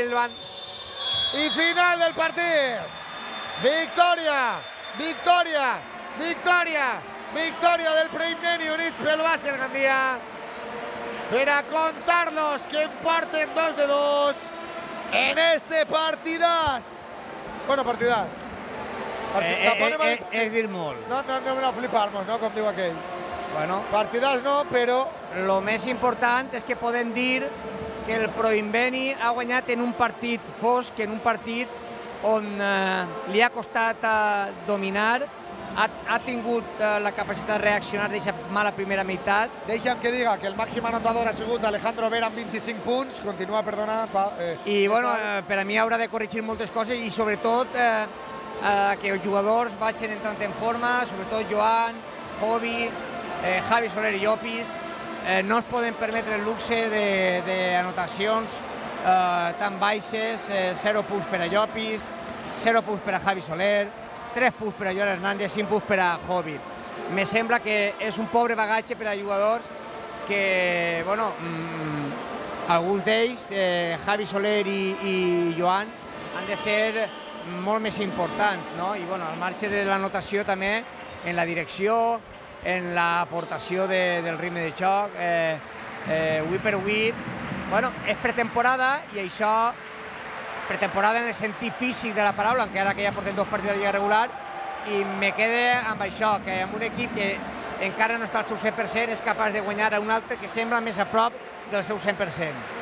i final del partit! Victòria! Victòria! Victòria! Victòria del Preimneni Units pel Bàsquet Gandia per a contar-nos que porten 2-2 en este partidàs. Bueno, partidàs. És dir molt. No anem a flipar-nos, no? Com diu aquell. Bueno, Partidàs no, però... el més important és que podem dir que el Proinveni ha guanyat en un partit fosc, en un partit on li ha costat dominar, ha tingut la capacitat de reaccionar d'aquesta mala primera meitat. Deixa'm que diga que el màxim anotador ha sigut Alejandro Vera amb 25 punts. Continua, perdona. I, bueno, per a mi haurà de corregir moltes coses i, sobretot, que els jugadors vagin entrant en forma, sobretot Joan, Jovi, Javi Soler i Llopis. No es poden permetre el luxe d'anotacions tan baixes, 0 punts per a Llopis, 0 punts per a Javi Soler, 3 punts per a Joan Hernández, 5 punts per a Jovi. Me sembla que és un pobre bagatge per a jugadors que, bueno, alguns d'ells, Javi Soler i Joan, han de ser molt més importants, no? I, bueno, al marge de l'anotació també, en la direcció, en l'aportació del ritme de joc, avui per avui, bueno, és pretemporada i això, pretemporada en el sentit físic de la paraula, encara que ja portem 2 partits de lliga regular, i me quede amb això, que amb un equip que encara no està al seu 100% és capaç de guanyar a un altre que sembla més a prop del seu 100%.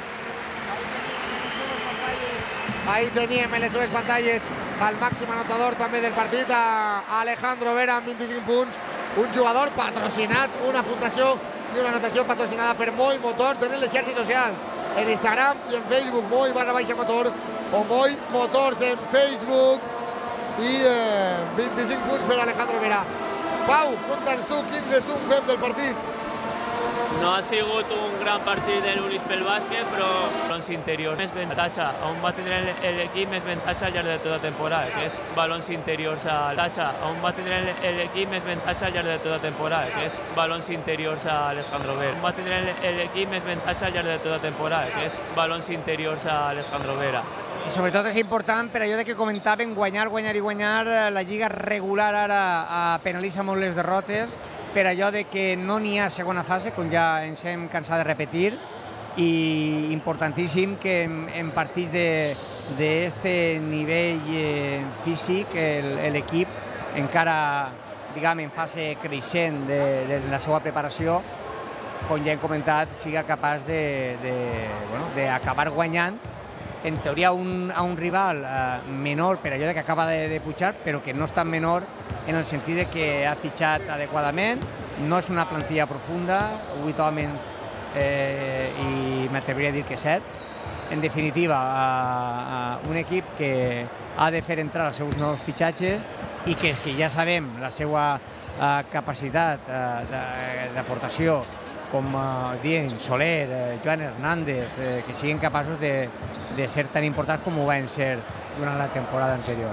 Ahí teníem en les seves pantalles el màxim anotador també del partit, Alejandro Vera amb 25 punts, un jugador patrocinat, una puntuació i una anotació patrocinada per Moy Motor, tenen les xarxes socials, en Instagram i en Facebook, Moy_Motor o Moy Motors en Facebook, i 25 punts per Alejandro Vera. Pau, conta'ns tu quin resum fem del partit. No ha sigut un gran partit de l'Unis pel bàsquet, però balons interiors més avantatge. On va tenir l'equip més avantatge al llarg de tota la temporada, que és balons interiors a l'avantatge. On va tenir l'equip més avantatge al llarg de tota la temporada, que és balons interiors a Alejandro Vera. On va tenir l'equip més avantatge al llarg de tota la temporada, que és balons interiors a Alejandro Vera. I sobretot és important per allò de que comentàvem, guanyar i guanyar. La lliga regular ara penalitza molt les derrotes, per allò de que no n'hi ha segona fase, com ja ens hem cansat de repetir, i importantíssim que en partits d'aquest nivell físic l'equip encara, diguem, en fase creixent de la seva preparació, com ja hem comentat, siga capaç d'acabar guanyant, en teoria a un rival menor per allò que acaba de pujar, però que no és tan menor en el sentit que ha fitxat adequadament, no és una plantilla profunda, 8 homes i m'atreviria a dir que 7. En definitiva, un equip que ha de fer entrar els seus nous fitxatges i que ja sabem la seva capacitat d'aportació, com dient Soler, Joan Hernández, que siguin capaços de ser tan importants com ho van ser durant la temporada anterior.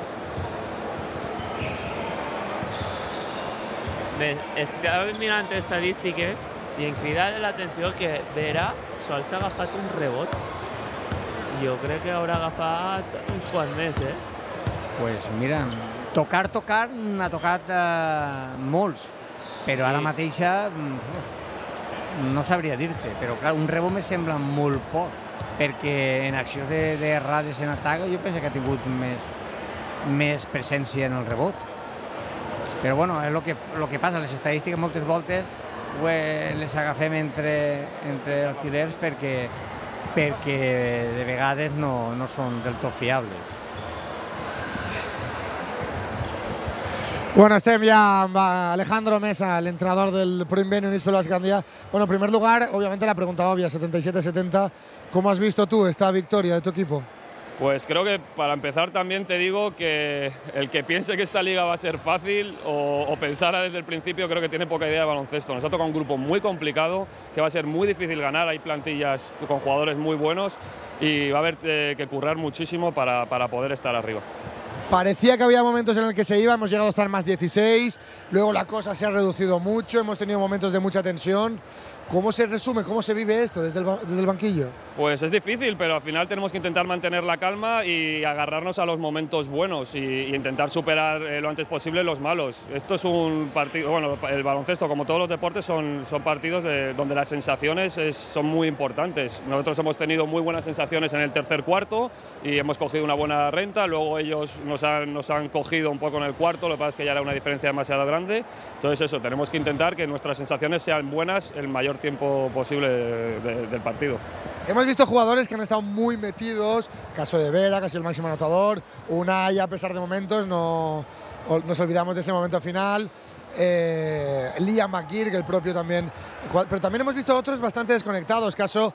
Bé, estava mirant estadístiques i em crida l'atenció que Vera sols ha agafat un rebot. Jo crec que haurà agafat uns quants més, Pues mira, tocar n'ha tocat molts, però ara mateixa no sabria dir-te, però clar, un rebot me sembla molt poc, perquè en accions d'errades en atac jo penso que ha tingut més presència en el rebot. Però bueno, és el que passa, les estadístiques moltes voltes les agafem entre alfilers perquè de vegades no són del tot fiables. Bueno, estem ya Alejandro Mesa, el entrenador del Pro Invenio Unispel Básquet Gandia. Bueno, en primer lugar, obviamente la pregunta obvia, 77-70. ¿Cómo has visto tú esta victoria de tu equipo? Pues creo que para empezar también te digo que el que piense que esta liga va a ser fácil o pensara desde el principio creo que tiene poca idea de baloncesto. Nos ha tocado un grupo muy complicado que va a ser muy difícil ganar, hay plantillas con jugadores muy buenos y va a haber que currar muchísimo para poder estar arriba. Parecía que había momentos en el que se iba, hemos llegado a estar más 16, luego la cosa se ha reducido mucho, hemos tenido momentos de mucha tensión. ¿Cómo se resume, cómo se vive esto desde el banquillo? Pues es difícil, pero al final tenemos que intentar mantener la calma y agarrarnos a los momentos buenos y intentar superar lo antes posible los malos. Esto es un partido, bueno, el baloncesto como todos los deportes son partidos donde las sensaciones son muy importantes. Nosotros hemos tenido muy buenas sensaciones en el tercer cuarto y hemos cogido una buena renta, luego ellos nos han cogido un poco en el cuarto, lo que pasa es que ya era una diferencia demasiado grande. Entonces eso, tenemos que intentar que nuestras sensaciones sean buenas el mayor tiempo posible del partido. Hemos visto jugadores que han estado muy metidos, caso de Vera, que ha sido el máximo anotador, Unai, a pesar de momentos, nos olvidamos de ese momento final, Liam McGeer, que el propio también, pero también hemos visto otros bastante desconectados, caso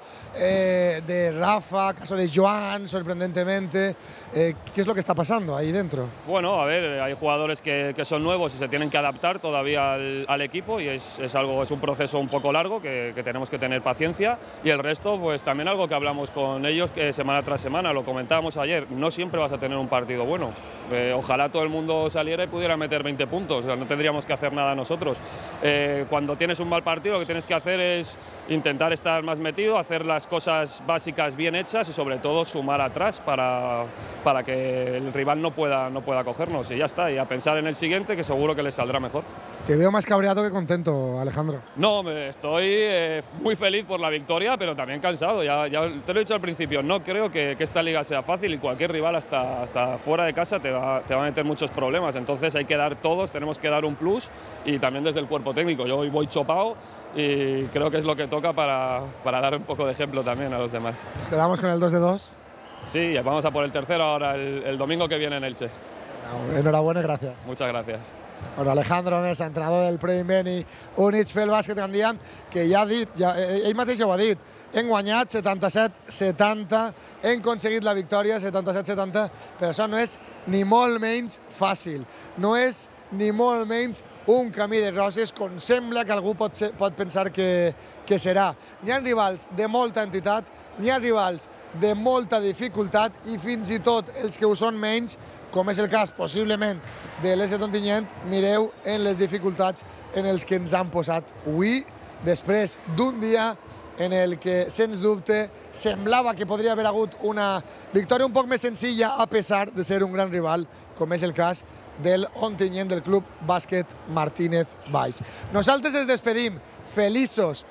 de Rafa, caso de Joan, sorprendentemente. ¿Qué es lo que está pasando ahí dentro? Bueno, a ver, hay jugadores que son nuevos y se tienen que adaptar todavía al equipo y es un proceso un poco largo que tenemos que tener paciencia, y el resto pues también algo que hablamos con ellos que semana tras semana, lo comentábamos ayer, no siempre vas a tener un partido bueno. Ojalá todo el mundo saliera y pudiera meter 20 puntos, o sea, no tendríamos que hacer nada nosotros. Cuando tienes un mal partido lo que tienes que hacer es intentar estar más metido, hacer las cosas básicas bien hechas y sobre todo sumar atrás para que el rival no pueda cogernos, y ya está, y a pensar en el siguiente que seguro que les saldrá mejor. Te veo más cabreado que contento, Alejandro. No, estoy muy feliz por la victoria, pero también cansado, ya te lo he dicho al principio, no creo que esta liga sea fácil y cualquier rival hasta fuera de casa te va a meter muchos problemas, entonces hay que dar todos, tenemos que dar un plus, y también desde el cuerpo técnico. Yo hoy voy chopado y creo que es lo que toca para dar un poco de ejemplo también a los demás. ¿Nos quedamos con el 2-2? Sí, vamos a por el tercero ahora el domingo que viene en Elche. Enhorabuena y gracias. Muchas gracias. Bueno, Alejandro Mesa, entrenador del Pro Invenio Unispel Básquet Gandia, que ja ha dit, ell mateix ja ho ha dit, hem guanyat 77-70, hem aconseguit la victòria 77-70, però això no és ni molt menys fàcil, no és ni molt menys un camí de roses com sembla que algú pot pensar que serà. N'hi ha rivals de molta entitat, n'hi ha rivals de molta dificultat i fins i tot els que ho són menys, com és el cas possiblement de l'S Ontinyent, mireu en les dificultats en els que ens han posat avui, després d'un dia en el que, sens dubte, semblava que podria haver hagut una victòria un poc més senzilla a pesar de ser un gran rival, com és el cas del Ontinyent, del Club Bàsquet Martínez Valls. Nosaltres ens despedim feliços,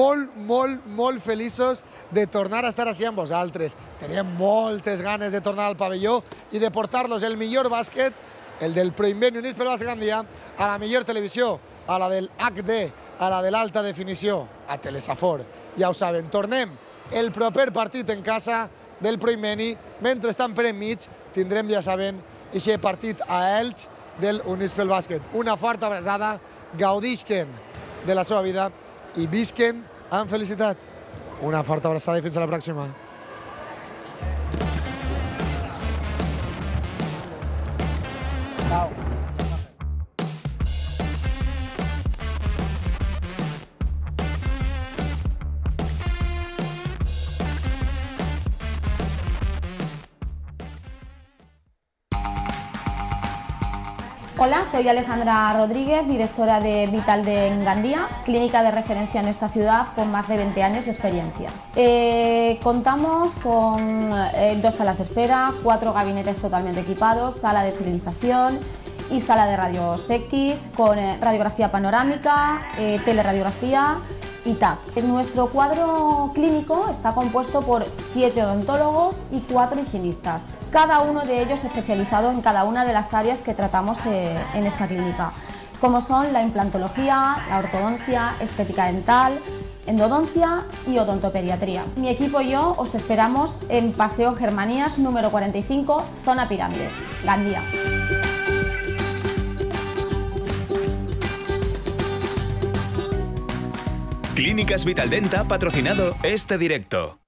molt feliços de tornar a estar així amb vosaltres. Teníem moltes ganes de tornar al pavelló i de portar-los el millor bàsquet, el del Pro Invenio Unispel Bàsquet Gandia, a la millor televisió, a la del HD, a la de l'alta definició, a Telesafor. Ja ho saben, tornem el proper partit en casa del Pro Invenio. Mentrestant, per enmig, tindrem, ja saben, aquest partit a Elx del Unispel Bàsquet. Una forta abraçada, gaudisquen de la seva vida i visquen amb felicitat. Una forta abraçada i fins a la pròxima. Ciao. Hola, soy Alejandra Rodríguez, directora de Vital de Gandía, clínica de referencia en esta ciudad con más de 20 años de experiencia. Contamos con 2 salas de espera, 4 gabinetes totalmente equipados, sala de esterilización y sala de rayos X con radiografía panorámica, teleradiografía y TAC. Nuestro cuadro clínico está compuesto por 7 odontólogos y 4 higienistas, cada uno de ellos especializado en cada una de las áreas que tratamos en esta clínica. como son la implantología, la ortodoncia, estética dental, endodoncia y odontopediatría. Mi equipo y yo os esperamos en Paseo Germanías número 45, zona Pirámides, Gandía. Clínicas Vitaldent ha patrocinado este directo.